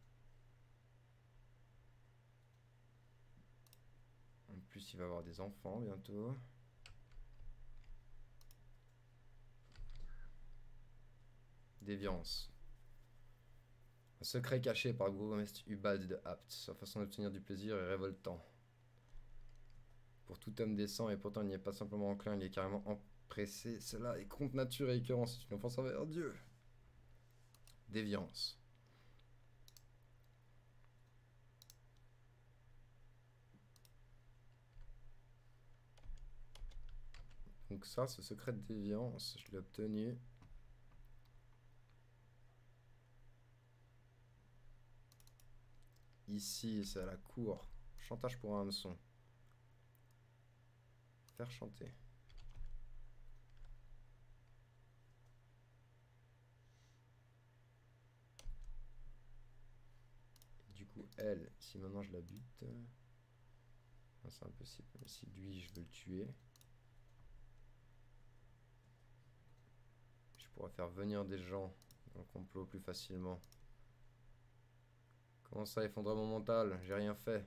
En plus, il va avoir des enfants bientôt. Déviance. Un secret caché par le bourgmestre Ubald de Apt. Sa façon d'obtenir du plaisir est révoltant. Pour tout homme décent, et pourtant il n'y est pas simplement enclin, il est carrément empressé. Cela est contre nature et écœurant, c'est une offense envers Dieu. Déviance. Donc ça, ce secret de déviance, je l'ai obtenu. Ici, c'est à la cour. Chantage pour un hameçon. Faire chanter. Et du coup, elle, si maintenant je la bute... C'est impossible. Mais si lui, je veux le tuer... Je pourrais faire venir des gens dans le complot plus facilement. Comment ça, effondrement mental? J'ai rien fait.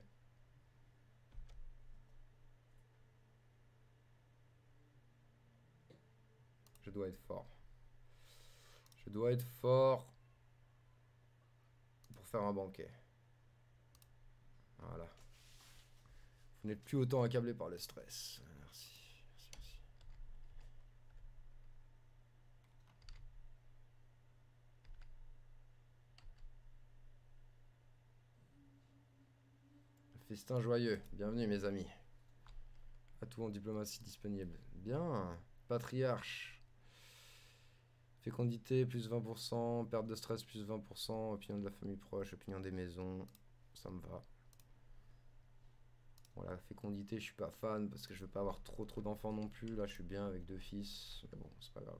Je dois être fort. Je dois être fort pour faire un banquet. Voilà. Vous n'êtes plus autant accablé par le stress. Merci. Merci, merci. Festin joyeux. Bienvenue, mes amis. Atout en diplomatie disponible. Bien. Patriarche. Fécondité, plus 20%. Perte de stress, plus 20%. Opinion de la famille proche. Opinion des maisons. Ça me va. Bon, la fécondité, je suis pas fan parce que je veux pas avoir trop d'enfants non plus. Là, je suis bien avec 2 fils. Mais bon, c'est pas grave.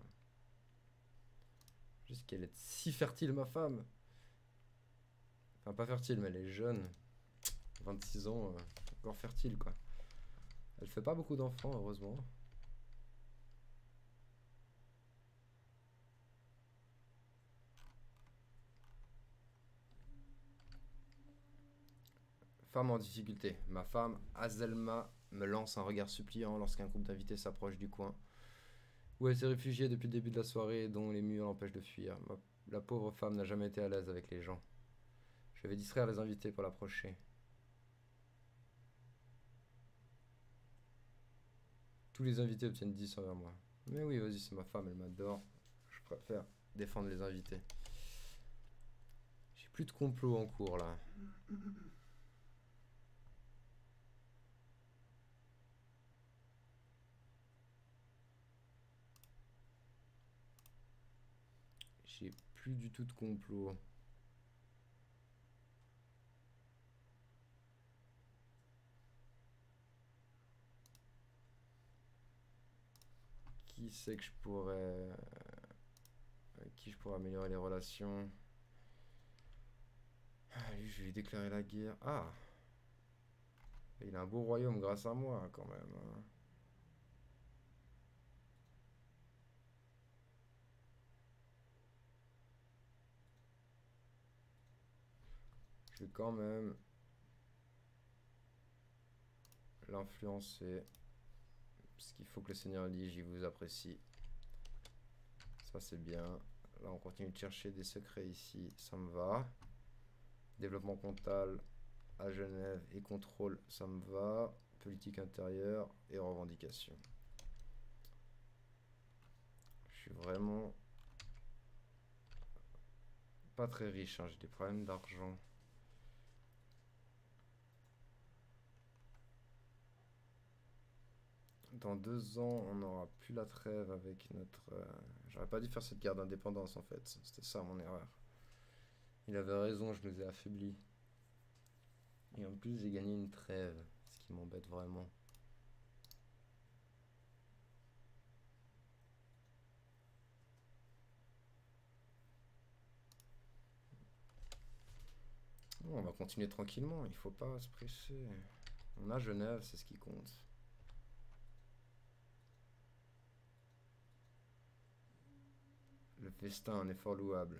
Juste qu'elle est si fertile, ma femme. Enfin, pas fertile, mais elle est jeune. 26 ans, encore fertile, quoi. Elle fait pas beaucoup d'enfants, heureusement. Femme en difficulté. Ma femme, Azelma, me lance un regard suppliant lorsqu'un groupe d'invités s'approche du coin où elle s'est réfugiée depuis le début de la soirée et dont les murs l'empêchent de fuir. La pauvre femme n'a jamais été à l'aise avec les gens. Je vais distraire les invités pour l'approcher. Tous les invités obtiennent 10 envers moi. Mais oui, vas-y, c'est ma femme, elle m'adore. Je préfère défendre les invités. J'ai plus de complot en cours, là. J'ai plus du tout de complot. qui c'est que je pourrais... avec qui je pourrais améliorer les relations? Ah, lui, je vais lui déclarer la guerre. Ah! Il a un beau royaume grâce à moi, quand même, hein. Je vais quand même l'influencer. Parce qu'il faut que le seigneur Lige, il vous apprécie. Ça, c'est bien. Là, on continue de chercher des secrets ici. Ça me va. Développement comptable à Genève et contrôle, ça me va. Politique intérieure et revendication. Je suis vraiment pas très riche, hein. J'ai des problèmes d'argent. Dans 2 ans, on n'aura plus la trêve avec notre... J'aurais pas dû faire cette guerre d'indépendance, en fait. C'était ça, mon erreur. Il avait raison, je nous ai affaiblis. Et en plus, j'ai gagné une trêve, ce qui m'embête vraiment. Bon, on va continuer tranquillement, il faut pas se presser. On a Genève, c'est ce qui compte. Le festin, un effort louable.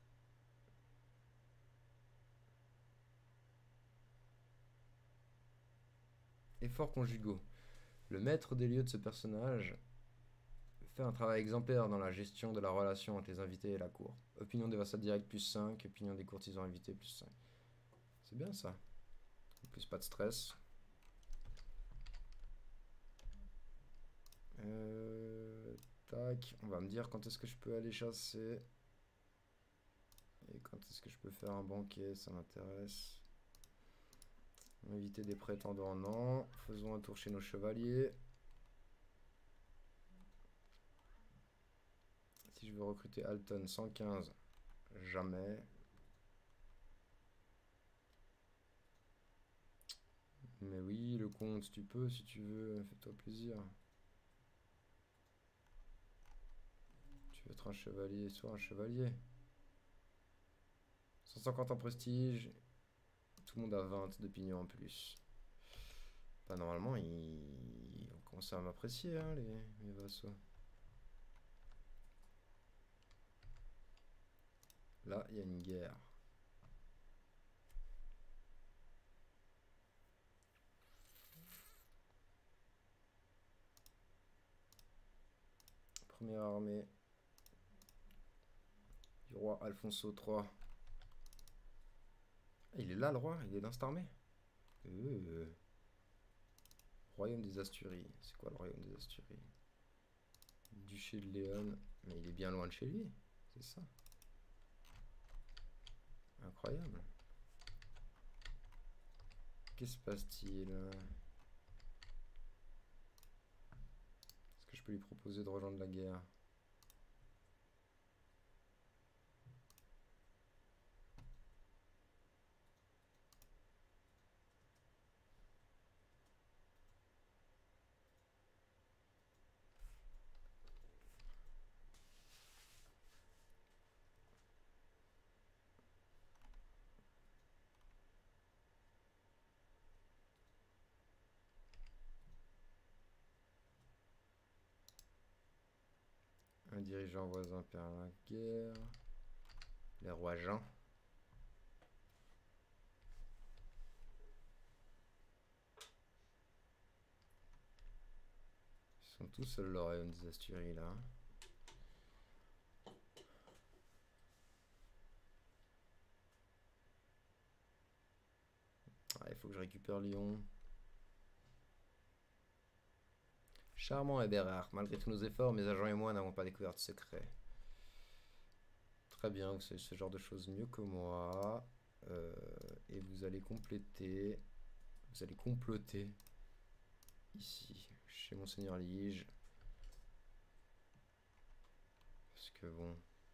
Efforts conjugaux. Le maître des lieux de ce personnage fait un travail exemplaire dans la gestion de la relation entre les invités et la cour. Opinion des vassals directs plus 5, opinion des courtisans invités plus 5. C'est bien ça. En plus, pas de stress. Tac, on va me dire quand est-ce que je peux aller chasser. Et quand est-ce que je peux faire un banquet, ça m'intéresse. Éviter des prétendants, non. Faisons un tour chez nos chevaliers. Si je veux recruter Alton, 115, jamais. Mais oui, le comte, tu peux si tu veux, fais-toi plaisir. Tu veux être un chevalier, sois un chevalier. 150 en prestige. Tout le monde a 20 d'opinion en plus. Bah, normalement, ils vont commencer à m'apprécier, hein, mes vassaux. Là, il y a une guerre. Première armée du roi Alfonso III. Ah, il est là, le roi? Il est dans cette armée? Royaume des Asturies. C'est quoi le royaume des Asturies? Duché de Léon. Mais il est bien loin de chez lui. C'est ça. Incroyable. Qu'est-ce qui se passe-t-il? Est-ce que je peux lui proposer de rejoindre la guerre? Un dirigeant voisin perd la guerre. Les rois Jean. Ils sont tous seuls le royaume des Asturies là. Ah, il faut que je récupère Lyon. Charmant Eberhard. Malgré tous nos efforts, mes agents et moi n'avons pas découvert de secret. Très bien, vous savez ce genre de choses mieux que moi. Et vous allez compléter. Vous allez comploter. Ici, chez Monseigneur Lige. Parce que bon...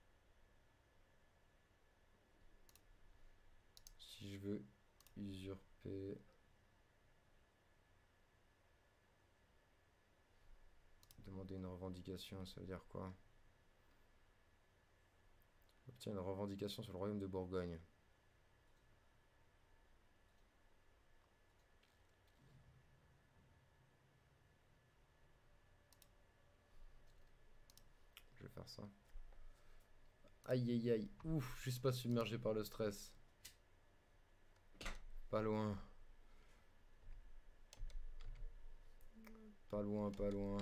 Si je veux usurper... Demander une revanche revendication, ça veut dire quoi? Obtient une revendication sur le royaume de Bourgogne. Je vais faire ça. Aïe aïe aïe. Ouf, juste pas submergé par le stress. Pas loin. Pas loin, pas loin.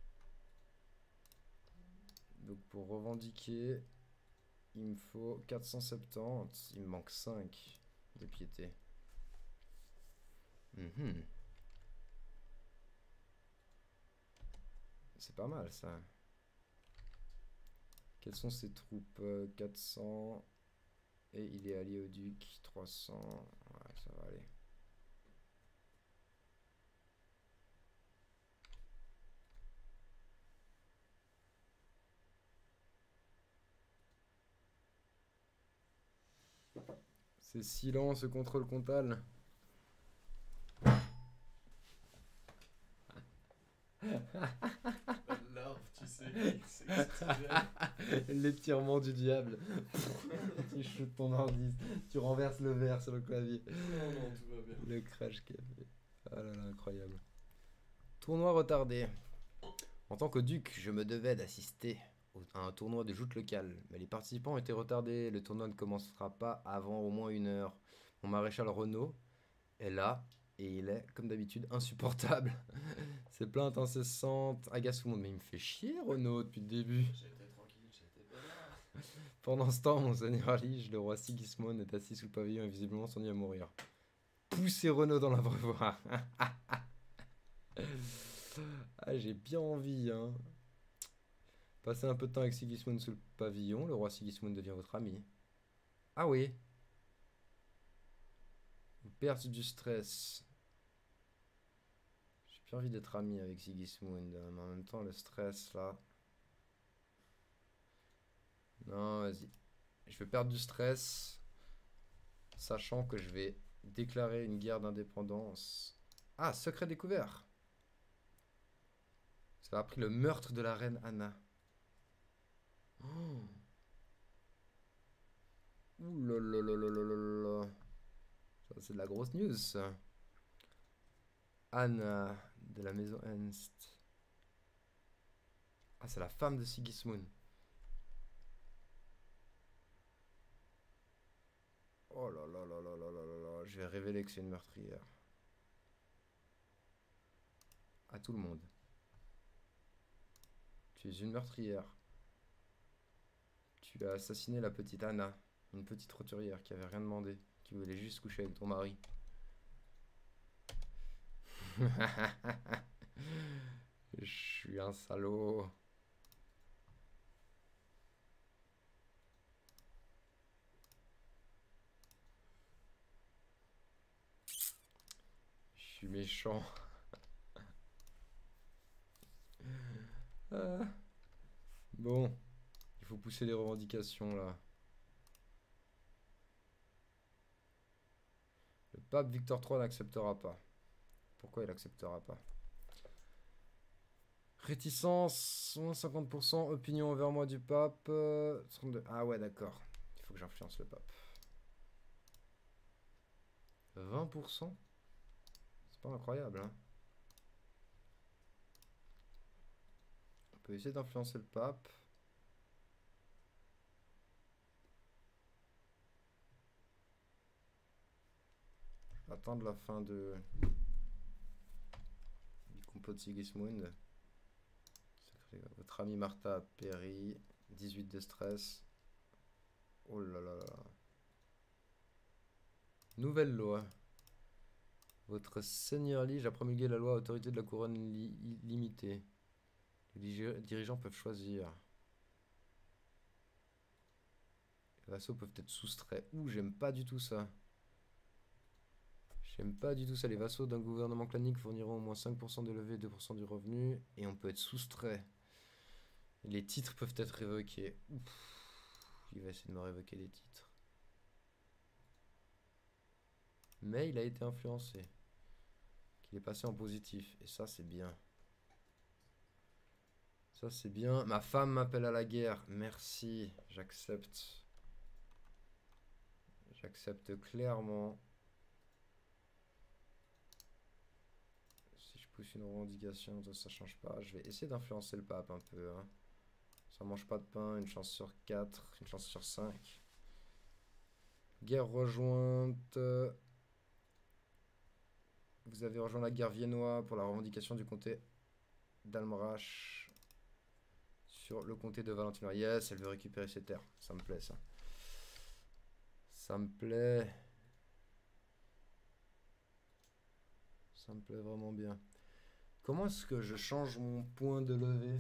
Donc pour revendiquer, il me faut 470. Il me manque 5 de piété. C'est pas mal ça. Quelles sont ses troupes? 400. Et il est allié au duc. 300. Ouais, ça va aller. C'est silence, ce contrôle comptable. L'arbre, tu sais, c'est extrême. L'étirement du diable. Tu shootes ton ordi, tu renverses le verre sur le clavier. Non, non, tout va bien. Le crash qu'il a fait. Ah là là, incroyable. Tournoi retardé. En tant que duc, je me devais d'assister à un tournoi de joutes locales, mais les participants étaient retardés. Le tournoi ne commencera pas avant au moins 1 heure. Mon maréchal Renaud est là et il est, comme d'habitude, insupportable. Ses plaintes incessantes agacent tout le monde. Mais il me fait chier, Renaud, depuis le début. J'étais tranquille, j'étais pas là. Pendant ce temps, mon seigneur Alige, le roi Sigismund, est assis sous le pavillon et visiblement s'ennuie à mourir. Poussez Renaud dans l'abreuvoir. Ah, j'ai bien envie, hein. Passez un peu de temps avec Sigismund sous le pavillon, le roi Sigismund devient votre ami. Ah oui. Vous perdez du stress. J'ai plus envie d'être ami avec Sigismund, hein, mais en même temps, le stress, là... Non, vas-y. Je vais perdre du stress, sachant que je vais déclarer une guerre d'indépendance. Ah, secret découvert. Ça a appris le meurtre de la reine Anna. Oh. Ouh là là là là là là là. Ça, c'est de la grosse news, ça. Anna, de la maison Ernst. Ah, c'est la femme de Sigismund. Oh là là là là là là là là. Je vais révéler que c'est une meurtrière. À tout le monde. Tu es une meurtrière. Tu as assassiné la petite Anna, une petite roturière qui avait rien demandé, qui voulait juste coucher avec ton mari. Je suis un salaud. Je suis méchant. Ah. Bon, il faut pousser les revendications là. Le pape Victor III n'acceptera pas. Pourquoi il n'acceptera pas? Réticence, moins 50%, opinion envers moi du pape. 32. Ah ouais, d'accord. Il faut que j'influence le pape. 20%? C'est pas incroyable, hein. On peut essayer d'influencer le pape. Attendre la fin du complot de Sigismund. Votre amie Martha a péri. 18 de stress. Oh là là là. Nouvelle loi. Votre seigneur Lige a promulgué la loi autorité de la couronne limitée. Les dirigeants peuvent choisir. Les vassaux peuvent être soustraits. Ouh, j'aime pas du tout ça. J'aime pas du tout ça. Les vassaux d'un gouvernement clanique fourniront au moins 5% de levée et 2% du revenu. Et on peut être soustrait. Les titres peuvent être révoqués. Ouf, il va essayer de me révoquer les titres. Mais il a été influencé. Qu'il est passé en positif. Et ça, c'est bien. Ça c'est bien. Ma femme m'appelle à la guerre. Merci, j'accepte. J'accepte clairement. Si je pousse une revendication, ça change pas. Je vais essayer d'influencer le pape un peu. Hein. Ça mange pas de pain, une chance sur 4, une chance sur 5. Guerre rejointe. Vous avez rejoint la guerre viennoise pour la revendication du comté d'Almrach sur le comté de Valentinois. Yes, elle veut récupérer ses terres. Ça me plaît, ça. Ça me plaît. Ça me plaît vraiment bien. Comment est-ce que je change mon point de levée?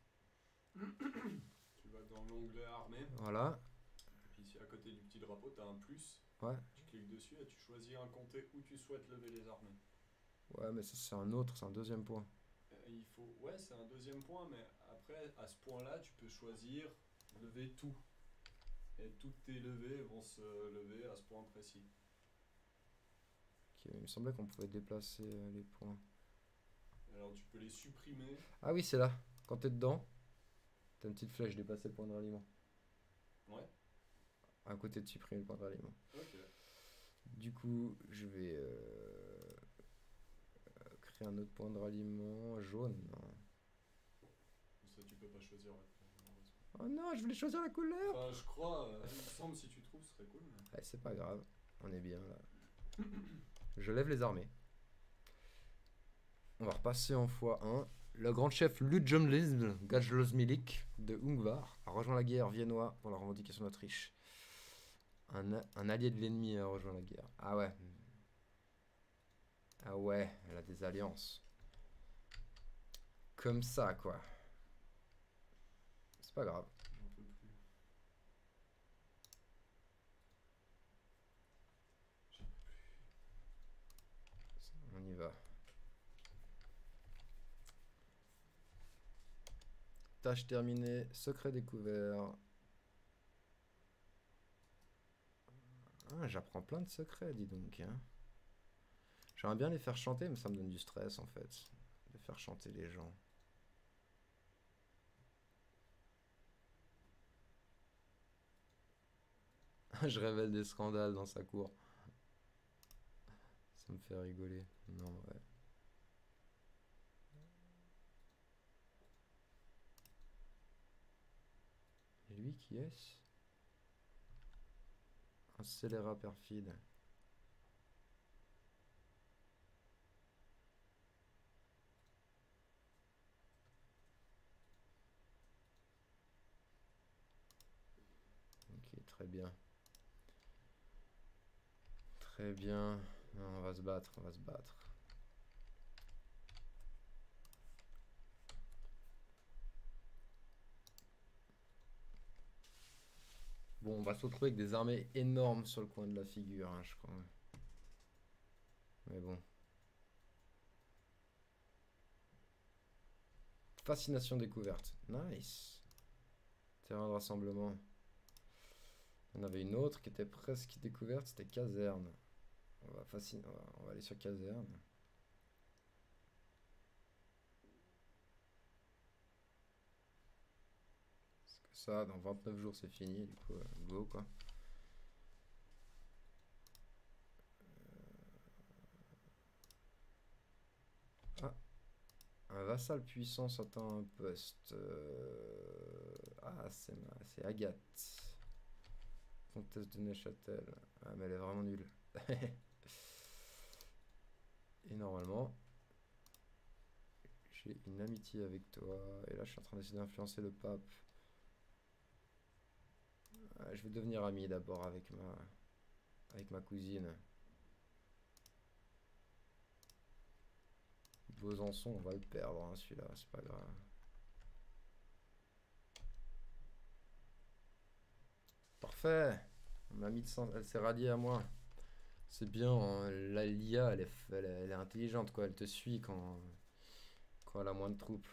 Tu vas dans l'onglet armée. Voilà. Puis ici à côté du petit drapeau, tu as un plus. Ouais. Tu cliques dessus et tu choisis un comté où tu souhaites lever les armées. Ouais, mais ça c'est un autre, c'est un deuxième point. Il faut... Ouais, c'est un deuxième point, mais après, à ce point-là, tu peux choisir lever tout. Et toutes tes levées vont se lever à ce point précis. Ok, il me semblait qu'on pouvait déplacer les points. Alors tu peux les supprimer. Ah oui, c'est là. Quand t'es dedans, t'as une petite flèche dépasser le point de ralliement. Ouais. À côté de supprimer le point de ralliement. Ok. Du coup, je vais créer un autre point de ralliement jaune. Non. Ça, tu peux pas choisir la couleur, malheureusement. Oh non, je voulais choisir la couleur. Enfin, je crois, il me semble, si tu trouves, ce serait cool. Mais... Ouais, c'est pas grave, on est bien là. Je lève les armées. On va repasser en x1. Le grand chef Ludjomlizm Gajlozmilik de Ungvar a rejoint la guerre viennoise pour la revendication d'Autriche. Un allié de l'ennemi a rejoint la guerre. Ah ouais. Ah ouais, elle a des alliances. Comme ça, quoi. C'est pas grave. J'en peux plus. J'en peux plus. On y va. Tâche terminée. Secret découvert. Ah, j'apprends plein de secrets, dis donc. Hein. J'aimerais bien les faire chanter, mais ça me donne du stress, en fait. De faire chanter les gens. Je révèle des scandales dans sa cour. Ça me fait rigoler. Non, ouais. Et lui, qui est-ce? Un scélérat perfide. Ok, très bien. Très bien. Non, on va se battre, on va se battre. Bon, on va se retrouver avec des armées énormes sur le coin de la figure, hein, je crois. Mais bon. Fascination découverte. Nice. Terrain de rassemblement. On avait une autre qui était presque découverte, c'était caserne. On va aller sur caserne. Parce que ça, dans 29 jours, c'est fini, du coup, go quoi. Ah, un vassal puissant s'attend à un poste. Ah, c'est Agathe. Comtesse de Neuchâtel. Ah, mais elle est vraiment nulle. Et normalement, j'ai une amitié avec toi. Et là, je suis en train d'essayer d'influencer le pape. Ah, je vais devenir ami d'abord avec ma cousine. Besançon, on va le perdre, hein, celui-là, c'est pas grave. Parfait. Elle s'est ralliée à moi. C'est bien, hein, l'IA, elle est intelligente, quoi. Elle te suit quand elle a moins de troupes.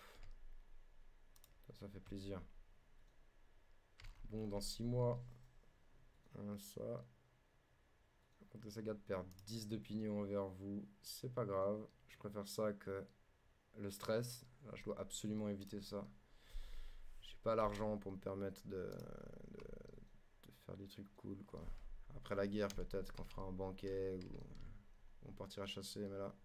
Ça fait plaisir. Bon, dans 6 mois, ça. La comtesse Agathe perd 10 d'opinion envers vous. C'est pas grave. Je préfère ça que le stress. Là, je dois absolument éviter ça. J'ai pas l'argent pour me permettre de faire des trucs cool, quoi. Après la guerre, peut-être qu'on fera un banquet ou on partira chasser, mais là...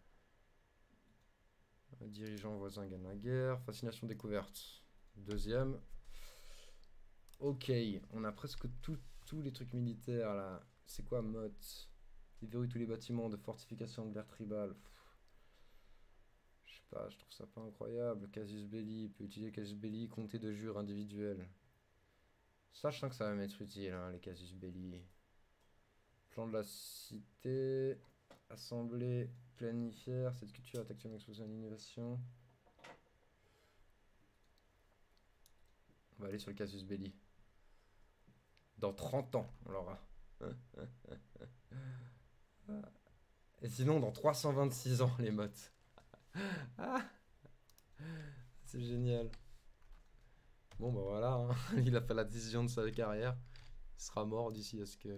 Dirigeant voisin gagne la guerre. Fascination découverte. Deuxième. Ok, on a presque tous les trucs militaires là. C'est quoi Mot? Déverrouille tous les bâtiments de fortification de l'ère tribale. Je sais pas, je trouve ça pas incroyable. Casus belli, il peut utiliser casus belli, compter de jure individuel. Ça, je sens que ça va m'être utile, hein, les casus belli. Plan de la cité. Assemblée planifière. Cette culture est actuellement exposée à l'innovation. On va aller sur le casus belli. Dans 30 ans, on l'aura. Et sinon, dans 326 ans, les mottes. C'est génial. Bon, bah voilà, hein. Il a fait la décision de sa carrière. Il sera mort d'ici à ce que...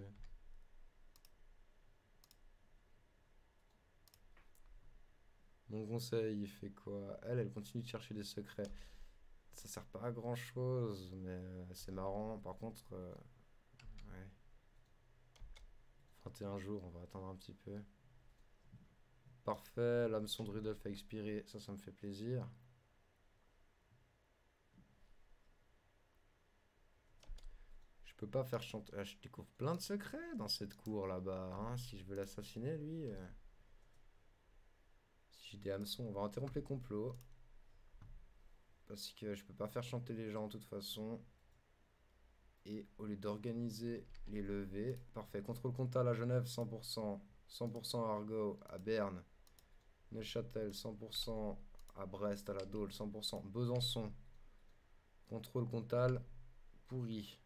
Mon conseil, il fait quoi? Elle continue de chercher des secrets. Ça sert pas à grand chose, mais c'est marrant. Par contre, ouais. 21 jours, on va attendre un petit peu. Parfait, l'hameçon de Rudolf a expiré. Ça me fait plaisir. Je peux pas faire chanter. Ah, je découvre plein de secrets dans cette cour là-bas, hein. Si je veux l'assassiner, lui. Si j'ai des hameçons, on va interrompre les complots. Parce que je peux pas faire chanter les gens de toute façon. Et au lieu d'organiser les levées, parfait. Contrôle Comtal à Genève 100%, 100% à Argos, à Berne, Neuchâtel 100%, à Brest, à la Dole 100%, Besançon, contrôle Comtal, pourri.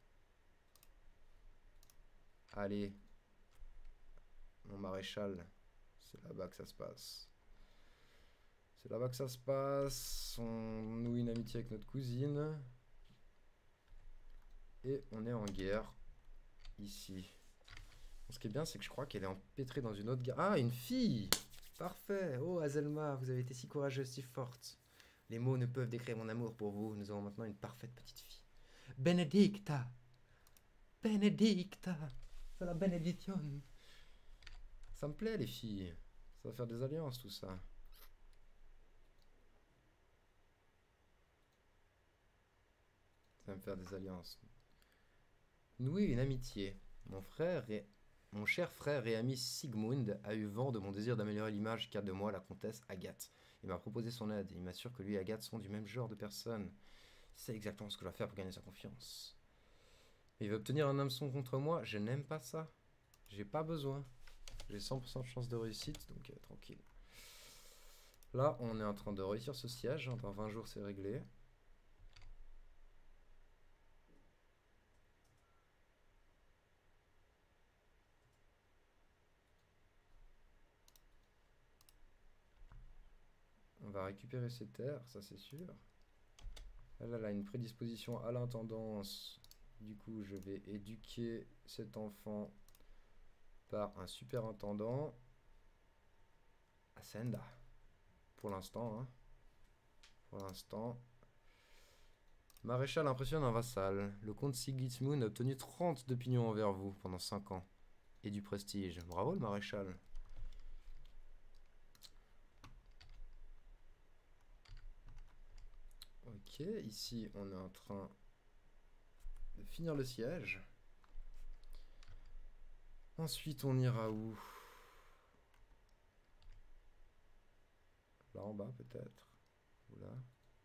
Allez, mon maréchal, c'est là-bas que ça se passe. C'est là-bas que ça se passe. On noue une amitié avec notre cousine. Et on est en guerre. Ici. Ce qui est bien, c'est que je crois qu'elle est empêtrée dans une autre guerre. Ah, une fille! Parfait! Oh, Azelma, vous avez été si courageuse, si forte. Les mots ne peuvent décrire mon amour pour vous. Nous avons maintenant une parfaite petite fille. Benedicta! Benedicta! C'est la bénédiction! Ça me plaît, les filles. Ça va faire des alliances, tout ça. Ça va me faire des alliances. Nouer une amitié. Mon cher frère et ami Sigmund a eu vent de mon désir d'améliorer l'image qu'a de moi la comtesse Agathe. Il m'a proposé son aide. Il m'assure que lui et Agathe sont du même genre de personne. C'est exactement ce que je dois faire pour gagner sa confiance. Mais il veut obtenir un hameçon contre moi. Je n'aime pas ça. J'ai pas besoin. J'ai 100% de chance de réussite, donc tranquille. Là, on est en train de réussir ce siège. Dans 20 jours, c'est réglé. On va récupérer ses terres, ça c'est sûr. Elle a une prédisposition à l'intendance. Du coup, je vais éduquer cet enfant par un super intendant. Ascenda. Pour l'instant, hein. Pour l'instant. Maréchal impressionne un vassal. Le comte Sigismund a obtenu 30 d'opinion envers vous pendant 5 ans. Et du prestige. Bravo le maréchal. Ok, ici on est en train de finir le siège. Ensuite on ira où? Là en bas peut-être. Ou là.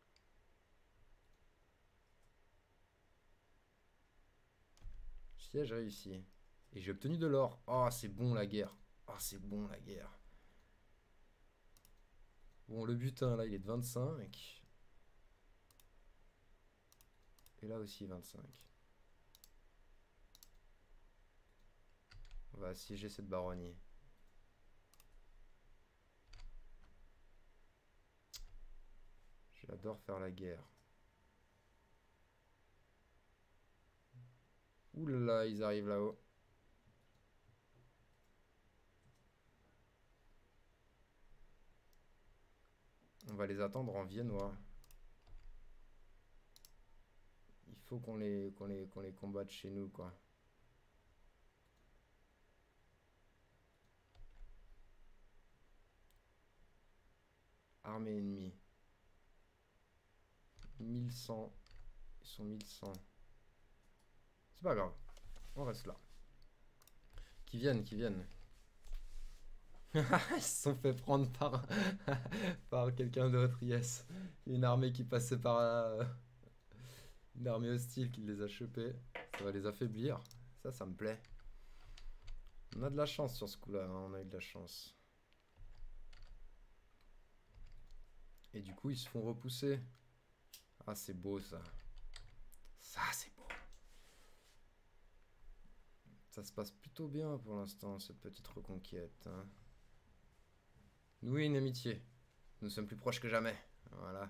Siège réussi. Et j'ai obtenu de l'or. Oh c'est bon la guerre. Oh c'est bon la guerre. Bon le butin là il est de 25. Et là aussi 25. On va assiéger cette baronnie. J'adore faire la guerre. Ouh là là, ils arrivent là-haut. On va les attendre en viennois. faut qu'on les combatte chez nous, quoi. Armée ennemie. 1100. Ils sont 1100. C'est pas grave. On reste là. Qui viennent, qui viennent. Ils se sont fait prendre par, par quelqu'un d'autre, yes. Il y a une armée qui passait par là. Une armée hostile qui les a chopés. Ça va les affaiblir. Ça me plaît. On a de la chance sur ce coup-là, hein. On a eu de la chance. Et du coup, ils se font repousser. Ah, c'est beau, ça. Ça, c'est beau. Ça se passe plutôt bien pour l'instant, cette petite reconquête, hein. Nouer une amitié. Nous sommes plus proches que jamais. Voilà.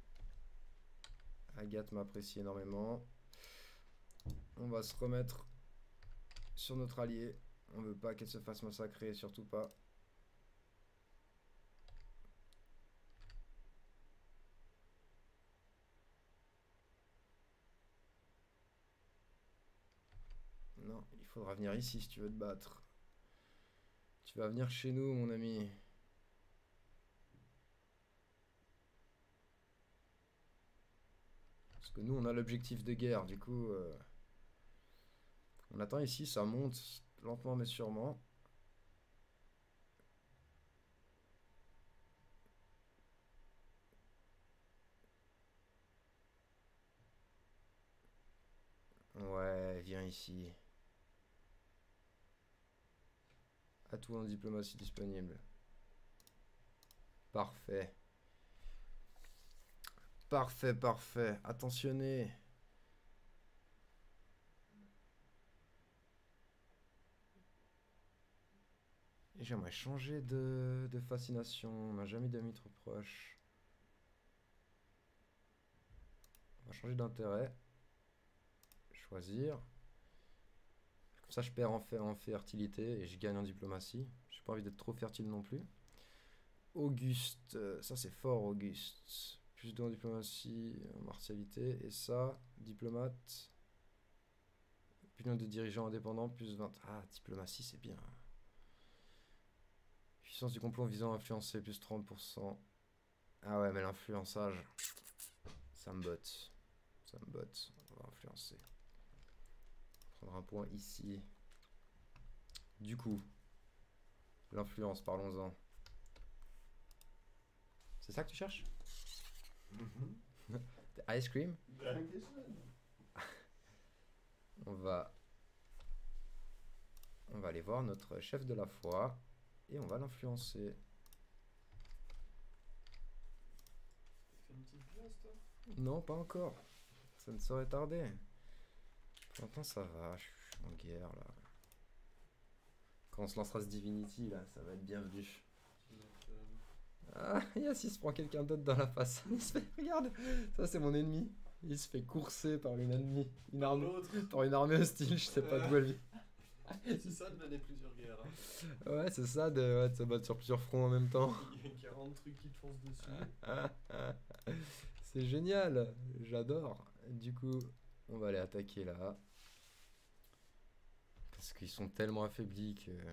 Agathe m'apprécie énormément. On va se remettre sur notre allié. On veut pas qu'elle se fasse massacrer, surtout pas. Non, il faudra venir ici si tu veux te battre. Tu vas venir chez nous, mon ami. Parce que nous, on a l'objectif de guerre. Du coup, on attend ici, ça monte lentement mais sûrement. Ouais, viens ici. Atout en diplomatie disponible. Parfait. Parfait, parfait. Attentionnez. Et j'aimerais changer de fascination. On n'a jamais d'amis trop proches. On va changer d'intérêt. Choisir. Comme ça, je perds en fertilité et je gagne en diplomatie. J'ai pas envie d'être trop fertile non plus. Auguste. Ça, c'est fort, Auguste. Plus de en diplomatie, en martialité. Et ça, diplomate. Opinion de dirigeants indépendants, plus 20. Ah, diplomatie, c'est bien. Puissance du complot visant à influencer, plus 30%. Ah ouais, mais l'influençage, ça me botte. Ça me botte. On va influencer. Prendre un point ici. Du coup, l'influence, parlons-en. C'est ça que tu cherches? Ice cream? On va aller voir notre chef de la foi et on va l'influencer. Fais une petite glace, toi? Non, pas encore. Ça ne saurait tarder. Pour l'instant, ça va. Je suis en guerre là. Quand on se lancera ce Divinity là, ça va être bienvenu. Ah, yes, il se prend quelqu'un d'autre dans la face. Il se fait, regarde, ça c'est mon ennemi. Il se fait courser par une ennemie, par une armée hostile, je sais pas d'où elle vient. C'est ça de mener plusieurs guerres. Hein. Ouais, c'est ça de se battre sur plusieurs fronts en même temps. Il y a 40 trucs qui te foncent dessus. C'est génial, j'adore. Du coup, on va aller attaquer là. Parce qu'ils sont tellement affaiblis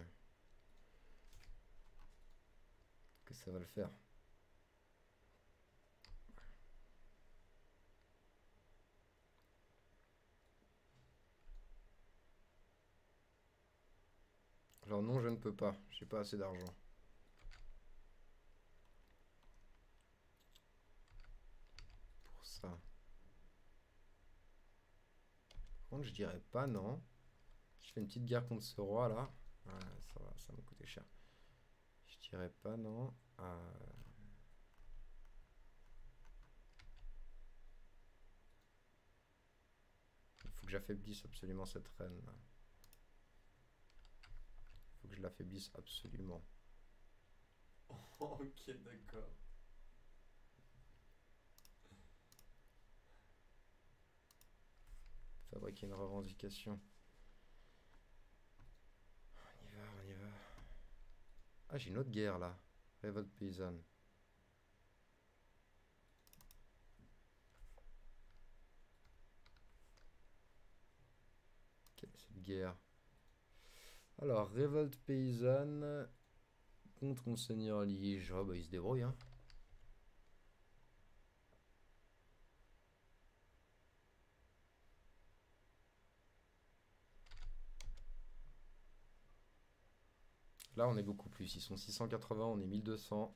que ça va le faire. Genre non, je ne peux pas. J'ai pas assez d'argent. Pour ça. Par contre, je dirais pas non. Je fais une petite guerre contre ce roi là. Ouais, ça va, ça m'a coûté cher. Je dirais pas non. Il faut que j'affaiblisse absolument cette reine là. Il faut que je l'affaiblisse absolument. Ok, d'accord. Fabriquer une revendication. On y va, on y va. Ah, j'ai une autre guerre là. Révolte paysanne. guerre. Alors, révolte paysanne contre Monseigneur Lige. Oh, bah, il se débrouille, hein. Là, on est beaucoup plus. Ils sont 680, on est 1200.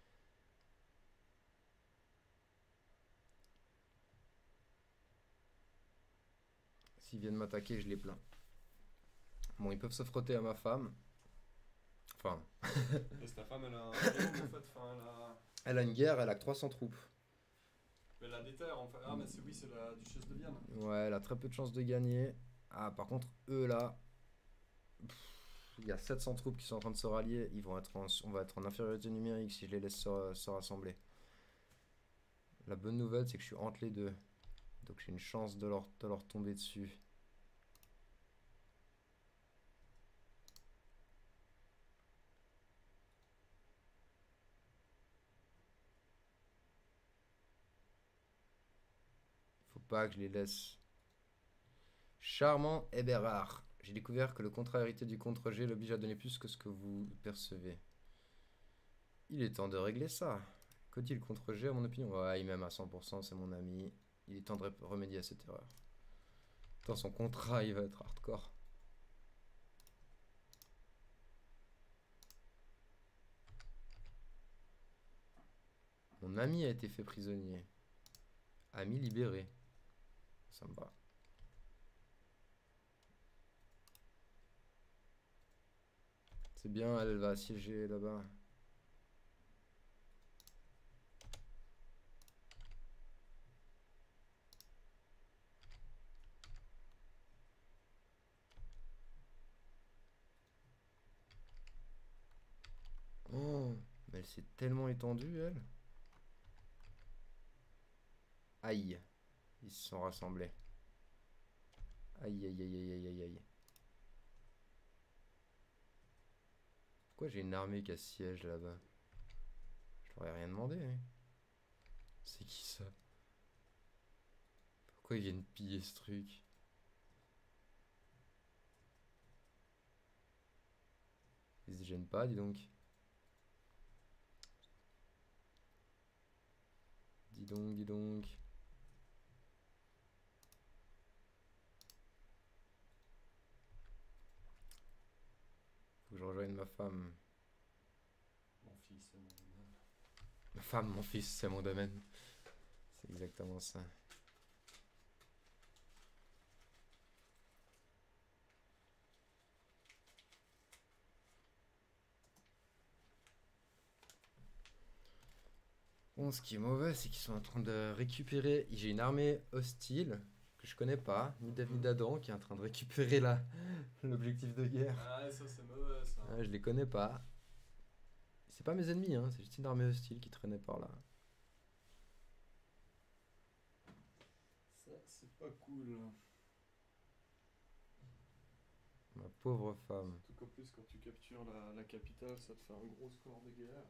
S'ils viennent m'attaquer, je les plains. Bon, ils peuvent se frotter à ma femme. Enfin, Et ta femme, elle a un royaume, en fait. Enfin, elle a une guerre, elle a que 300 troupes. elle a des terres, en fait. Ah, mais oui, c'est la duchesse de Vienne. Ouais, elle a très peu de chances de gagner. Ah, par contre, eux là, il y a 700 troupes qui sont en train de se rallier. Ils vont être on va être en infériorité numérique si je les laisse se rassembler. La bonne nouvelle, c'est que je suis entre les deux. Donc j'ai une chance de leur tomber dessus. Faut pas que je les laisse. Charmant Eberhard. J'ai découvert que le contrat hérité du contre-G l'oblige à donner plus que ce que vous percevez. Il est temps de régler ça. Que dit le contre-G à mon opinion? Ouais, il m'aime à 100%, c'est mon ami. Il est temps de remédier à cette erreur. Dans son contrat, il va être hardcore. Mon ami a été fait prisonnier. Ami libéré. Ça me va. C'est bien, elle va assiéger là-bas. Oh, mais elle s'est tellement étendue, elle. Aïe. Ils se sont rassemblés. Aïe, aïe, aïe, aïe, aïe, aïe, aïe. Pourquoi j'ai une armée qui assiège là-bas? Je leur ai rien demandé, hein. C'est qui ça? Pourquoi ils viennent piller ce truc? Ils se gênent pas, dis donc. Dis donc, dis donc. Faut que je rejoigne ma femme. Mon fils, c'est mon domaine. Ma femme, mon fils, c'est mon domaine. C'est exactement ça. Bon, ce qui est mauvais, c'est qu'ils sont en train de récupérer. J'ai une armée hostile que je connais pas, ni Dave ni d'Adam, qui est en train de récupérer l'objectif de guerre. Ah, ça, c'est mauvais, ça. Je les connais pas. C'est pas mes ennemis, hein, c'est juste une armée hostile qui traînait par là. Ça, c'est pas cool. Ma pauvre femme. Surtout qu'en plus, quand tu captures la capitale, ça te fait un gros score de guerre.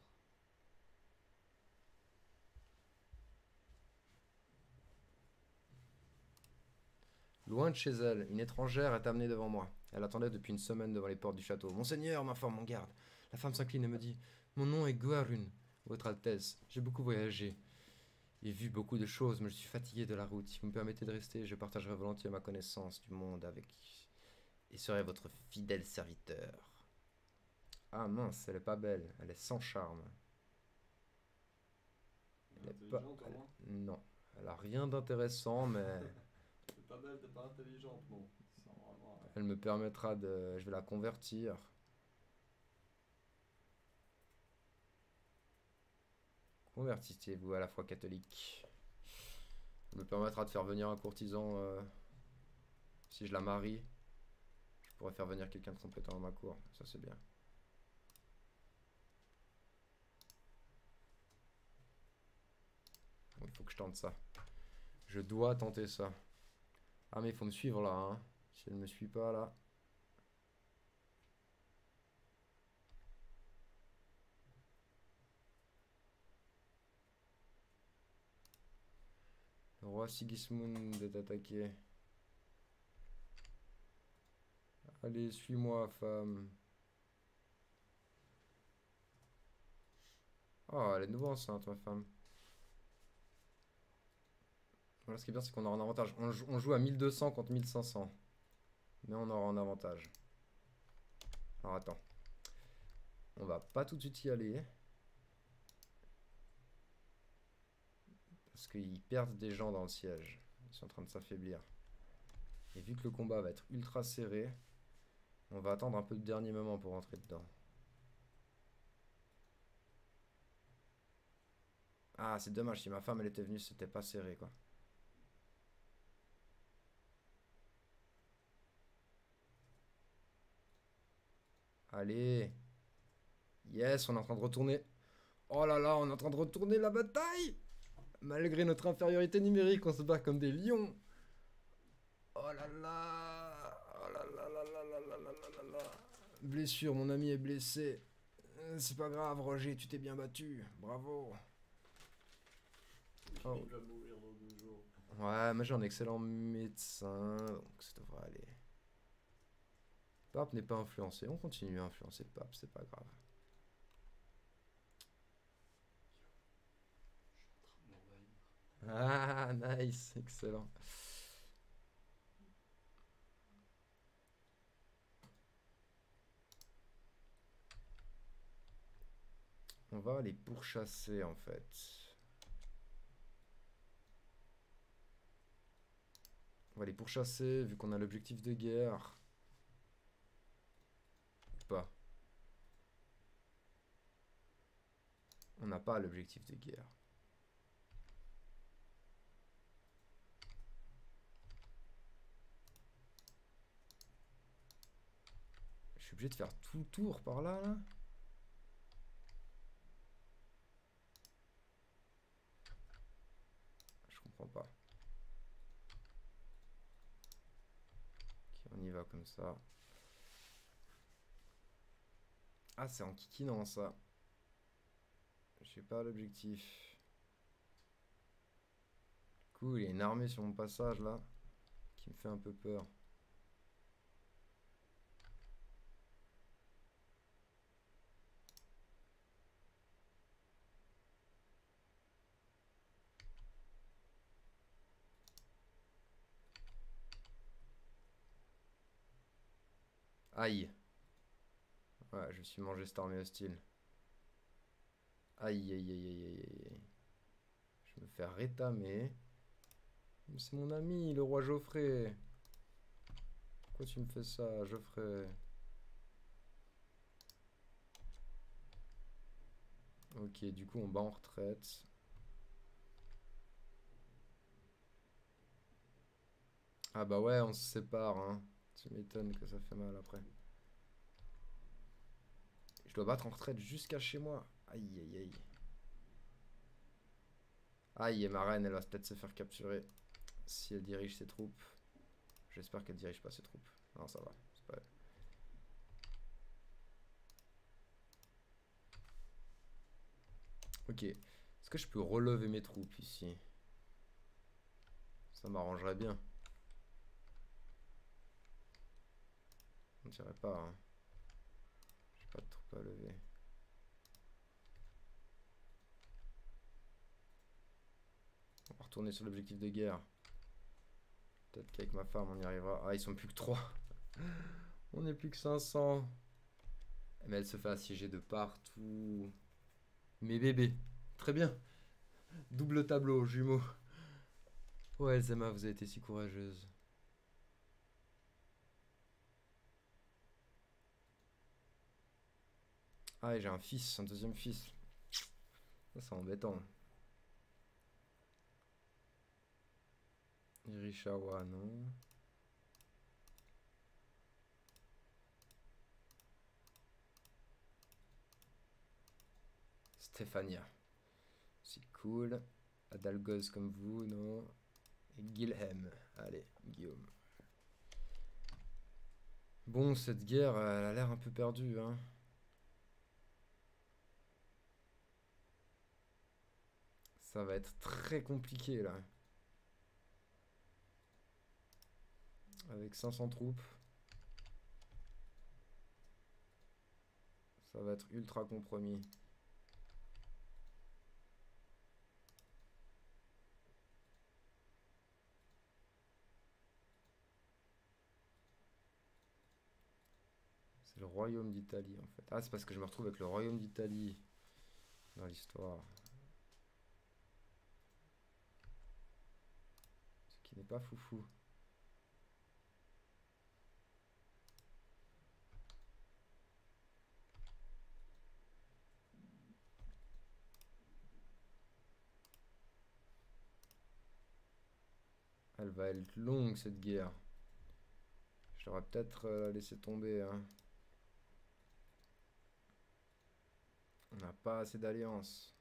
Loin de chez elle, une étrangère est amenée devant moi. Elle attendait depuis une semaine devant les portes du château. Monseigneur, m'informe mon garde. La femme s'incline et me dit: Mon nom est Guarun, Votre Altesse. J'ai beaucoup voyagé et vu beaucoup de choses, mais je suis fatigué de la route. Si vous me permettez de rester, je partagerai volontiers ma connaissance du monde avec et serai votre fidèle serviteur. Ah mince, elle est pas belle, elle est sans charme. Elle est pas. Intelligente, au moins. Non, elle a rien d'intéressant, mais T'es pas belle, t'es pas intelligente, bon. Sans vraiment. elle me permettra de. Je vais la convertir. Convertissez-vous à la foi catholique. Elle me permettra de faire venir un courtisan. Si je la marie, je pourrais faire venir quelqu'un de compétent dans ma cour. Ça, c'est bien. Bon, il faut que je tente ça. Je dois tenter ça. Ah, mais il faut me suivre là, hein. Si elle ne me suit pas là. Le roi Sigismund est attaqué. Allez, suis-moi, femme. Oh, elle est de nouveau enceinte, ma femme. Voilà, ce qui est bien, c'est qu'on aura un avantage. On joue à 1200 contre 1500. Mais on aura un avantage. Alors, attends. On va pas tout de suite y aller. Parce qu'ils perdent des gens dans le siège. Ils sont en train de s'affaiblir. Et vu que le combat va être ultra serré, on va attendre un peu le dernier moment pour rentrer dedans. Ah, c'est dommage, si ma femme elle était venue, c'était pas serré quoi. Allez. Yes, on est en train de retourner. Oh là là, on est en train de retourner la bataille. Malgré notre infériorité numérique, on se bat comme des lions. Oh là là. Oh là là là là là là là là là. Blessure, mon ami est blessé. C'est pas grave, Roger, tu t'es bien battu. Bravo. Oh. Il va mourir dans 2 jours. Ouais, mais j'ai un excellent médecin, donc ça devrait aller. Pape n'est pas influencé. On continue à influencer Pape, c'est pas grave. Ah, nice, excellent. On va les pourchasser en fait. On va les pourchasser vu qu'on a l'objectif de guerre. Ou pas. On n'a pas l'objectif de guerre. Je suis obligé de faire tout le tour par là, là. Je comprends pas. Ok, on y va comme ça. Ah, c'est en kikinant ça. J'ai pas l'objectif. Du coup, il y a une armée sur mon passage là qui me fait un peu peur. Aïe. Ouais, je me suis mangé cette armée hostile. Aïe, aïe, aïe, aïe, aïe, aïe. Je me fais rétamer. C'est mon ami, le roi Geoffrey. Pourquoi tu me fais ça, Geoffrey? Ok, du coup, on bat en retraite. Ah bah ouais, on se sépare, hein. Tu m'étonnes que ça fait mal après. Je dois battre en retraite jusqu'à chez moi. Aïe, aïe, aïe. Aïe, et ma reine, elle va peut-être se faire capturer si elle dirige ses troupes. J'espère qu'elle dirige pas ses troupes. Non, ça va. C'est pas... Ok. Est-ce que je peux relever mes troupes ici? Ça m'arrangerait bien. On dirait pas, hein. J'ai pas de troupes à lever. On va retourner sur l'objectif de guerre. Peut-être qu'avec ma femme on y arrivera. Ah, ils sont plus que 3. On est plus que 500. Mais elle se fait assiéger de partout. Mes bébés. Très bien. Double tableau, jumeaux. Oh Elzema, vous avez été si courageuse. Ah, et j'ai un fils, un deuxième fils. Ça, c'est embêtant. Irishawa, non. Stéphania. C'est cool. Adalgoz comme vous, non. Et Guilhem. Allez, Guillaume. Bon, cette guerre, elle a l'air un peu perdue, hein. Ça va être très compliqué, là. Avec 500 troupes. Ça va être ultra compromis. C'est le royaume d'Italie en fait. Ah, c'est parce que je me retrouve avec le royaume d'Italie dans l'histoire. Ce qui n'est pas foufou. Elle va être longue cette guerre. Je l'aurais peut-être laissé tomber. Hein. On n'a pas assez d'alliances.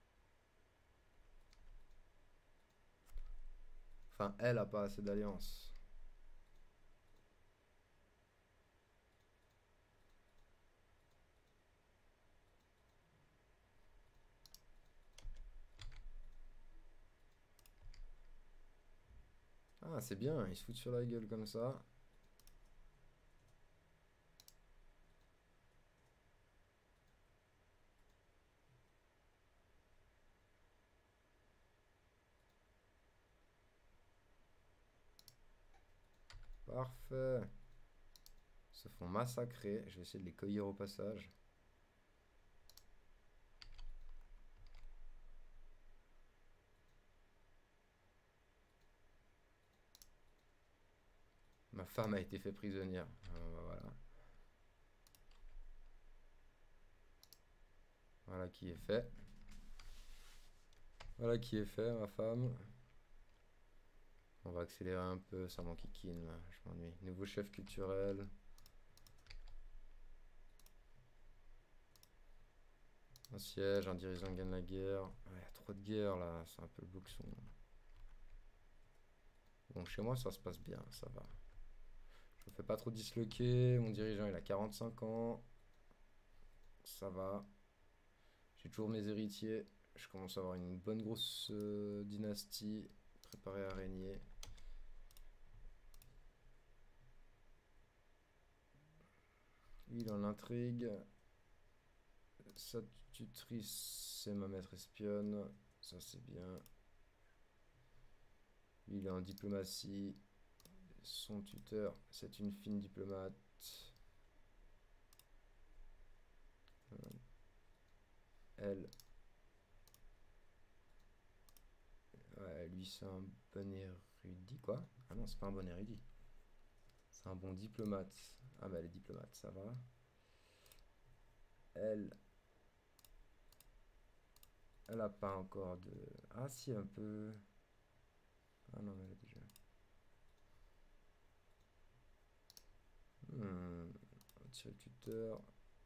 Enfin, elle a pas assez d'alliances. Ah, c'est bien, ils se foutent sur la gueule comme ça. Parfait. Ils se font massacrer. Je vais essayer de les cueillir au passage. Ma femme a été faite prisonnière. Voilà. Voilà qui est fait. Voilà qui est fait, ma femme. On va accélérer un peu, ça m'enquiquine là, je m'ennuie. Nouveau chef culturel. Un siège, un dirigeant gagne la guerre. Il y a trop de guerre là, c'est un peu le boxon. Bon, chez moi ça se passe bien, ça va. Je me fais pas trop disloquer. Mon dirigeant il a 45 ans. Ça va. J'ai toujours mes héritiers. Je commence à avoir une bonne grosse dynastie préparée à régner. Lui, il est en intrigue. Sa tutrice, c'est ma maître espionne. Ça, c'est bien. Lui, il est en diplomatie. Son tuteur, c'est une fine diplomate. Elle. Ouais, lui, c'est un bon érudit, quoi. Ah non, c'est pas un bon érudit. C'est un bon diplomate. Ah bah, les diplomates, ça va. Elle. Elle a pas encore de... Ah si, un peu... Ah non, mais elle a déjà... Tirer tuteur.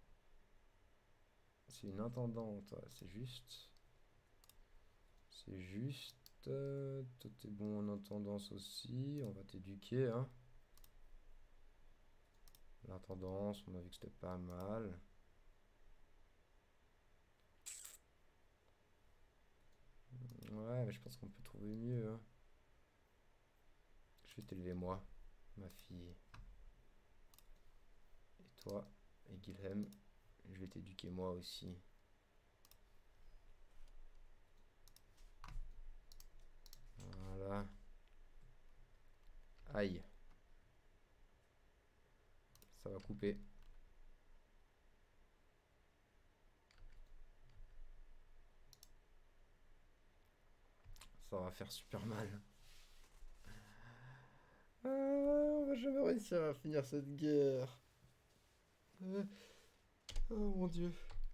C'est une intendante, ouais, c'est juste. C'est juste. Toi, t'es bon en intendance aussi. On va t'éduquer, hein. L'intendance, on a vu que c'était pas mal. Ouais, mais je pense qu'on peut trouver mieux, hein. Je vais t'élever moi, ma fille. Et toi, et Guilhem, je vais t'éduquer moi aussi. Voilà. Aïe. Ça va couper. Ça va faire super mal. On va jamais réussir à finir cette guerre. Oh mon dieu.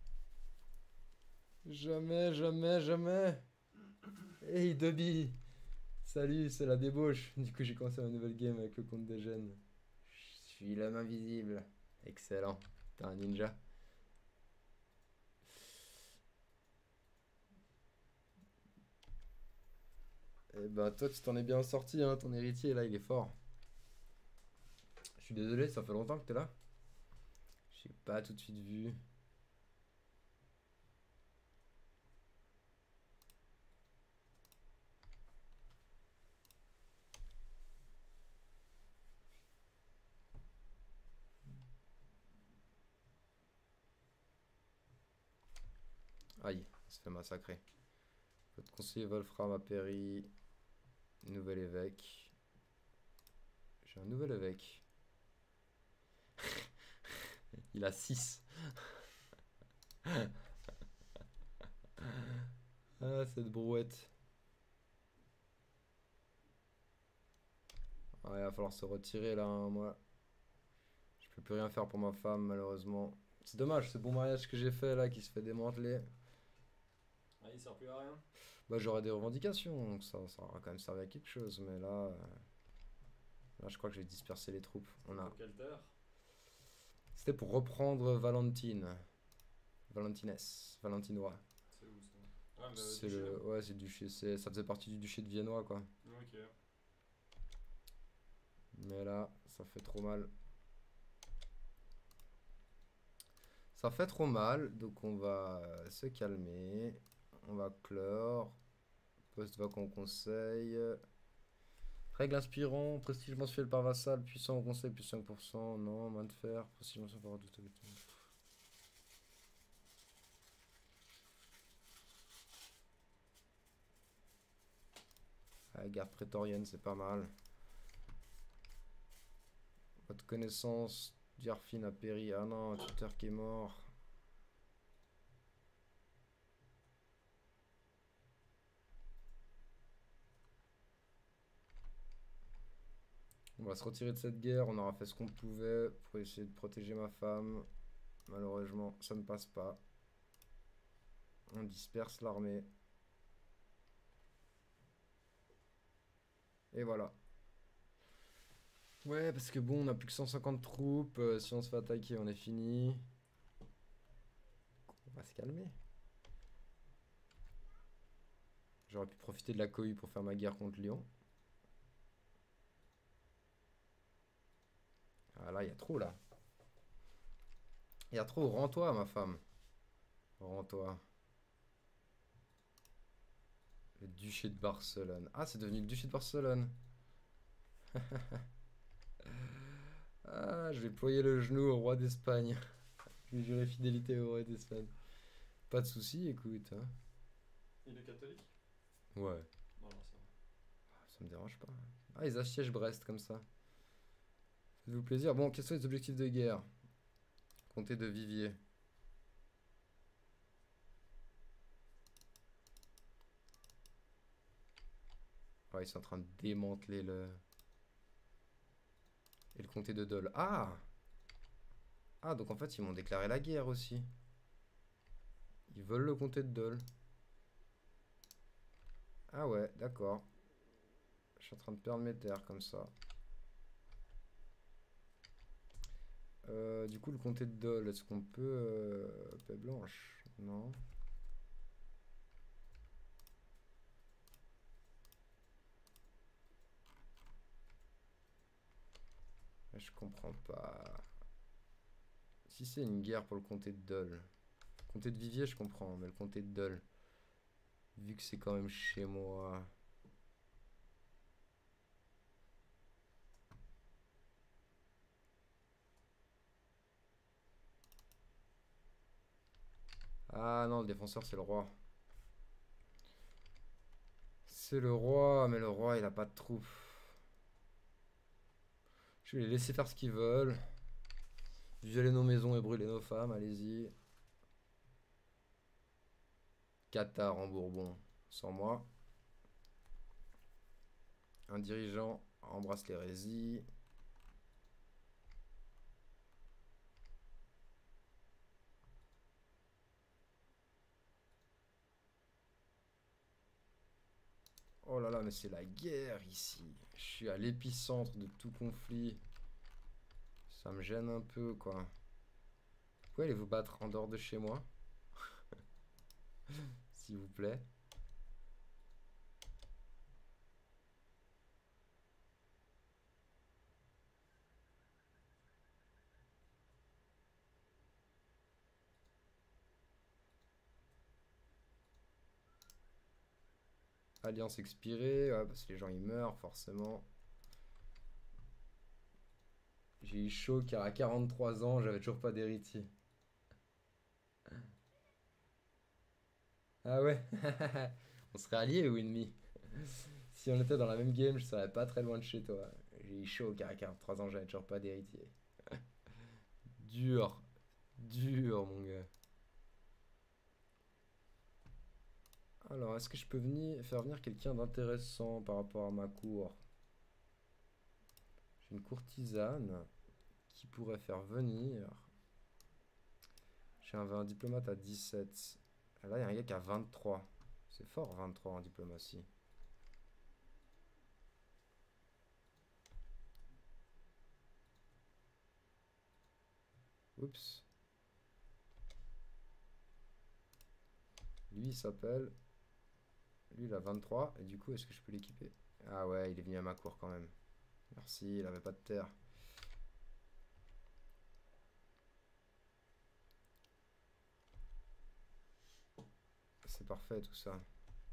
Jamais, jamais, jamais. Hey Dobby. Salut, c'est la débauche. Du coup, j'ai commencé ma nouvelle game avec le compte des gènes. Je suis l'homme invisible. Excellent. T'es un ninja. Eh ben, toi, tu t'en es bien sorti, hein. Ton héritier, là, il est fort. Je suis désolé, ça fait longtemps que t'es là. J'ai pas tout de suite vu. Aïe, on se fait massacrer. Votre conseiller Wolfram a péri. Nouvel évêque. J'ai un nouvel évêque. Il a 6. Ah, cette brouette. Ouais, il va falloir se retirer là, hein, moi. Je peux plus rien faire pour ma femme, malheureusement. C'est dommage, ce bon mariage que j'ai fait là qui se fait démanteler. Ah, il sert plus à rien. Bah, j'aurais des revendications, donc ça aura quand même servi à quelque chose. Mais là, là je crois que j'ai dispersé les troupes. Pour quelle terre? C'était pour reprendre Valentine. Valentines. Valentinois. C'est où ça? Ah, mais C'est duché. le. Ouais, c'est le duché. Ça faisait partie du duché de Viennois, quoi. Ok. Mais là, ça fait trop mal. Ça fait trop mal, donc on va se calmer. On va clore. Poste vacant au conseil. Règle inspirant, prestige mensuel par vassal, puissant au conseil, plus 5%. Non, main de fer, prestige mensuel par d'autorité. Ah, garde prétorienne, c'est pas mal. Votre connaissance d'Yarfin a péri. Ah non, un tuteur qui est mort. On va se retirer de cette guerre. On aura fait ce qu'on pouvait pour essayer de protéger ma femme. Malheureusement, ça ne passe pas. On disperse l'armée. Et voilà. Ouais, parce que bon, on a plus que 150 troupes. Si on se fait attaquer, on est fini. On va se calmer. J'aurais pu profiter de la cohue pour faire ma guerre contre Lyon. Ah là, il y a trop là. Il y a trop. Rends-toi, ma femme. Rends-toi. Le duché de Barcelone. Ah, c'est devenu le duché de Barcelone. Ah, je vais ployer le genou au roi d'Espagne. Je vais jurer fidélité au roi d'Espagne. Pas de soucis, écoute, hein. Il est catholique? Ouais, Non, non, ça va. ça me dérange pas. Ah, ils assiègent Brest comme ça. Faites-vous plaisir. Bon, quels sont les objectifs de guerre? Comté de Viviers. Ouais, ils sont en train de démanteler le... Et le comté de Dole. Ah! Ah, donc en fait, ils m'ont déclaré la guerre aussi. Ils veulent le comté de Dole. Ah ouais, d'accord. Je suis en train de perdre mes terres comme ça. Du coup, le comté de Dole, est-ce qu'on peut... paix blanche? Non. Je comprends pas. Si c'est une guerre pour le comté de Dole. Le comté de Viviers, je comprends, mais le comté de Dole, vu que c'est quand même chez moi. Ah non, le défenseur, c'est le roi. C'est le roi, mais le roi, il a pas de troupes. Je vais les laisser faire ce qu'ils veulent. Violer nos maisons et brûler nos femmes, allez-y. Qatar en Bourbon, sans moi. Un dirigeant embrasse l'hérésie. Oh là là, mais c'est la guerre ici. Je suis à l'épicentre de tout conflit. Ça me gêne un peu, quoi. Vous pouvez aller vous battre en dehors de chez moi? S'il vous plaît. Alliance expirée, ouais, parce que les gens ils meurent forcément. J'ai eu chaud car à 43 ans, j'avais toujours pas d'héritier. Ah ouais? On serait alliés ou ennemis? Si on était dans la même game, je serais pas très loin de chez toi. J'ai eu chaud au caractère. 3 ans, j'avais toujours pas d'héritier. Dur. Dur, mon gars. Alors, est-ce que je peux faire venir quelqu'un d'intéressant par rapport à ma cour? J'ai une courtisane qui pourrait faire venir. J'ai un diplomate à 17. Là, il y a un gars qui a 23. C'est fort, 23 en diplomatie. Oups. Lui, il s'appelle. Lui, il a 23. Et du coup, est-ce que je peux l'équiper? Ah ouais, il est venu à ma cour quand même. Merci, il avait pas de terre. C'est parfait tout ça.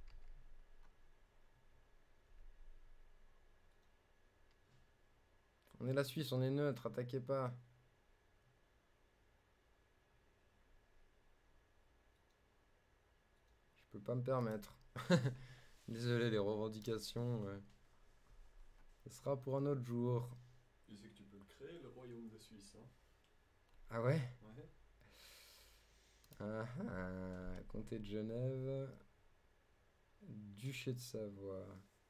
On est la Suisse, on est neutre, attaquez pas. Je peux pas me permettre. Désolé, les revendications. Ce sera pour un autre jour. Tu sais que tu peux le créer, le royaume de Suisse. Hein. Ah ouais? Ouais. Ah ah, comté de Genève. Duché de Savoie.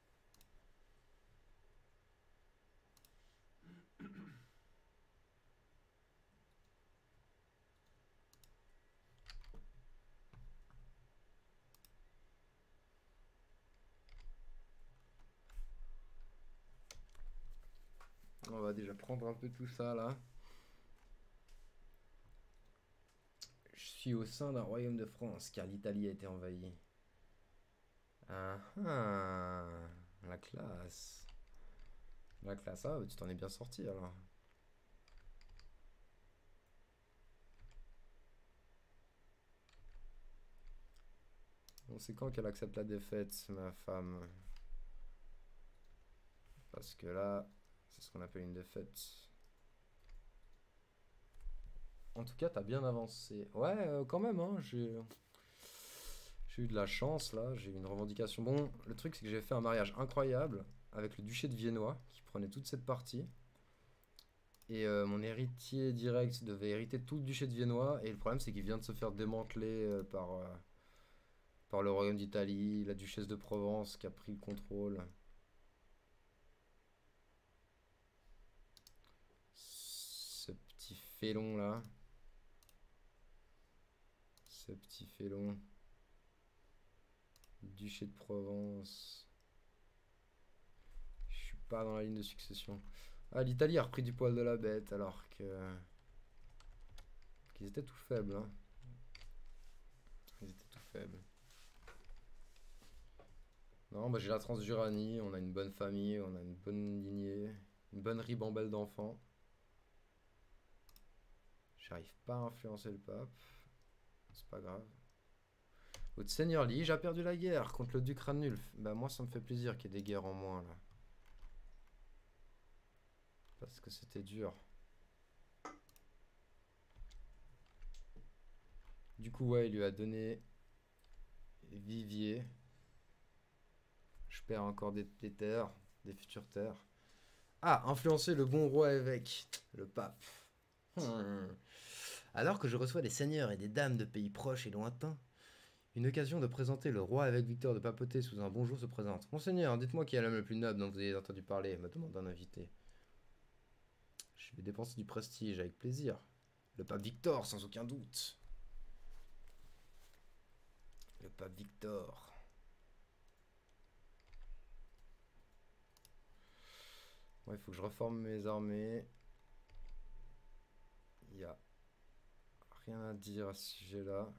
On va déjà prendre un peu tout ça là. Je suis au sein d'un royaume de France car l'Italie a été envahie. Ah ah, la classe. La classe, ah, bah, tu t'en es bien sorti alors. Bon, c'est quand qu'elle accepte la défaite, ma femme? Parce que là, c'est ce qu'on appelle une défaite. En tout cas, t'as bien avancé. Ouais, quand même, hein, j'ai eu de la chance là, j'ai eu une revendication. Bon, le truc c'est que j'ai fait un mariage incroyable avec le duché de Viennois qui prenait toute cette partie. Et mon héritier direct devait hériter tout le duché de Viennois. Et le problème c'est qu'il vient de se faire démanteler par le royaume d'Italie, la duchesse de Provence qui a pris le contrôle. Ce petit félon là. Ce petit félon. Duché de Provence. Je suis pas dans la ligne de succession. Ah, l'Italie a repris du poil de la bête alors que qu'ils étaient tout faibles. Hein. Ils étaient tout faibles. Non, bah j'ai la Transjuranie, on a une bonne famille, on a une bonne lignée, une bonne ribambelle d'enfants. J'arrive pas à influencer le pape. C'est pas grave. Votre seigneur Lige a perdu la guerre contre le duc Ranulf. Bah moi ça me fait plaisir qu'il y ait des guerres en moins là. Parce que c'était dur. Du coup ouais, il lui a donné Vivier. Je perds encore des terres, des futures terres. Ah, influencer le bon roi évêque, le pape. Hmm. Alors que je reçois des seigneurs et des dames de pays proches et lointains, une occasion de présenter le roi évêque Victor de Papauté sous un bonjour se présente. Monseigneur, dites-moi qui est l'homme le plus noble dont vous avez entendu parler, me demande un invité. Je vais dépenser du prestige avec plaisir. Le pape Victor, sans aucun doute. Le pape Victor. Bon, il faut que je reforme mes armées. Il n'y a rien à dire à ce sujet-là.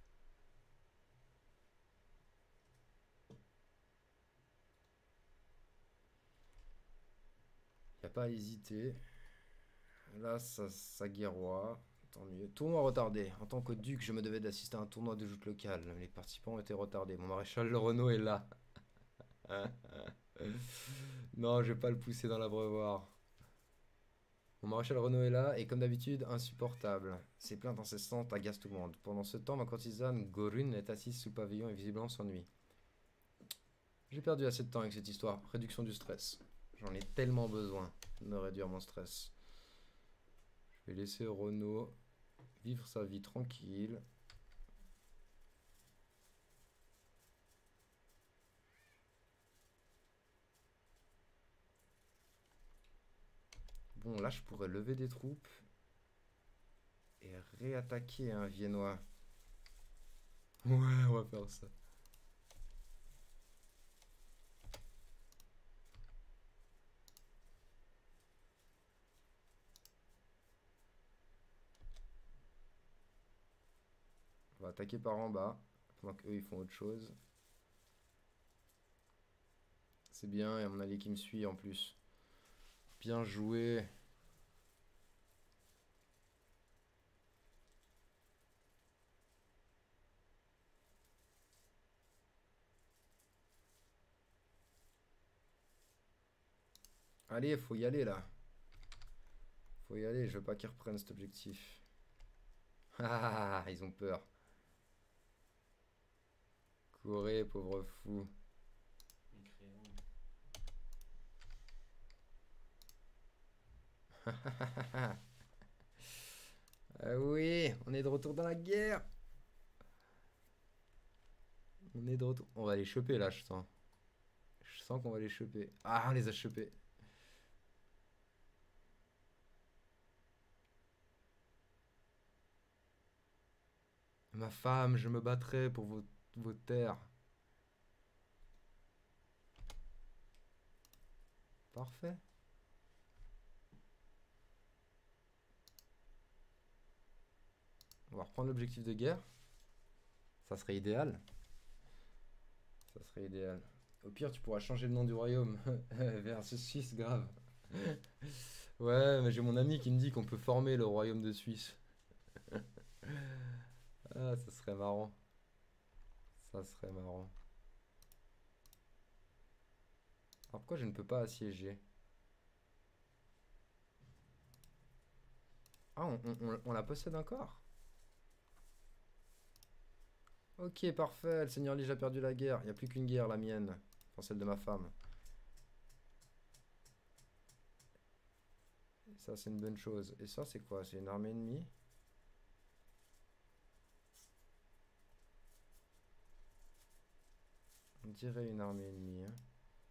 Il n'y a pas à hésiter. Là, ça guerroie. Tant mieux. Tournoi retardé. En tant que duc, je me devais d'assister à un tournoi de joute locale. Les participants étaient retardés. Mon maréchal Le Renault est là. Non, je vais pas le pousser dans l'abreuvoir. Mon maréchal Renaud est là et comme d'habitude insupportable. Ses plaintes incessantes agacent tout le monde. Pendant ce temps, ma courtisane Gorune est assise sous pavillon et visiblement s'ennuie. J'ai perdu assez de temps avec cette histoire. Réduction du stress. J'en ai tellement besoin de réduire mon stress. Je vais laisser Renaud vivre sa vie tranquille. Bon, là, je pourrais lever des troupes et réattaquer un Viennois. Ouais, on va faire ça. On va attaquer par en bas, pendant qu'eux, ils font autre chose. C'est bien, et mon allié qui me suit en plus. Bien joué. Allez, faut y aller là. Faut y aller, je veux pas qu'ils reprennent cet objectif. Ah, ils ont peur. Courez, pauvre fou. Mécréant. Ah oui, on est de retour dans la guerre. On est de retour. On va les choper là, je sens. Je sens qu'on va les choper. Ah, on les a chopés. Ma femme, je me battrai pour vos terres. Parfait. On va reprendre l'objectif de guerre. Ça serait idéal. Ça serait idéal. Au pire, tu pourras changer le nom du royaume vers Suisse, grave. Ouais, mais j'ai mon ami qui me dit qu'on peut former le royaume de Suisse. Ah, ça serait marrant. Ça serait marrant. Alors pourquoi je ne peux pas assiéger? Ah, on la possède encore? Ok, parfait. Le Seigneur Lige a perdu la guerre. Il n'y a plus qu'une guerre, la mienne. Enfin, celle de ma femme. Et ça, c'est une bonne chose. Et ça, c'est quoi? C'est une armée ennemie? On dirait une armée ennemie, hein.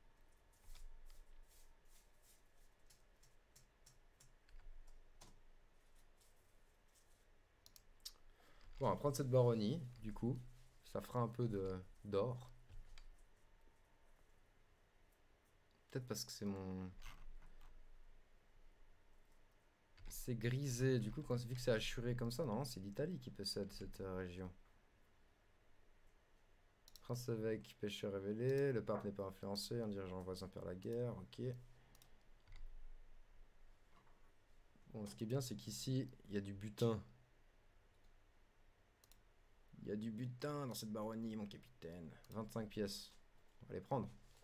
Bon, on va prendre cette baronnie, du coup. Ça fera un peu d'or. Peut-être parce que c'est mon... C'est grisé. Du coup, vu que c'est assuré comme ça, non, c'est l'Italie qui possède cette région. Prince-évêque, pêcheur révélé. Le pape n'est pas influencé. Un dirigeant voisin perd la guerre. Ok. Bon, ce qui est bien, c'est qu'ici, il y a du butin. Il y a du butin dans cette baronnie, mon capitaine. 25 pièces. On va les prendre.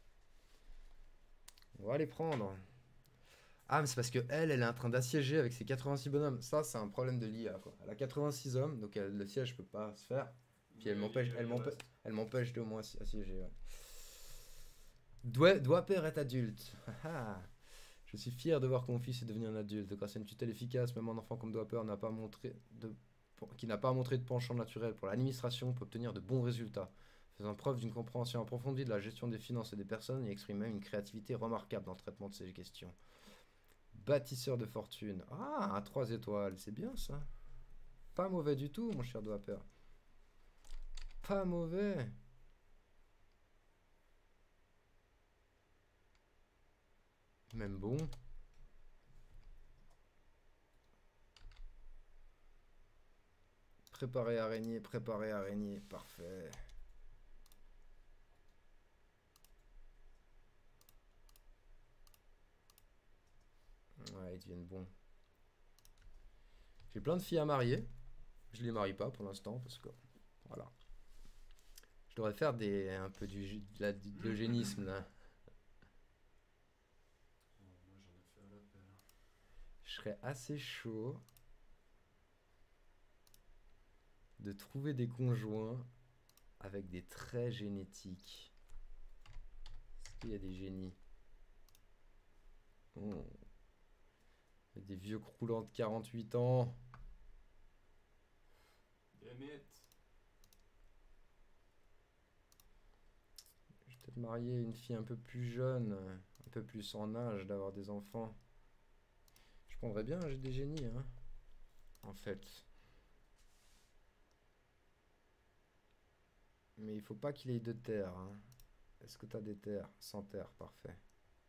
On va les prendre. Ah, mais c'est parce que elle est en train d'assiéger avec ses 86 bonhommes. Ça, c'est un problème de l'IA, quoi. Elle a 86 hommes, donc le siège peut pas se faire. Puis elle m'empêche de au moins assiéger. Ouais. Doigt-père est adulte. Je suis fier de voir que mon fils est devenu un adulte. Grâce à une tutelle efficace, même un enfant comme Doigt-père qui n'a pas montré de penchant naturel pour l'administration peut obtenir de bons résultats. Faisant preuve d'une compréhension approfondie de la gestion des finances et des personnes, il exprime même une créativité remarquable dans le traitement de ces questions. Bâtisseur de fortune. Ah, un 3 étoiles, c'est bien ça. Pas mauvais du tout, mon cher Doigt-père. Pas mauvais. Même bon. Préparer araignée, parfait. Ouais, ils deviennent bons. J'ai plein de filles à marier. Je les marie pas pour l'instant parce que voilà. Je devrais faire un peu de l'eugénisme là. Oh, moi j'en ai fait à l'appel. Je serais assez chaud de trouver des conjoints avec des traits génétiques. Est-ce qu'il y a des génies? Oh. Il y a des vieux croulants de 48 ans. Damn it. Je vais peut-être marier une fille un peu plus jeune, un peu plus en âge d'avoir des enfants. Je prendrais bien un des génies, hein, en fait. Mais il faut pas qu'il ait de terre, hein. Est-ce que tu as des terres? Sans terre, parfait.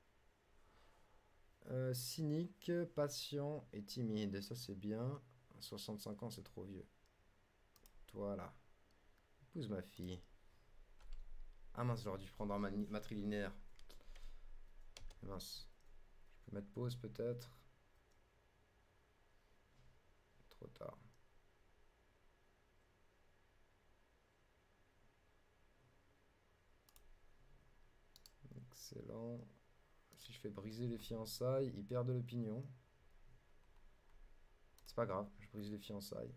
Cynique, patient et timide. Ça, c'est bien. 65 ans, c'est trop vieux. Toi, là. Épouse ma fille. Ah mince, j'aurais dû prendre un matrilinéaire. Mince. Je peux mettre pause, peut-être. Trop tard. Excellent. Si je fais briser les fiançailles, il perd de l'opinion. C'est pas grave, je brise les fiançailles.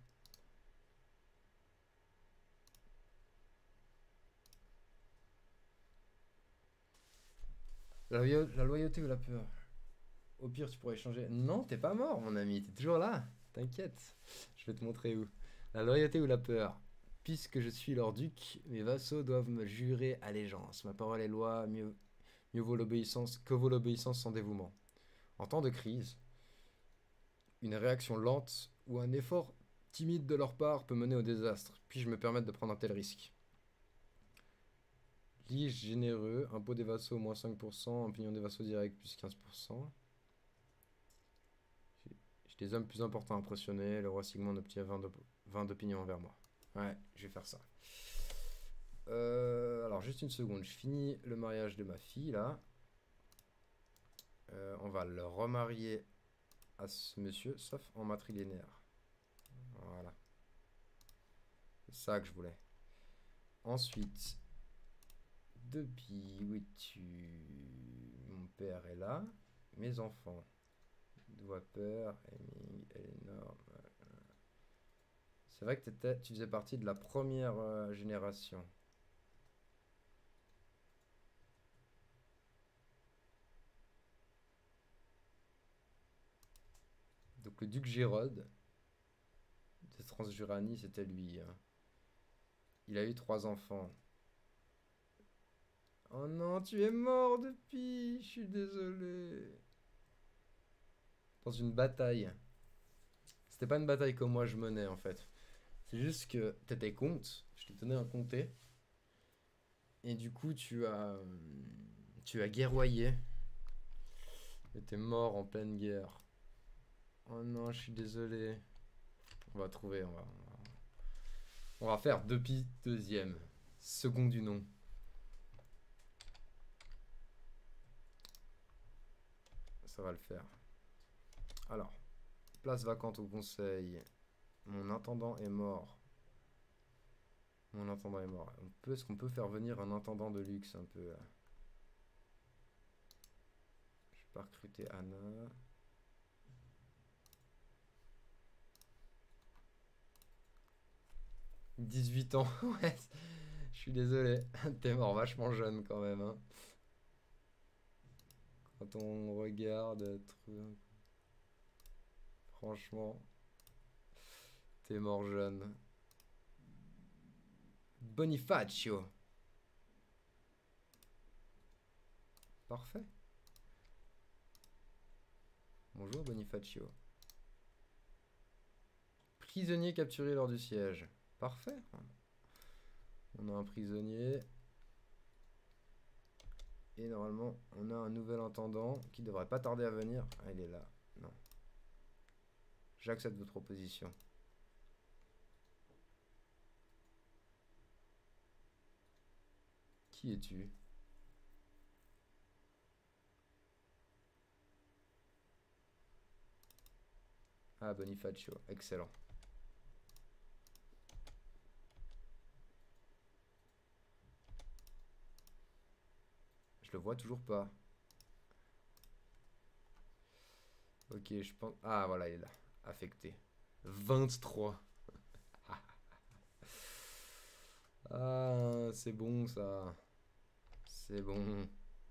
La loyauté ou la peur? Au pire, tu pourrais changer. Non, t'es pas mort, mon ami, t'es toujours là. T'inquiète. Je vais te montrer où. La loyauté ou la peur? Puisque je suis leur duc, mes vassaux doivent me jurer allégeance. Ma parole est loi, mieux vaut l'obéissance que vaut l'obéissance sans dévouement. En temps de crise, une réaction lente ou un effort timide de leur part peut mener au désastre. Puis-je me permettre de prendre un tel risque? Lige généreux, impôt des vassaux moins 5%, opinion des vassaux direct plus 15%. J'ai des hommes plus importants à impressionner. Le roi Sigmund obtient 20 d'opinion envers moi. Ouais, je vais faire ça. Alors, juste une seconde. Je finis le mariage de ma fille, là. On va le remarier à ce monsieur, sauf en matrilinéaire. Voilà. C'est ça que je voulais. Ensuite, depuis où es-tu? Mon père est là. Mes enfants. Dwapper, Hemming, Eleanor. C'est vrai que tu faisais partie de la première génération. Donc le duc Gérode de Transjuranie, c'était lui, hein. Il a eu 3 enfants. Oh non, tu es mort depuis. Je suis désolé. Dans une bataille. C'était pas une bataille comme moi je menais en fait. C'est juste que t'étais comte. Je t'ai donné un comté. Et du coup, tu as guerroyé. Et t'es mort en pleine guerre. Oh non, je suis désolé. On va trouver, on va faire depuis deuxième. Second du nom. Ça va le faire. Alors, place vacante au conseil. Mon intendant est mort. Mon intendant est mort. Est-ce qu'on peut faire venir un intendant de luxe un peu? Je vais pas recruter Anna. « 18 ans, ouais. Je suis désolé. T'es mort vachement jeune quand même, hein. Quand on regarde, franchement, t'es mort jeune. Bonifacio. Parfait. Bonjour Bonifacio. Prisonnier capturé lors du siège. Parfait. On a un prisonnier. Et normalement, on a un nouvel intendant qui devrait pas tarder à venir. Ah, il est là. Non. J'accepte votre proposition. Qui es-tu? Ah, Bonifacio. Excellent. Je le vois toujours pas. Ok, je pense... Ah, voilà, il est là. Affecté. 23. Ah, c'est bon, ça. C'est bon.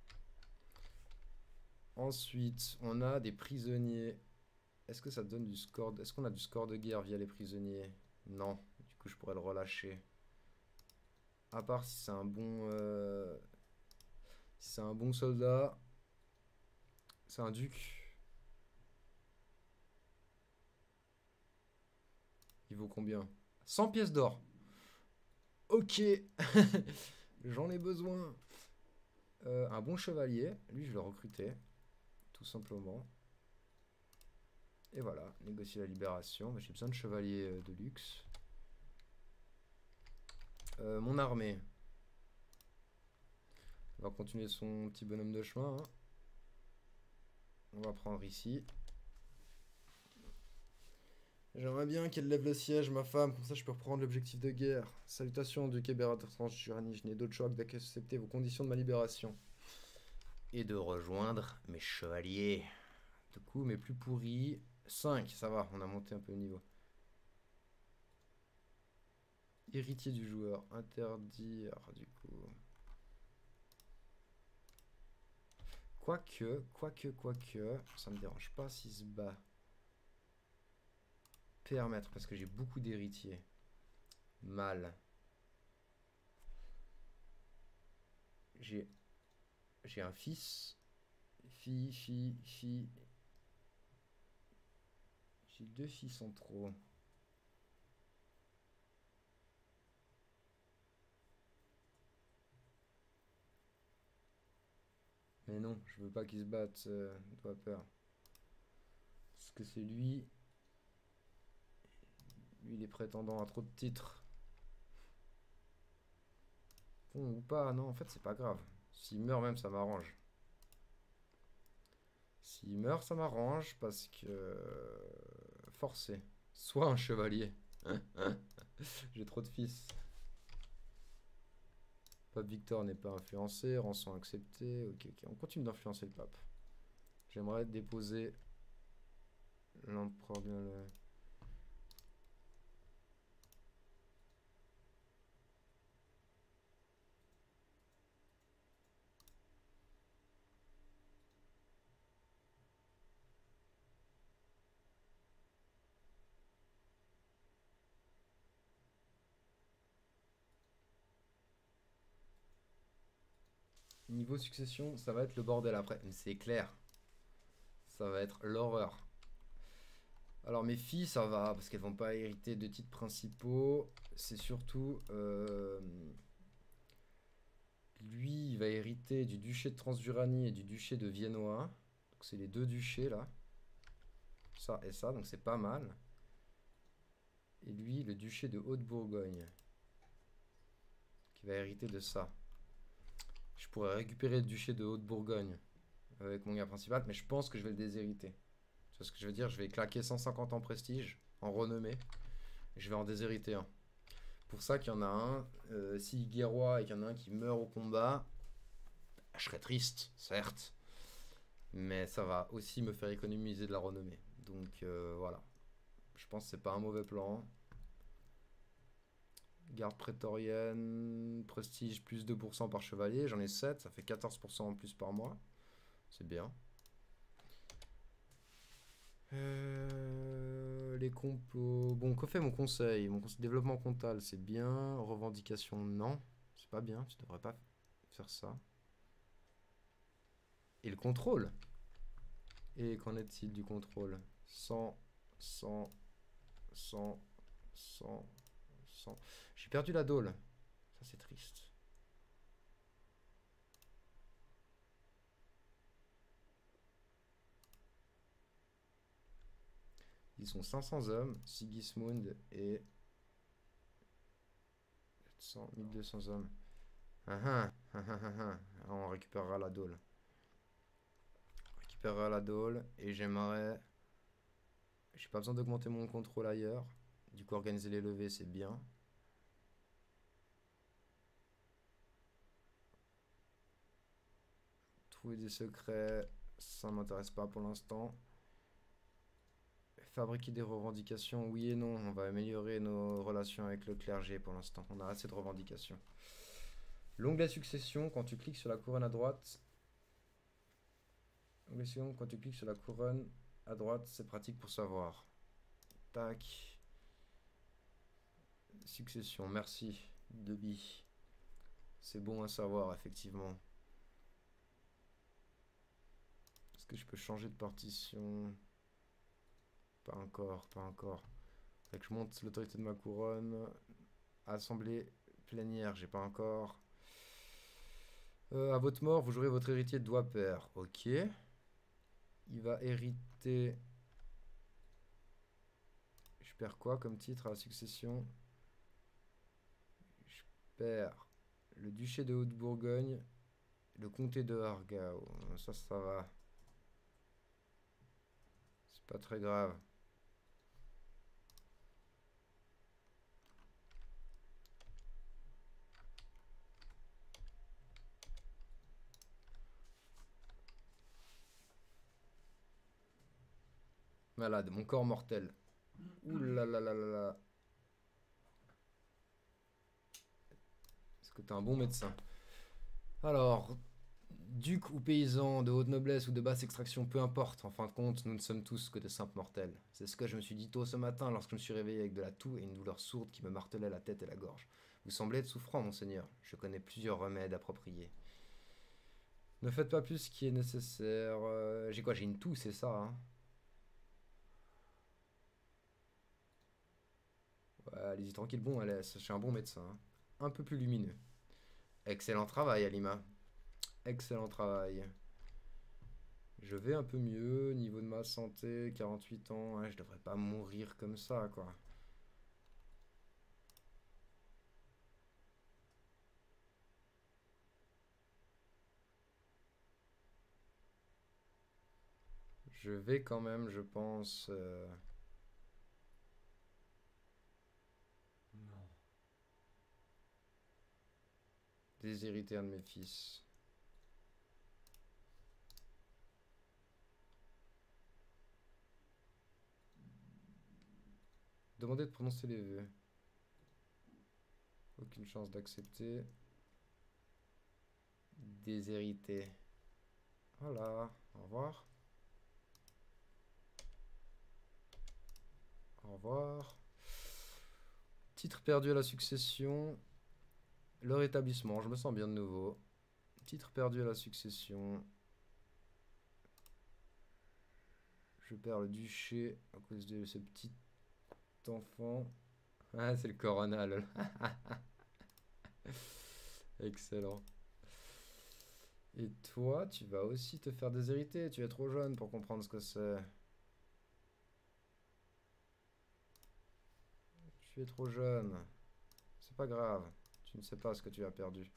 Ensuite, on a des prisonniers. Est-ce que ça donne du score Est-ce qu'on a du score de guerre via les prisonniers? Non. Du coup, je pourrais le relâcher. À part si c'est un bon... Si c'est un bon soldat. C'est un duc. Il vaut combien? 100 pièces d'or. Ok. J'en ai besoin. Un bon chevalier. Lui, je vais le recruter. Tout simplement. Et voilà. Négocier la libération. J'ai besoin de chevaliers de luxe. Mon armée. On va continuer son petit bonhomme de chemin. Hein. On va prendre ici. J'aimerais bien qu'elle lève le siège, ma femme, comme ça je peux reprendre l'objectif de guerre. Salutations, duc Eberator Transjurani, je n'ai d'autre choix que d'accepter vos conditions de ma libération. Et de rejoindre mes chevaliers. Du coup, mes plus pourris. 5, ça va, on a monté un peu le niveau. Héritier du joueur, interdire, du coup. Quoique, ça me dérange pas s'il se bat. Permettre, parce que j'ai beaucoup d'héritiers. Mal. J'ai un fils. Fille. J'ai 2 fils en trop. Mais non, je veux pas qu'il se batte, doit peur. Parce que c'est lui. Lui, il est prétendant à trop de titres. Bon, ou pas, non, en fait, c'est pas grave. S'il meurt même, ça m'arrange. S'il meurt, ça m'arrange parce que... Forcé. Soit un chevalier. J'ai trop de fils. Pape Victor n'est pas influencé. Rançon accepté. Ok. On continue d'influencer le pape. J'aimerais déposer l'empereur de... Niveau succession, ça va être le bordel après. Mais c'est clair. Ça va être l'horreur. Alors mes filles, ça va, parce qu'elles vont pas hériter de titres principaux. C'est surtout... lui, il va hériter du duché de Transjuranie et du duché de Viennois. Donc c'est les deux duchés, là. Ça et ça, donc c'est pas mal. Et lui, le duché de Haute-Bourgogne. Qui va hériter de ça. Je pourrais récupérer le duché de Haute-Bourgogne avec mon gars principal, mais je pense que je vais le déshériter. Tu vois ce que je veux dire? Je vais claquer 150 en prestige, en renommée, et je vais en déshériter un. Pour ça qu'il y en a un, s'il guerroie et qu'il y en a un qui meurt au combat, je serais triste, certes, mais ça va aussi me faire économiser de la renommée. Donc voilà, je pense que c'est pas un mauvais plan. Garde prétorienne, prestige plus 2% par chevalier, j'en ai 7, ça fait 14% en plus par mois. C'est bien. Les complots. Bon, que fait mon conseil? Mon développement comptable, c'est bien. Revendication, non. C'est pas bien, tu devrais pas faire ça. Et le contrôle? Et qu'en est-il du contrôle? 100, 100, 100, 100, 100. J'ai perdu la dôle. Ça, c'est triste. Ils sont 500 hommes, Sigismund et 700, 1200 hommes. On récupérera la dôle. On récupérera la dôle et j'aimerais... J'ai pas besoin d'augmenter mon contrôle ailleurs. Du coup, organiser les levées, c'est bien. Trouver des secrets, ça m'intéresse pas pour l'instant. Fabriquer des revendications, oui et non. On va améliorer nos relations avec le clergé pour l'instant. On a assez de revendications. L'onglet succession, quand tu cliques sur la couronne à droite. Onglet succession, quand tu cliques sur la couronne à droite, c'est pratique pour savoir. Tac. Succession, merci. Debi. C'est bon à savoir, effectivement. Est-ce que je peux changer de partition? Pas encore, pas encore. Fait que je monte l'autorité de ma couronne. Assemblée plénière, j'ai pas encore. À votre mort, vous jouerez votre héritier de doigt pair. Ok. Il va hériter. Je perds quoi comme titre à la succession? Je perds le duché de Haute-Bourgogne, le comté de Argau. Ça va. C'est pas très grave. Malade, mon corps mortel. Ouh là là là là là. Est-ce que t'es un bon médecin? Alors, duc ou paysan, de haute noblesse ou de basse extraction, peu importe, en fin de compte, nous ne sommes tous que de simples mortels. C'est ce que je me suis dit tôt ce matin lorsque je me suis réveillé avec de la toux et une douleur sourde qui me martelait la tête et la gorge. Vous semblez être souffrant, monseigneur. Je connais plusieurs remèdes appropriés. Ne faites pas plus ce qui est nécessaire. J'ai quoi? J'ai une toux, c'est ça, hein? Ouais, allez-y tranquille. Bon, allez, je suis un bon médecin, hein. Un peu plus lumineux. Excellent travail, Alima. Excellent travail. Je vais un peu mieux. Niveau de ma santé, 48 ans. Ouais, je devrais pas mourir comme ça, quoi. Je vais quand même, je pense, Non. déshériter un de mes fils. Demandez de prononcer les vœux. Aucune chance d'accepter. Déshériter. Voilà. Au revoir. Au revoir. Titre perdu à la succession. Le rétablissement. Je me sens bien de nouveau. Titre perdu à la succession. Je perds le duché à cause de ce petit enfant. Ah, c'est le Corona, lol. Excellent. Et toi, tu vas aussi te faire déshériter. Tu es trop jeune pour comprendre ce que c'est. Tu es trop jeune. C'est pas grave. Tu ne sais pas ce que tu as perdu.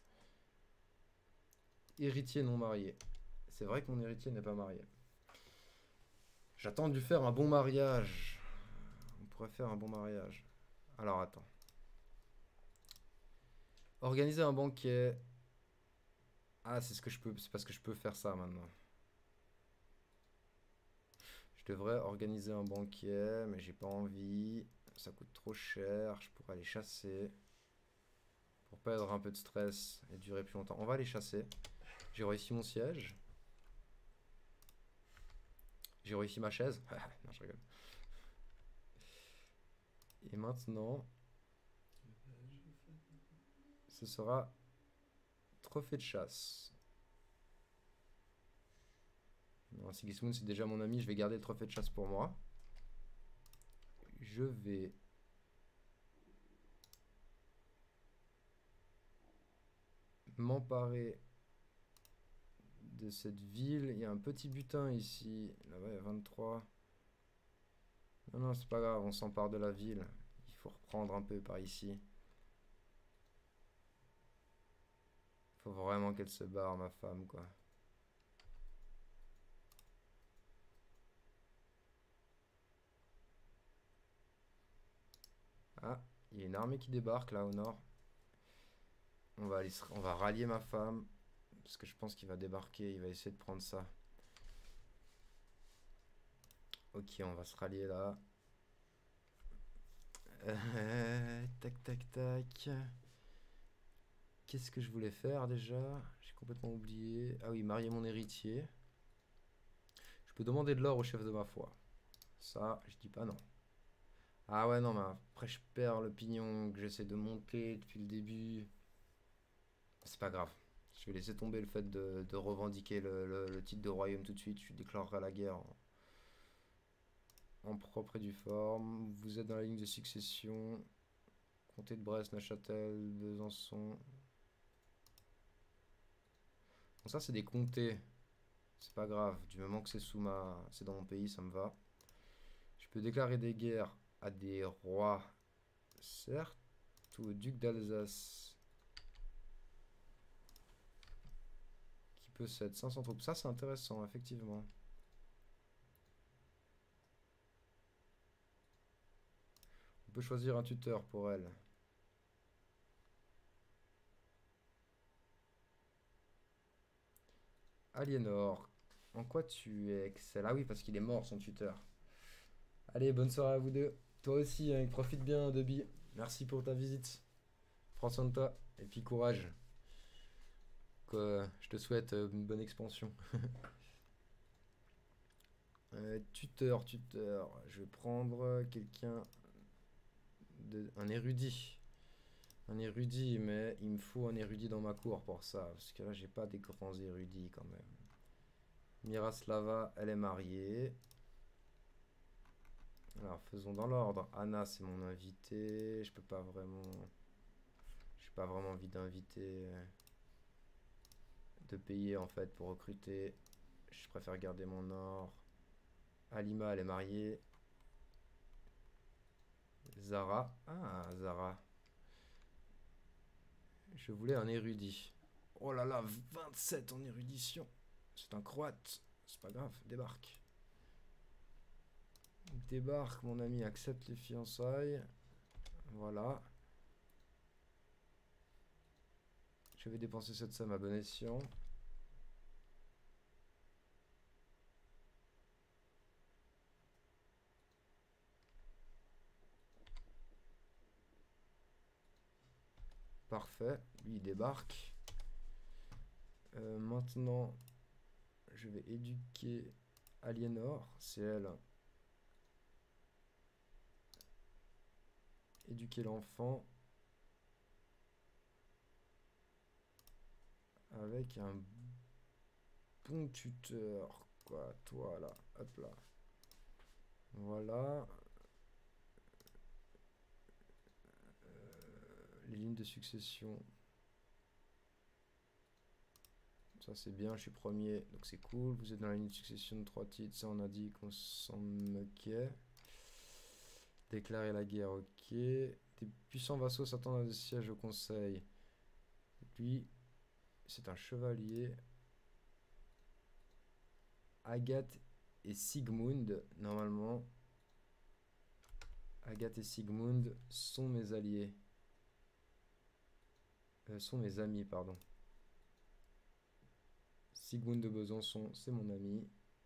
Héritier non marié. C'est vrai que mon héritier n'est pas marié. J'attends de lui faire un bon mariage. On pourrait faire un bon mariage. Alors attends. Organiser un banquet. Ah, c'est ce que je peux. C'est parce que je peux faire ça maintenant. Je devrais organiser un banquet, mais j'ai pas envie. Ça coûte trop cher. Je pourrais aller chasser. Pour perdre un peu de stress et durer plus longtemps. On va aller chasser. J'ai réussi mon siège. J'ai réussi ma chaise. Non, je rigole. Et maintenant, ce sera trophée de chasse. Non, Sigismund, c'est déjà mon ami. Je vais garder le trophée de chasse pour moi. Je vais m'emparer de cette ville. Il y a un petit butin ici. Là-bas, il y a 23. Non, non, c'est pas grave. On s'empare de la ville. Il faut reprendre un peu par ici. Il faut vraiment qu'elle se barre, ma femme, quoi. Ah, il y a une armée qui débarque là au nord. On va rallier ma femme. Parce que je pense qu'il va débarquer. Il va essayer de prendre ça. Ok, on va se rallier là. Tac, tac, tac. Qu'est-ce que je voulais faire déjà? J'ai complètement oublié. Ah oui, marier mon héritier. Je peux demander de l'or au chef de ma foi. Ça, je dis pas non. Ah ouais, non, mais après je perds le pignon que j'essaie de monter depuis le début. C'est pas grave. Je vais laisser tomber le fait de revendiquer le titre de royaume tout de suite. Je déclarerai la guerre en propre et due forme. Vous êtes dans la ligne de succession. Comté de Brest, Neuchâtel, Besançon. Bon, ça, c'est des comtés. C'est pas grave. Du moment que c'est c'est dans mon pays, ça me va. Je peux déclarer des guerres à des rois, certes, ou au duc d'Alsace. Qui possède 500 troupes. Ça, c'est intéressant, effectivement. On peut choisir un tuteur pour elle. Aliénor, en quoi tu excelles? Ah oui, parce qu'il est mort, son tuteur. Allez, bonne soirée à vous deux. Toi aussi, hein, profite bien, Debbie. Merci pour ta visite. Prends soin de toi. Et puis courage. Je te souhaite une bonne expansion. Tuteur. Je vais prendre quelqu'un un érudit. Un érudit, mais il me faut un érudit dans ma cour pour ça. Parce que là, j'ai pas des grands érudits quand même. Miroslava, elle est mariée. Alors, faisons dans l'ordre. Anna, c'est mon invité. Je peux pas vraiment... J'ai pas vraiment envie d'inviter... de payer, en fait, pour recruter. Je préfère garder mon or. Alima, elle est mariée. Zara. Ah, Zara. Je voulais un érudit. Oh là là, 27 en érudition. C'est un croate. C'est pas grave, débarque. Débarque, mon ami, accepte les fiançailles. Voilà. Je vais dépenser cette somme à bon escient. Parfait, lui il débarque. Maintenant, je vais éduquer Aliénor, c'est elle. Éduquer l'enfant avec un bon tuteur. Quoi, toi là, hop là. Voilà. Les lignes de succession. Ça c'est bien, je suis premier, donc c'est cool. Vous êtes dans la ligne de succession de 3 titres, ça on a dit qu'on s'en moquait. Déclarer la guerre, ok. Des puissants vassaux s'attendent à des sièges au conseil. Lui, c'est un chevalier. Agathe et Sigmund, normalement. Agathe et Sigmund sont mes alliés. Sont mes amis, pardon. Sigmund de Besançon, c'est mon ami.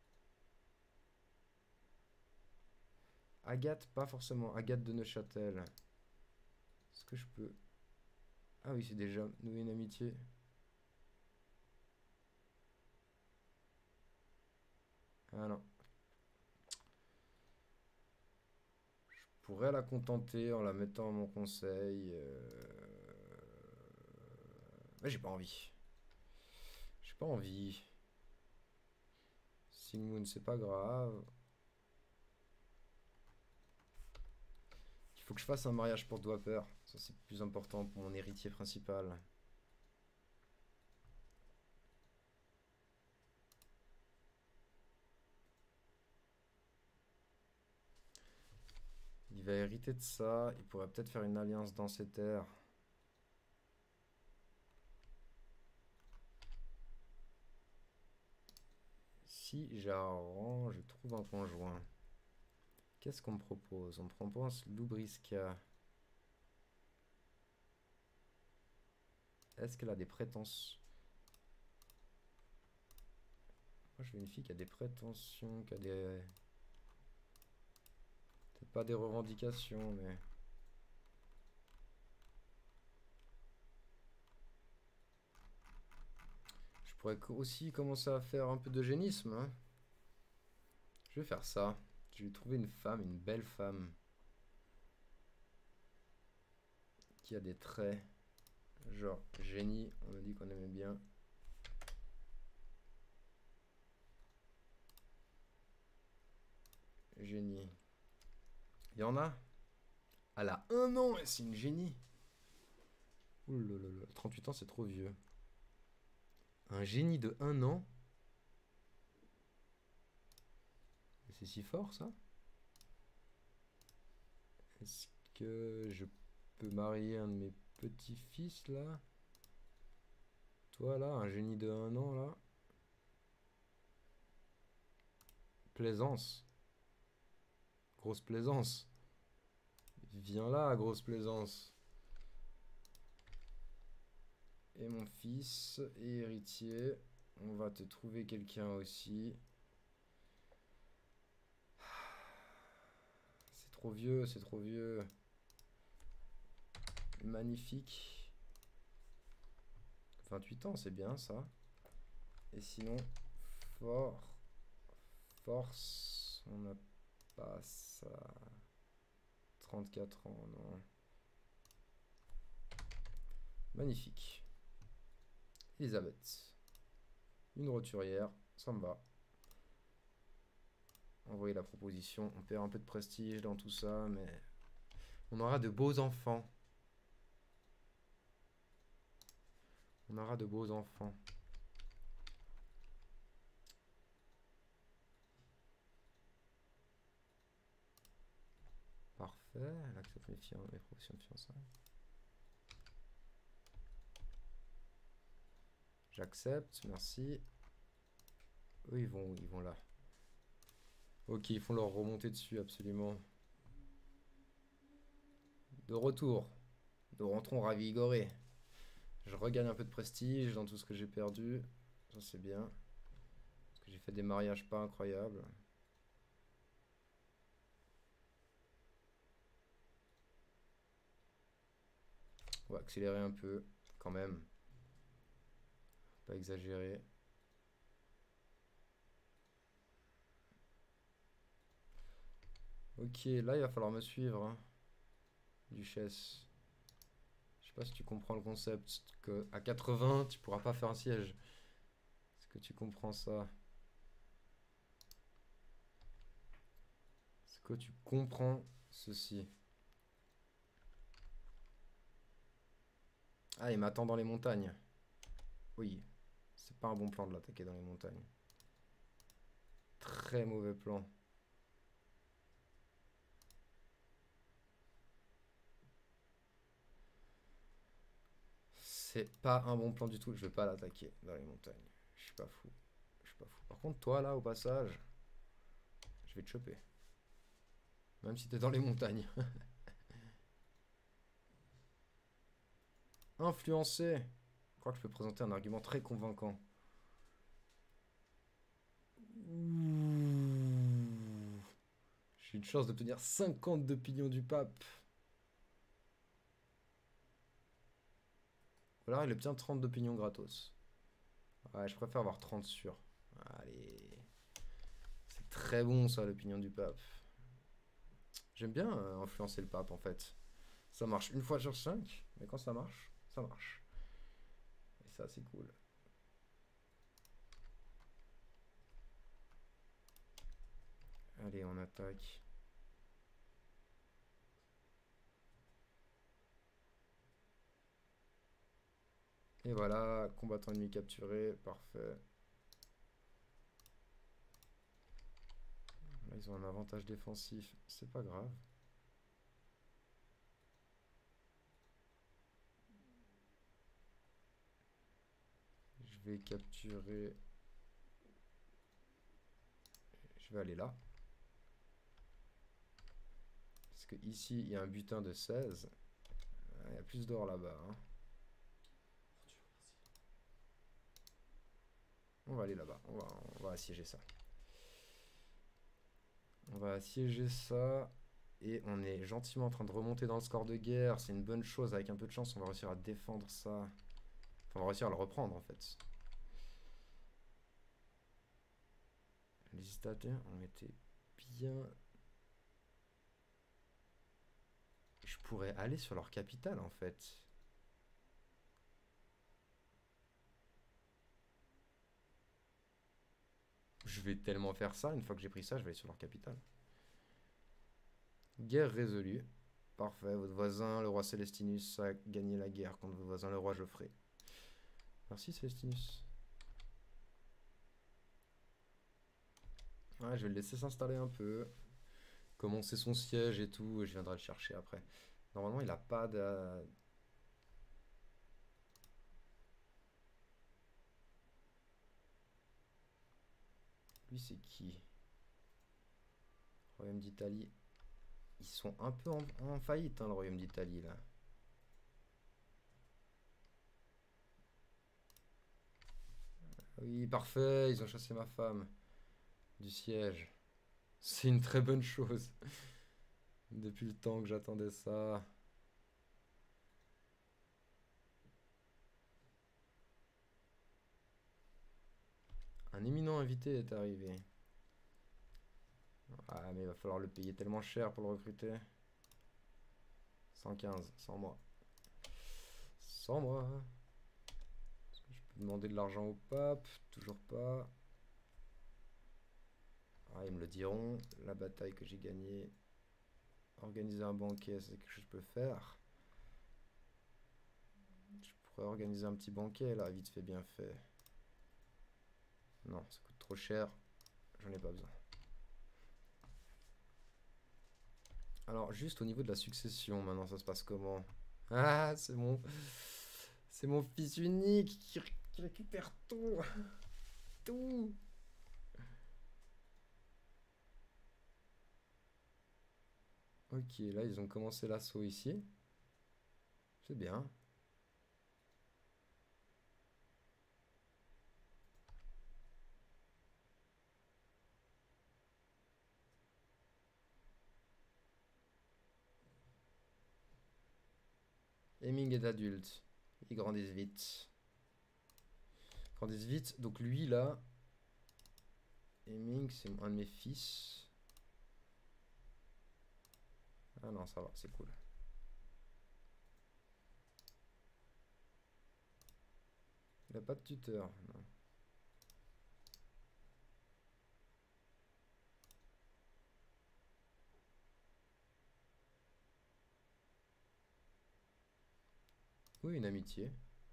Agathe, pas forcément. Agathe de Neuchâtel. Est-ce que je peux... Ah oui, c'est déjà noué une amitié. Ah non. Je pourrais la contenter en la mettant à mon conseil. Mais j'ai pas envie. J'ai pas envie. Sigmund, c'est pas grave. Il faut que je fasse un mariage pour Dwapper. Ça, c'est plus important pour mon héritier principal. Il va hériter de ça. Il pourrait peut-être faire une alliance dans ses terres. Si j'arrange, je trouve un conjoint. Qu'est-ce qu'on me propose? On me propose Loubriska. Est-ce qu'elle a des prétentions? Moi, je veux une fille qui a des prétentions, qui a des... pas des revendications, mais... Je pourrais aussi commencer à faire un peu d'eugénisme, hein. Je vais faire ça. Je vais trouver une femme, une belle femme. Qui a des traits. Genre, génie, on a dit qu'on aimait bien. Génie. Il y en a? Elle a 1 an et c'est une génie. Ouh là là là, 38 ans c'est trop vieux. Un génie de 1 an? C'est si fort ça? Est-ce que je peux marier un de mes petits-fils là? Toi là, un génie de 1 an là? Plaisance. Grosse plaisance. Viens là, grosse plaisance. Et mon fils et héritier. On va te trouver quelqu'un aussi. C'est trop vieux, c'est trop vieux. Magnifique. 28 ans, c'est bien ça. Et sinon, force, on n'a pas ça. 34 ans, non. Magnifique. Elisabeth. Une roturière, ça me va. Envoyer la proposition. On perd un peu de prestige dans tout ça, mais on aura de beaux enfants. On aura de beaux enfants. Parfait. Elle accepte mes propositions de fiançailles. J'accepte, merci. Eux, ils vont là. Ok, ils font leur remontée dessus, absolument. De retour. Nous rentrons ravigorés. Je regagne un peu de prestige dans tout ce que j'ai perdu. Ça, c'est bien. Parce que j'ai fait des mariages pas incroyables. On va accélérer un peu, quand même. Pas exagérer. Ok, là, il va falloir me suivre, hein. Duchesse. Je sais pas si tu comprends le concept. Que à 80, tu pourras pas faire un siège. Est-ce que tu comprends ça? Est-ce que tu comprends ceci? Ah, il m'attend dans les montagnes. Oui, c'est pas un bon plan de l'attaquer dans les montagnes. Très mauvais plan. C'est pas un bon plan du tout. Je vais pas l'attaquer dans les montagnes. Je suis pas fou. Je suis pas fou. Par contre, toi là, au passage, je vais te choper. Même si t'es dans les montagnes. Influencé. Je crois que je peux présenter un argument très convaincant. J'ai une chance d'obtenir 50 d'opinion du pape. Ou alors il obtient 30 d'opinion gratos. Ouais, je préfère avoir 30 sûrs. Allez. C'est très bon ça, l'opinion du pape. J'aime bien influencer le pape en fait. Ça marche une fois sur 5, mais quand ça marche, ça marche. Et ça, c'est cool. Allez, on attaque. Et voilà, combattant ennemi capturé, parfait. Là, ils ont un avantage défensif, c'est pas grave. Je vais capturer... Je vais aller là. Parce que ici, il y a un butin de 16. Il y a plus d'or là-bas. Hein. On va aller là-bas. On va assiéger ça. On va assiéger ça. Et on est gentiment en train de remonter dans le score de guerre. C'est une bonne chose. Avec un peu de chance, on va réussir à défendre ça. Enfin, on va réussir à le reprendre, en fait. Les Italiens ont été bien... Je pourrais aller sur leur capitale, en fait. Je vais tellement faire ça. Une fois que j'ai pris ça, je vais aller sur leur capitale. Guerre résolue. Parfait. Votre voisin, le roi Célestinus, a gagné la guerre contre votre voisin, le roi Geoffrey. Merci, Célestinus. Ouais, je vais le laisser s'installer un peu. Commencer son siège et tout. Et je viendrai le chercher après. Normalement, il a pas de... Lui, c'est qui? Royaume d'Italie. Ils sont un peu en faillite, hein, le Royaume d'Italie, là. Oui, parfait, ils ont chassé ma femme du siège. C'est une très bonne chose. Depuis le temps que j'attendais ça. Un éminent invité est arrivé. Ah, mais il va falloir le payer tellement cher pour le recruter. 115, sans moi. Sans moi. Est-ce que je peux demander de l'argent au pape? Toujours pas. Ah, ils me le diront. La bataille que j'ai gagnée. Organiser un banquet, c'est quelque chose que je peux faire. Je pourrais organiser un petit banquet là, vite fait, bien fait. Non, ça coûte trop cher. J'en ai pas besoin. Alors, juste au niveau de la succession, maintenant, ça se passe comment? Ah, c'est mon... C'est mon fils unique qui récupère tout. Tout. Ok, là, ils ont commencé l'assaut ici. C'est bien. Hemming est adulte. Ils grandissent vite. Ils grandissent vite. Donc lui, là... Hemming, c'est un de mes fils. Ah non, ça va, c'est cool. Il a pas de tuteur, non. Oui, une amitié.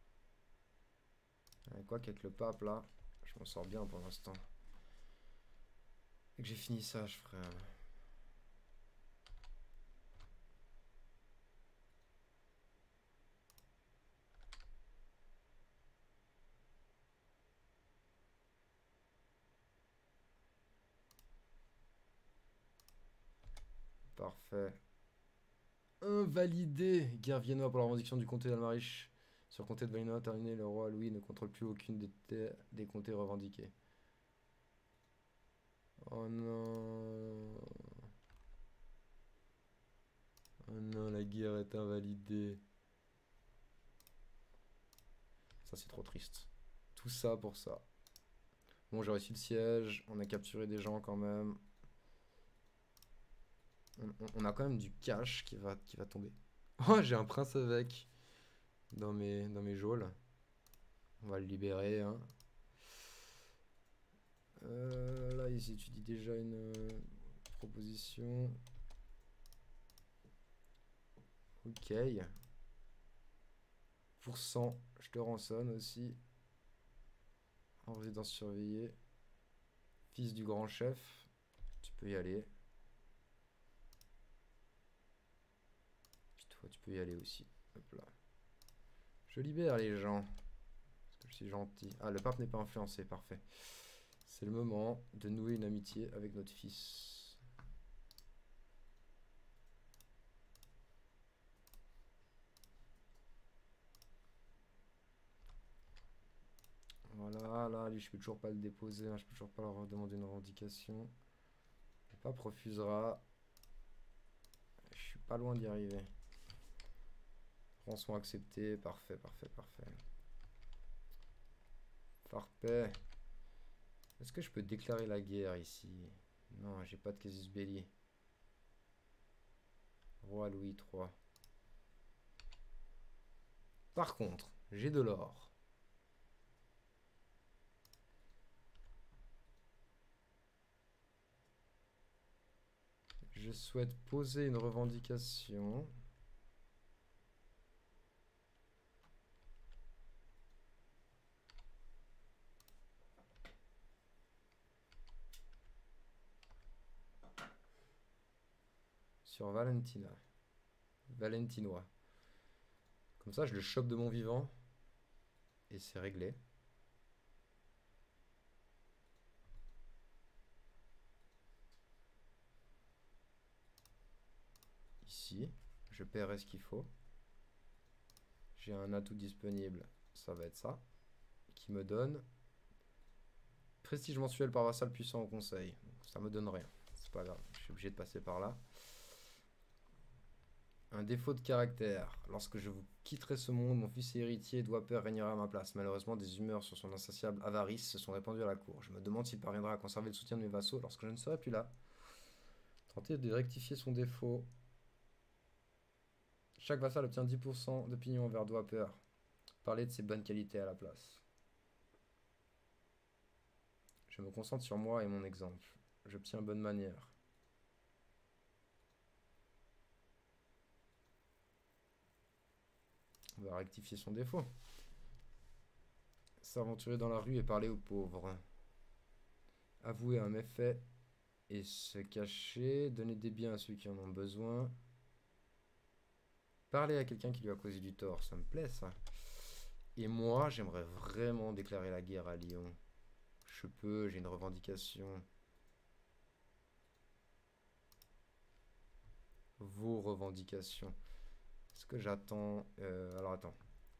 Quoi qu'avec le pape, là, je m'en sors bien pour l'instant. Dès que j'ai fini ça, je ferai... Parfait. Invalidé. Guerre viennoise pour la revendication du comté d'Almarich. Sur le comté de Valinor terminé, le roi Louis ne contrôle plus aucune des comtés revendiqués. Oh non. Oh non, la guerre est invalidée. Ça, c'est trop triste. Tout ça pour ça. Bon, j'ai réussi le siège. On a capturé des gens quand même. On a quand même du cash qui va tomber. Oh, j'ai un prince avec dans mes geôles. On va le libérer, hein. Là, ils étudient déjà une proposition. Ok. Pour 100, je te rançonne aussi. En résidence surveillée. Fils du grand chef. Tu peux y aller. Puis toi, tu peux y aller aussi. Hop là. Je libère les gens. Parce que je suis gentil. Ah, le pape n'est pas influencé. Parfait. C'est le moment de nouer une amitié avec notre fils. Voilà, là, lui, je peux toujours pas le déposer, hein, je peux toujours pas leur demander une revendication. Le pape refusera. Je suis pas loin d'y arriver. Rançon accepté. Parfait, parfait, parfait. Parfait. Est-ce que je peux déclarer la guerre ici? Non, j'ai pas de casus belli. Roi Louis III. Par contre, j'ai de l'or. Je souhaite poser une revendication. Sur Valentina. Valentinois. Comme ça, je le chope de mon vivant. Et c'est réglé. Ici, je paierai ce qu'il faut. J'ai un atout disponible, ça va être ça. Qui me donne prestige mensuel par vassal puissant au conseil. Ça me donne rien. C'est pas grave, je suis obligé de passer par là. Un défaut de caractère. Lorsque je vous quitterai ce monde, mon fils et héritier Dwapper régnera à ma place. Malheureusement, des humeurs sur son insatiable avarice se sont répandues à la cour. Je me demande s'il parviendra à conserver le soutien de mes vassaux lorsque je ne serai plus là. Tenter de rectifier son défaut. Chaque vassal obtient 10% d'opinion envers Dwapper. Parler de ses bonnes qualités à la place. Je me concentre sur moi et mon exemple. J'obtiens bonne manière. On va rectifier son défaut. S'aventurer dans la rue et parler aux pauvres. Avouer un méfait et se cacher. Donner des biens à ceux qui en ont besoin. Parler à quelqu'un qui lui a causé du tort. Ça me plaît, ça. Et moi, j'aimerais vraiment déclarer la guerre à Lyon. Je peux, j'ai une revendication. Vos revendications. Est-ce que j'attends... alors attends.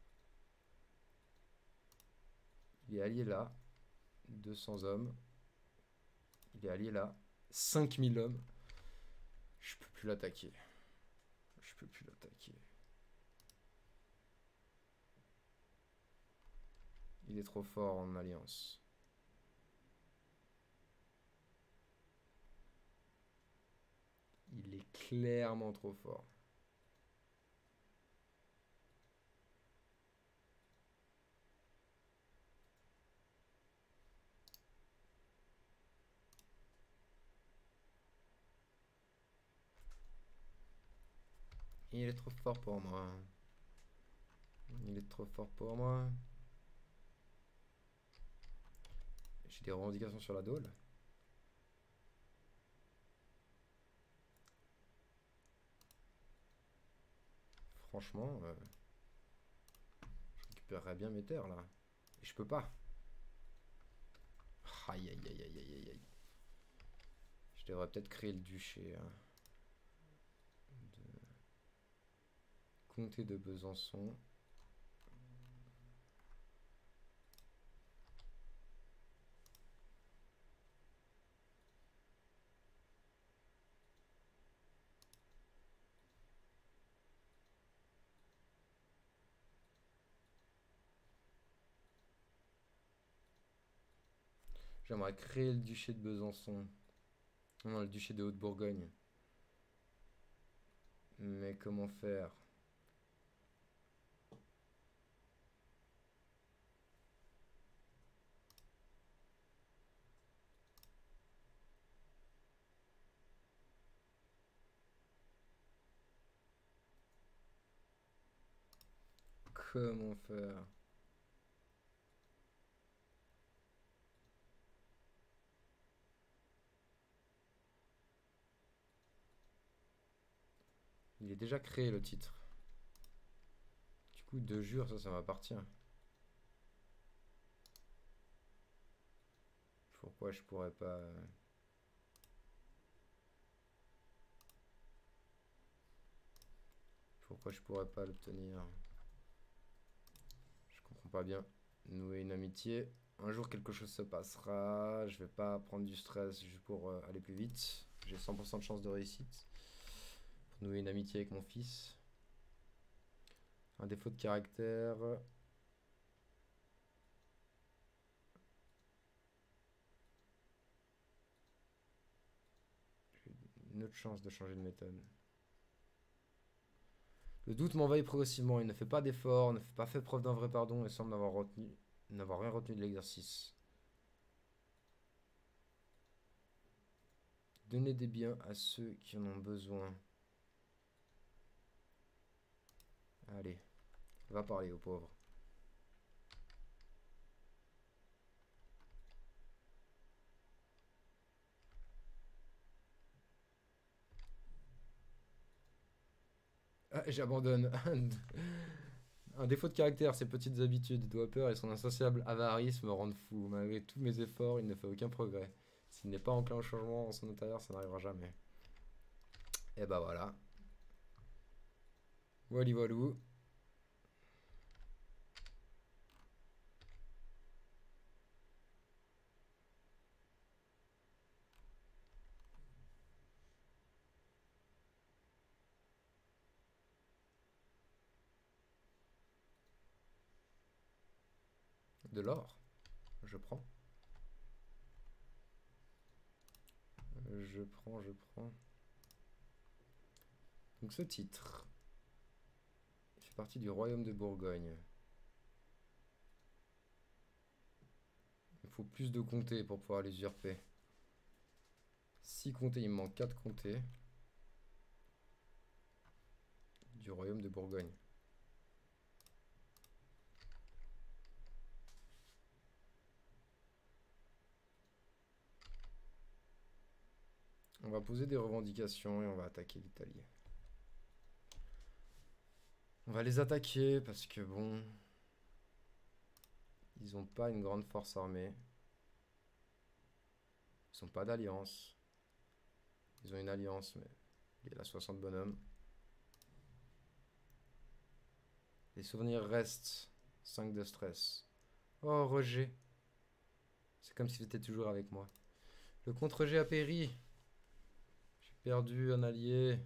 Il est allié là. 200 hommes. Il est allié là. 5000 hommes. Je peux plus l'attaquer. Je peux plus l'attaquer. Il est trop fort en alliance. Il est clairement trop fort. Il est trop fort pour moi. Il est trop fort pour moi. J'ai des revendications sur la Dole. Franchement, je récupérerais bien mes terres là. Et je peux pas. Aïe aïe aïe aïe aïe aïe. Je devrais peut-être créer le duché. Hein. Comté de Besançon. J'aimerais créer le duché de Besançon. Non, le duché de Haute-Bourgogne. Mais comment faire? Comment faire? Il est déjà créé le titre. Du coup, de jure, ça m'appartient. Pourquoi je pourrais pas... Pourquoi je pourrais pas l'obtenir? Je comprends pas bien. Nouer une amitié. Un jour, quelque chose se passera. Je vais pas prendre du stress juste pour aller plus vite. J'ai 100% de chance de réussite. Pour nouer une amitié avec mon fils. Un défaut de caractère. Une autre chance de changer de méthode. Le doute m'envahit progressivement. Il ne fait pas d'effort, ne fait pas fait preuve d'un vrai pardon et semble n'avoir rien retenu de l'exercice. Donner des biens à ceux qui en ont besoin. Allez, va parler aux pauvres. Ah, j'abandonne. Un défaut de caractère, ses petites habitudes, doit peur et son insatiable avarice me rendent fou. Malgré tous mes efforts, il ne fait aucun progrès. S'il n'est pas enclin au changement en son intérieur, ça n'arrivera jamais. Et bah voilà. Wally voilou. De l'or. Je prends. Je prends. Donc ce titre fait partie du royaume de Bourgogne. Il faut plus de comtés pour pouvoir les usurper. 6 comtés, il me manque 4 comtés. Du royaume de Bourgogne. On va poser des revendications et on va attaquer l'Italie. On va les attaquer parce que bon... Ils n'ont pas une grande force armée. Ils n'ont pas d'alliance. Ils ont une alliance, mais il y a 60 bonhommes. Les souvenirs restent. 5 de stress. Oh, Roger. C'est comme s'il était toujours avec moi. Le contre-jet a péri. J'ai perdu un allié.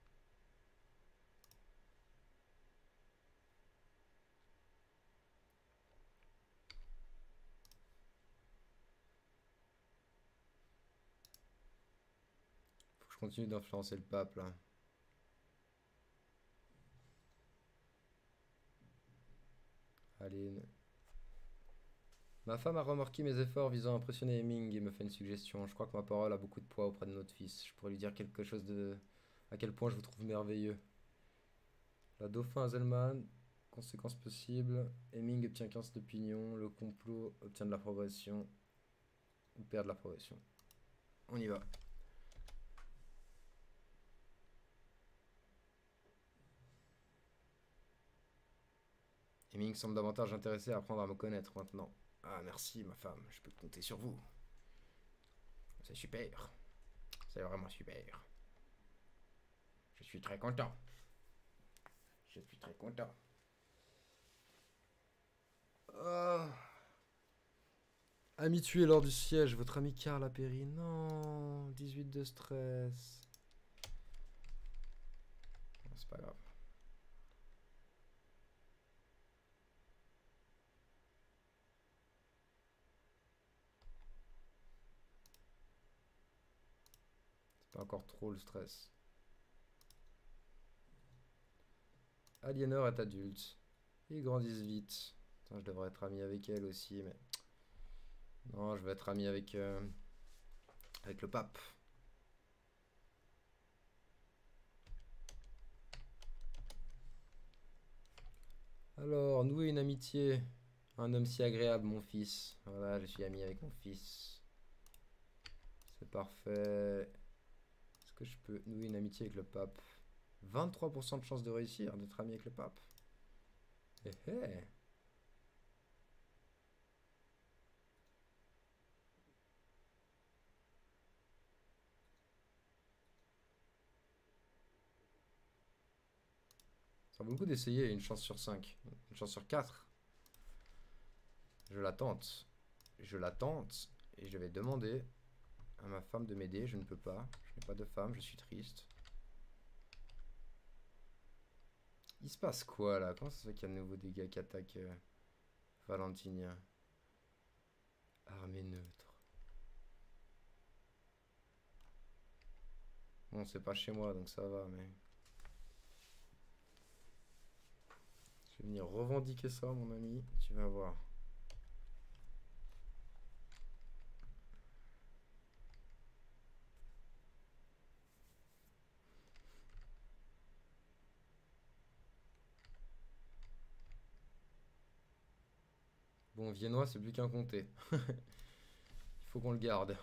Faut que je continue d'influencer le pape là. Allez. Ma femme a remarqué mes efforts visant à impressionner Hemming et me fait une suggestion. Je crois que ma parole a beaucoup de poids auprès de notre fils. Je pourrais lui dire quelque chose de... À quel point je vous trouve merveilleux. La dauphin Zelman, conséquence possible. Hemming obtient 15 d'opinion. Le complot obtient de la progression. Ou perd de la progression. On y va. Hemming semble davantage intéressé à apprendre à me connaître maintenant. Ah merci ma femme, je peux compter sur vous. C'est super. C'est vraiment super. Je suis très content. Je suis très content. Ami tué lors du siège, votre ami Karl a péri. Non, 18 de stress. C'est pas grave. C'est pas encore trop le stress. Aliénor est adulte. Ils grandissent vite. Putain, je devrais être ami avec elle aussi, mais... Non, je vais être ami avec le pape. Alors, nouer une amitié. Un homme si agréable, mon fils. Voilà, je suis ami avec mon fils. C'est parfait. Est-ce que je peux nouer une amitié avec le pape? 23% de chance de réussir, d'être ami avec le pape. Hé hé. Ça vaut le coup d'essayer, une chance sur 5. Une chance sur 4. Je la tente. Je la tente. Et je vais demander à ma femme de m'aider. Je ne peux pas. Je n'ai pas de femme, je suis triste. Il se passe quoi là? Comment ça se fait qu'il y a de nouveaux dégâts qui attaquent Valentinia? Armée neutre. Bon, c'est pas chez moi donc ça va, mais. Je vais venir revendiquer ça, mon ami. Tu vas voir. Bon, viennois, c'est plus qu'un comté. Il faut qu'on le garde.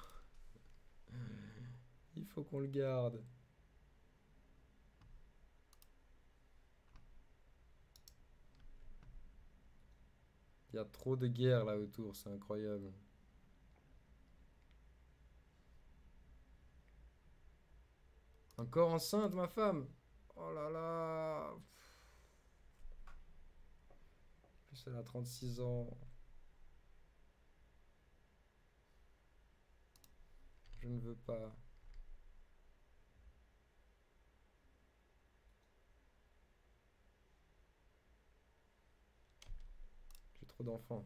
Il faut qu'on le garde. Il y a trop de guerres là autour, c'est incroyable. Encore enceinte, ma femme? Oh là là. En plus, elle a 36 ans. Je ne veux pas. J'ai trop d'enfants.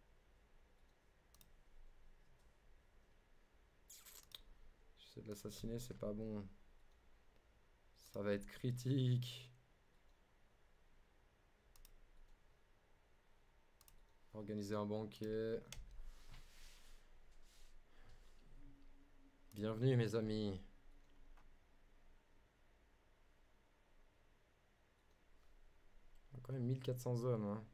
J'essaie de l'assassiner, c'est pas bon. Ça va être critique. Organiser un banquet. Bienvenue mes amis. On a quand même 1400 hommes. Hein.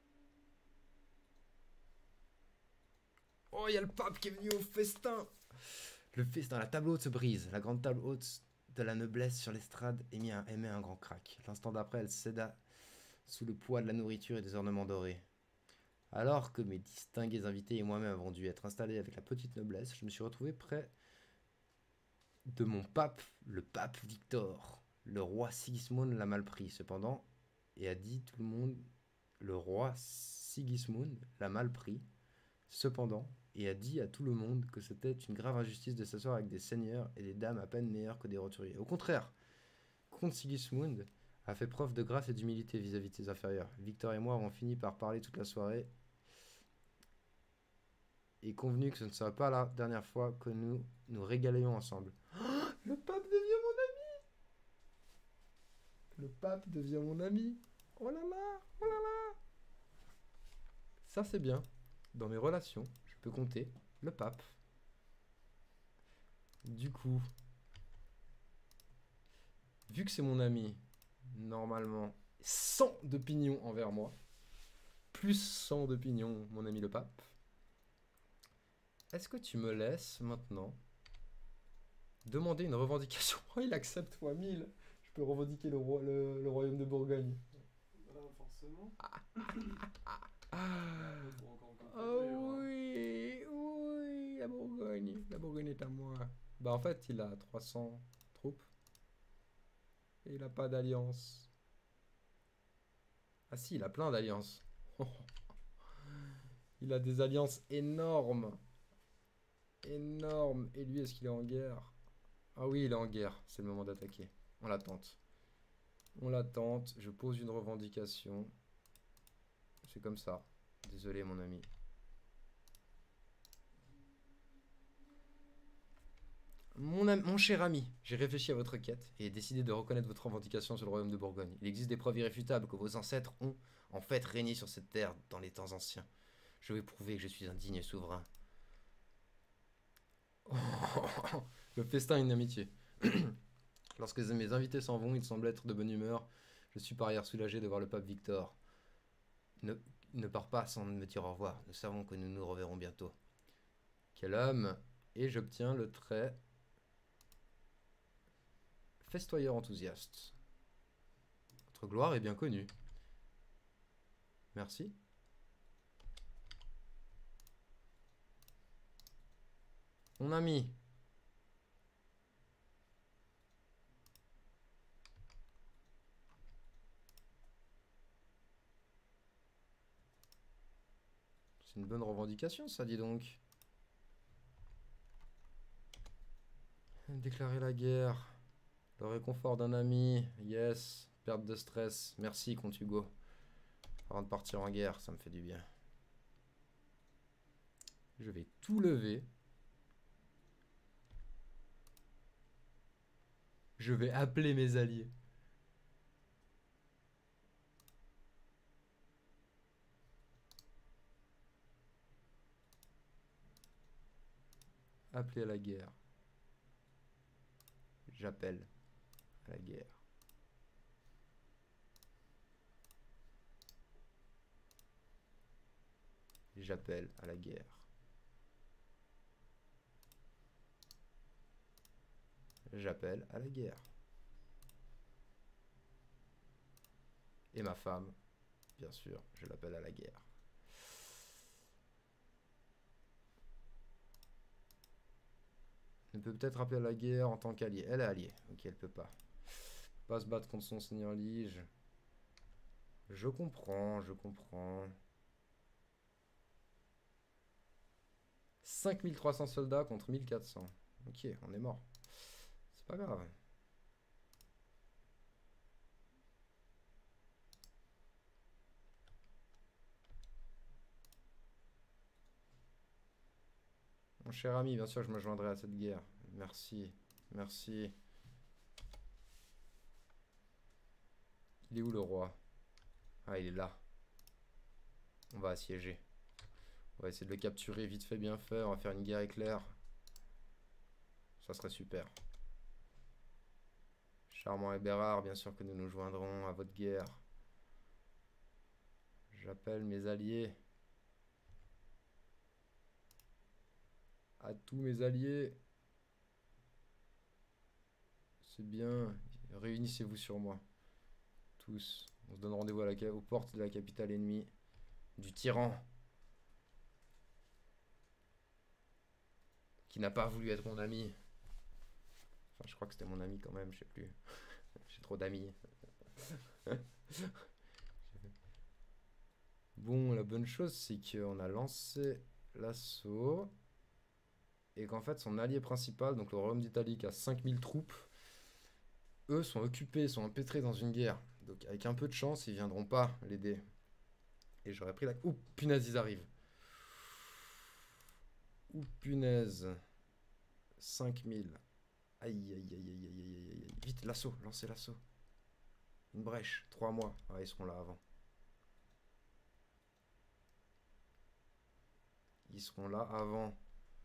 Oh, il y a le pape qui est venu au festin. Le festin, la table haute se brise. La grande table haute de la noblesse sur l'estrade émet un grand crack. L'instant d'après, elle céda sous le poids de la nourriture et des ornements dorés. Alors que mes distingués invités et moi-même avons dû être installés avec la petite noblesse, je me suis retrouvé près de mon pape, le pape Victor. Le roi Sigismund l'a mal pris, cependant, et a dit tout le monde. Le roi Sigismund l'a mal pris, cependant, et a dit à tout le monde que c'était une grave injustice de s'asseoir avec des seigneurs et des dames à peine meilleurs que des roturiers. Au contraire, comte Sigismund a fait preuve de grâce et d'humilité vis-à-vis de ses inférieurs. Victor et moi avons fini par parler toute la soirée et convenu que ce ne serait pas la dernière fois que nous nous régalions ensemble. Oh, le pape devient mon ami. Le pape devient mon ami. Oh là là, oh là là. Ça c'est bien. Dans mes relations, je peux compter le pape. Du coup, vu que c'est mon ami, normalement, 100 d'opinion envers moi, plus 100 d'opinion, mon ami le pape. Est-ce que tu me laisses maintenant demander une revendication? Oh, il accepte fois 1000. Je peux revendiquer le royaume de Bourgogne. Forcément. Oh oui, oui, la Bourgogne. La Bourgogne est à moi. Bah en fait, il a 300 troupes. Et il a pas d'alliance. Ah si, il a plein d'alliances. Il a des alliances énormes. Énormes. Et lui, est-ce qu'il est en guerre? Ah oui, il est en guerre. C'est le moment d'attaquer. On l'attente. On l'attente. Je pose une revendication. C'est comme ça. Désolé, mon ami. Mon cher ami, j'ai réfléchi à votre quête et décidé de reconnaître votre revendication sur le royaume de Bourgogne. Il existe des preuves irréfutables que vos ancêtres ont en fait régné sur cette terre dans les temps anciens. Je vais prouver que je suis un digne souverain. Oh, le festin est une amitié. Lorsque mes invités s'en vont, ils semblent être de bonne humeur. Je suis par ailleurs soulagé de voir le pape Victor. Ne pars pas sans me dire au revoir. Nous savons que nous nous reverrons bientôt. Quel homme! Et j'obtiens le trait festoyeur enthousiaste. Votre gloire est bien connue. Merci. Mon ami. C'est une bonne revendication, ça, dis donc. Déclarer la guerre. Le réconfort d'un ami. Yes. perte de stress. Merci, compte Hugo. Avant de partir en guerre, ça me fait du bien. Je vais tout lever. Je vais appeler mes alliés. Appeler à la guerre. J'appelle à la guerre. J'appelle à la guerre. J'appelle à la guerre. Et ma femme, bien sûr, je l'appelle à la guerre. Elle peut peut-être appeler à la guerre en tant qu'alliée. Elle est alliée. Ok, elle peut pas. Pas se battre contre son seigneur lige. Je comprends, je comprends. 5300 soldats contre 1400. Ok, on est mort. C'est pas grave. Mon cher ami, bien sûr, je me joindrai à cette guerre. Merci, merci. Il est où le roi? Ah, il est là. On va assiéger. On va essayer de le capturer vite fait, bien fait. On va faire une guerre éclair. Ça serait super. Charmant et Bérard, bien sûr que nous nous joindrons à votre guerre. J'appelle mes alliés. À tous mes alliés. C'est bien. Réunissez-vous sur moi. Tous. On se donne rendez-vous aux portes de la capitale ennemie. Du tyran. Qui n'a pas voulu être mon ami. Enfin, je crois que c'était mon ami quand même, je sais plus. J'ai trop d'amis. Bon, la bonne chose, c'est qu'on a lancé l'assaut. Et qu'en fait, son allié principal, donc le royaume d'Italie, qui a 5000 troupes, eux sont occupés, sont empêtrés dans une guerre. Donc avec un peu de chance, ils viendront pas l'aider. Et j'aurais pris la... Ouh, punaise, ils arrivent. Ouh, punaise. 5000. Aïe, aïe, aïe, aïe, aïe, aïe, aïe. Vite, l'assaut, lancez l'assaut. Une brèche, 3 mois. Ah, ils seront là avant. Ils seront là avant.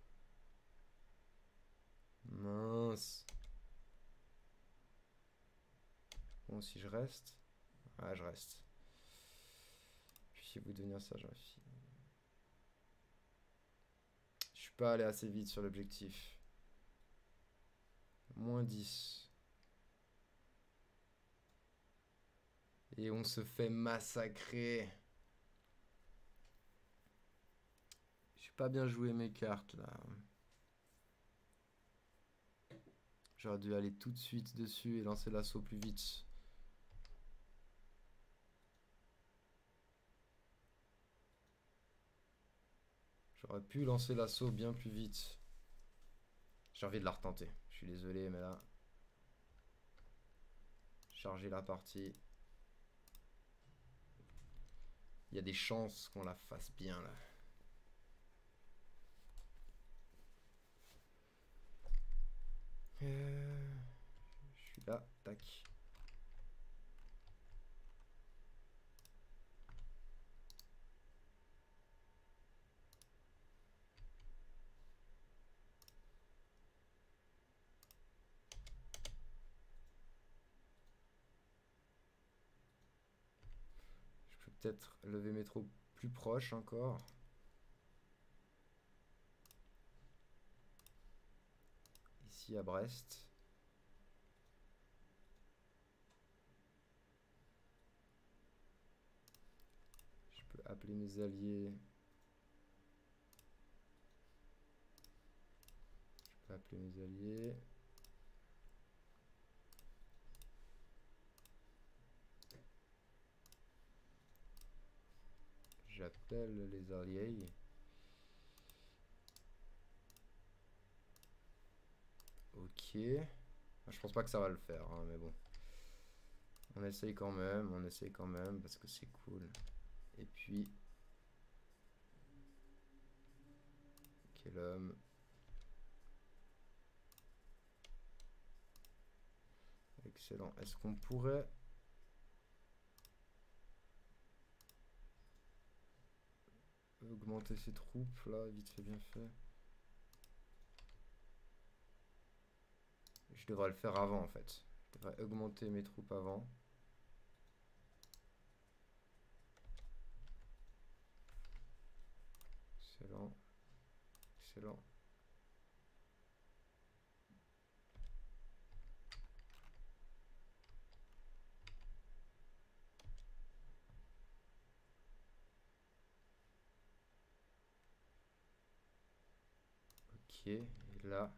Mince. Bon, si je reste... Ah, je reste. Puissiez-vous devenir sage, ma fille. Je suis pas allé assez vite sur l'objectif. Moins 10. Et on se fait massacrer. J'ai pas bien joué mes cartes là. J'aurais dû aller tout de suite dessus et lancer l'assaut plus vite. J'aurais pu lancer l'assaut bien plus vite. J'ai envie de la retenter. Je suis désolé, mais là... Charger la partie. Il y a des chances qu'on la fasse bien, là. Je suis là, tac. Je peux peut-être lever mes troupes plus proches encore. Ici à Brest. Je peux appeler mes alliés. Je peux appeler mes alliés. J'appelle les alliés. Ok. Je pense pas que ça va le faire, hein, mais bon. On essaye quand même, parce que c'est cool. Et puis... Quel homme. Excellent. Est-ce qu'on pourrait... augmenter ses troupes, là, vite fait, bien fait. Je devrais le faire avant, en fait. Je devrais augmenter mes troupes avant. Excellent. Excellent. Ok, et là...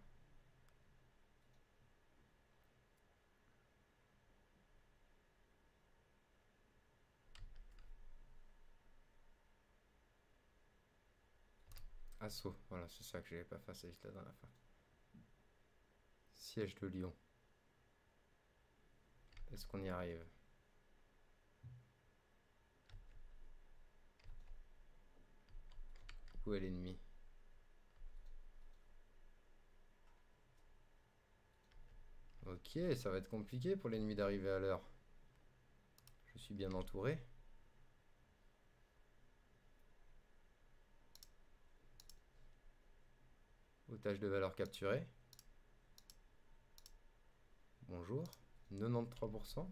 Assaut, voilà, c'est ça que j'avais pas fait la dernière fois. Siège de Lyon. Est-ce qu'on y arrive? Où est l'ennemi? Ok, ça va être compliqué pour l'ennemi d'arriver à l'heure. Je suis bien entouré. Otage de valeur capturé. Bonjour. 93%.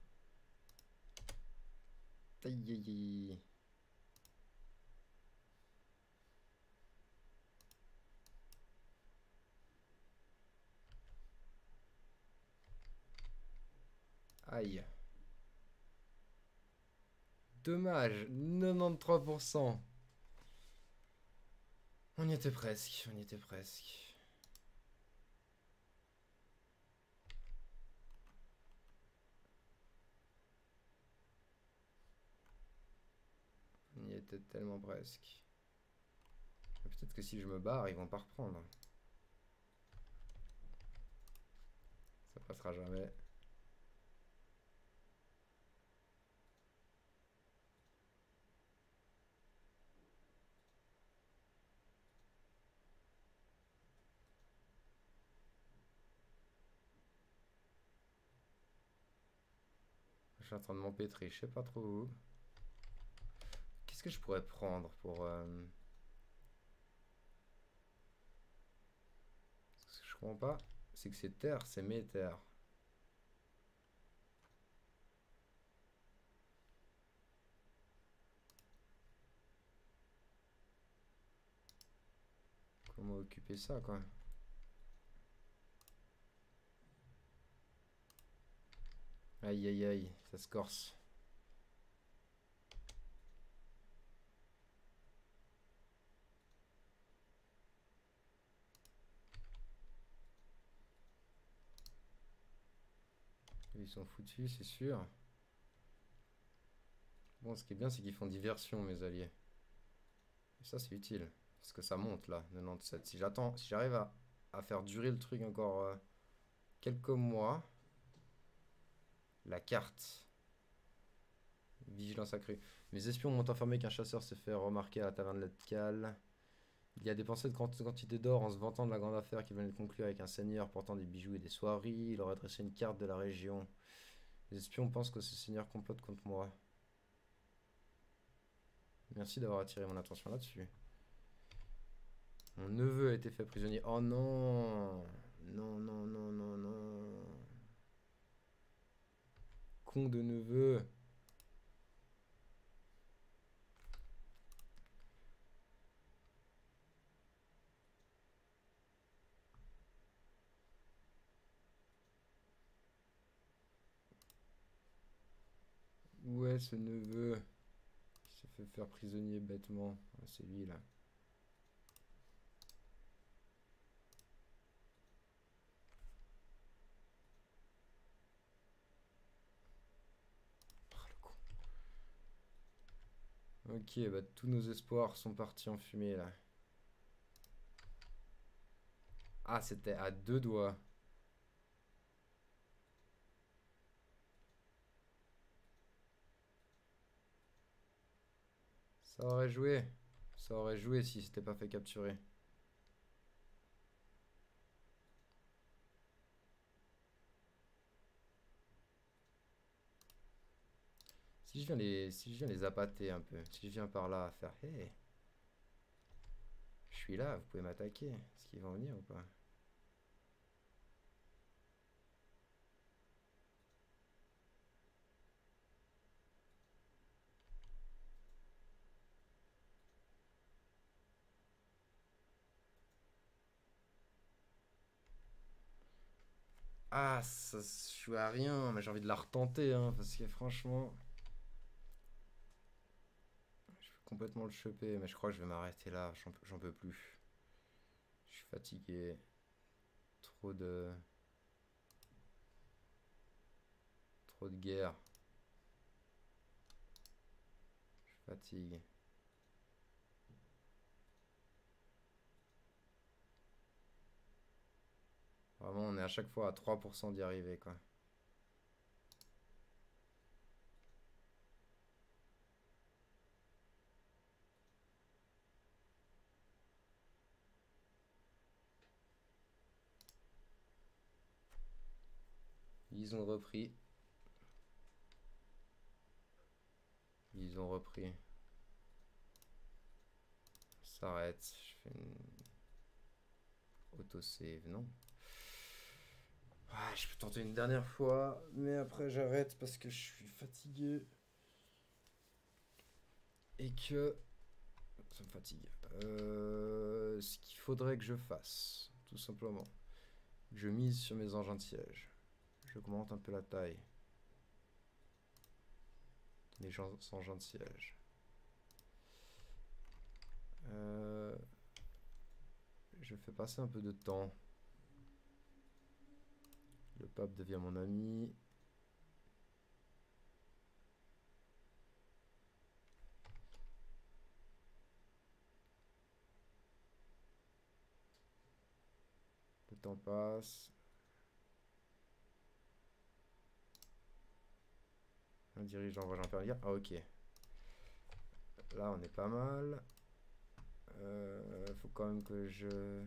Aïe aïe aïe. Aïe. Dommage. 93%. On y était presque. On y était presque. On y était tellement presque. Peut-être que si je me barre, ils vont pas reprendre. Ça passera jamais. Je suis en train de m'empêtrer, je sais pas trop où. Qu'est-ce que je pourrais prendre pour... Ce que je comprends pas, c'est que ces terres, c'est mes terres. Comment occuper ça, quoi? Aïe aïe aïe, ça se corse. Ils sont foutus, c'est sûr. Bon, ce qui est bien, c'est qu'ils font diversion, mes alliés. Et ça, c'est utile. Parce que ça monte, là, 97. Si j'attends, si j'arrive à faire durer le truc encore quelques mois... La carte. Vigilance accrue. Mes espions m'ont informé qu'un chasseur s'est fait remarquer à la taverne Letcal. Il a dépensé de grandes quantités d'or en se vantant de la grande affaire qu'il venait de conclure avec un seigneur portant des bijoux et des soieries. Il aurait dressé une carte de la région. Les espions pensent que ce seigneur complote contre moi. Merci d'avoir attiré mon attention là-dessus. Mon neveu a été fait prisonnier. Oh non! Non, non, non, non, non. Con de neveu. Où est ce neveu qui s'est fait faire prisonnier bêtement? Ah, c'est lui là. Ah, le con. Ok, bah tous nos espoirs sont partis en fumée là. Ah, c'était à deux doigts. Ça aurait joué. Ça aurait joué si c'était pas fait capturer. Si je viens les appâter un peu. Si je viens par là à faire hey, je suis là, vous pouvez m'attaquer. Est-ce qu'ils vont venir ou pas? Ah, ça se joue à rien, mais j'ai envie de la retenter, hein, parce que franchement, je vais complètement le choper, mais je crois que je vais m'arrêter là, j'en peux plus. Je suis fatigué, trop de, trop de guerre, je fatigue. Vraiment, on est à chaque fois à 3% d'y arriver, quoi. Ils ont repris. Ils ont repris. S'arrête. Je fais une autosave, non? Ah, je peux tenter une dernière fois, mais après j'arrête parce que je suis fatigué. Et que ça me fatigue. Ce qu'il faudrait que je fasse, tout simplement, je mise sur mes engins de siège. J'augmente un peu la taille de mes engins de siège. Je fais passer un peu de temps. Le pape devient mon ami. Le temps passe. Un dirigeant va impérial. Ah ok. Là on est pas mal. Faut quand même que je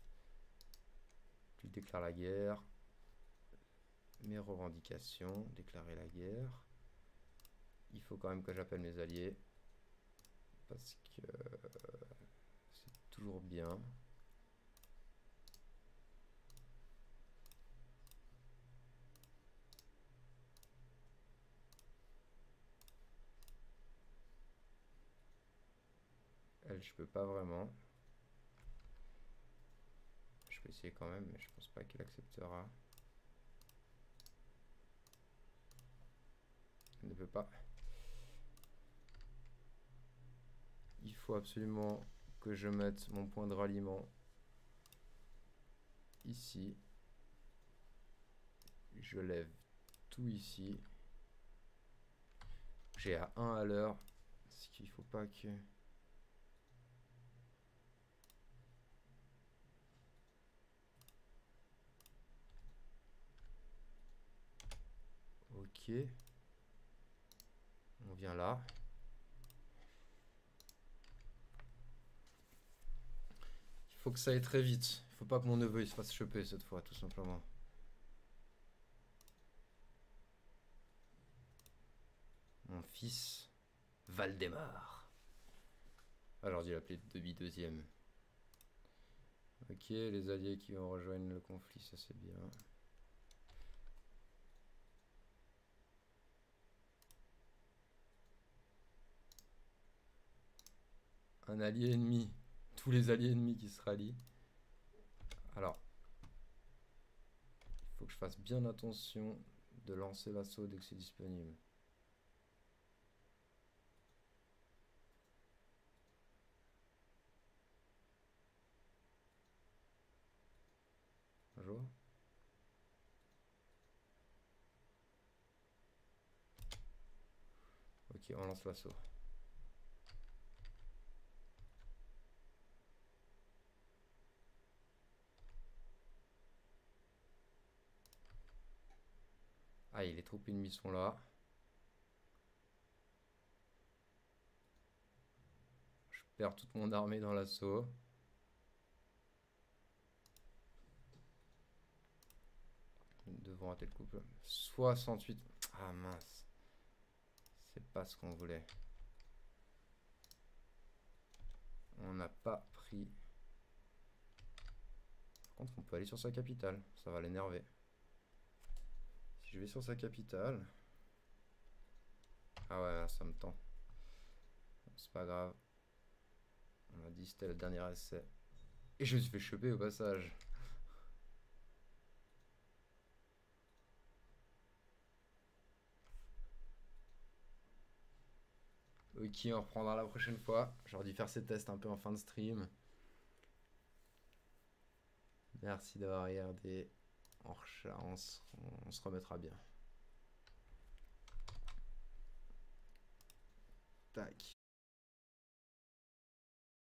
déclare la guerre. Mes revendications, déclarer la guerre. Il faut quand même que j'appelle mes alliés. Parce que c'est toujours bien. Elle, je peux pas vraiment. Je peux essayer quand même, mais je pense pas qu'elle acceptera. Elle ne peut pas. Il faut absolument que je mette mon point de ralliement ici. Je lève tout ici. J'ai à 1 à l'heure. Ce qu'il faut pas que... Ok. On vient là. Il faut que ça aille très vite. Il faut pas que mon neveu il se fasse choper cette fois, tout simplement. Mon fils, Valdemar. Alors, j'ai appelé Debi deuxième. Ok, les alliés qui vont rejoindre le conflit, ça c'est bien. Un allié ennemi. Tous les alliés ennemis qui se rallient. Alors, il faut que je fasse bien attention de lancer l'assaut dès que c'est disponible. Bonjour. Ok, on lance l'assaut. Ah, les troupes ennemies sont là. perds toute mon armée dans l'assaut. Nous devons rater le couple. 68. Ah mince. C'est pas ce qu'on voulait. On n'a pas pris. Par contre, on peut aller sur sa capitale. Ça va l'énerver. Si je vais sur sa capitale. Ah ouais, ça me tend. C'est pas grave. On a dit c'était le dernier essai. Et je me suis fait choper au passage. Ok, on reprendra la prochaine fois. J'aurais dû faire ces tests un peu en fin de stream. Merci d'avoir regardé. On se remettra bien. Tac.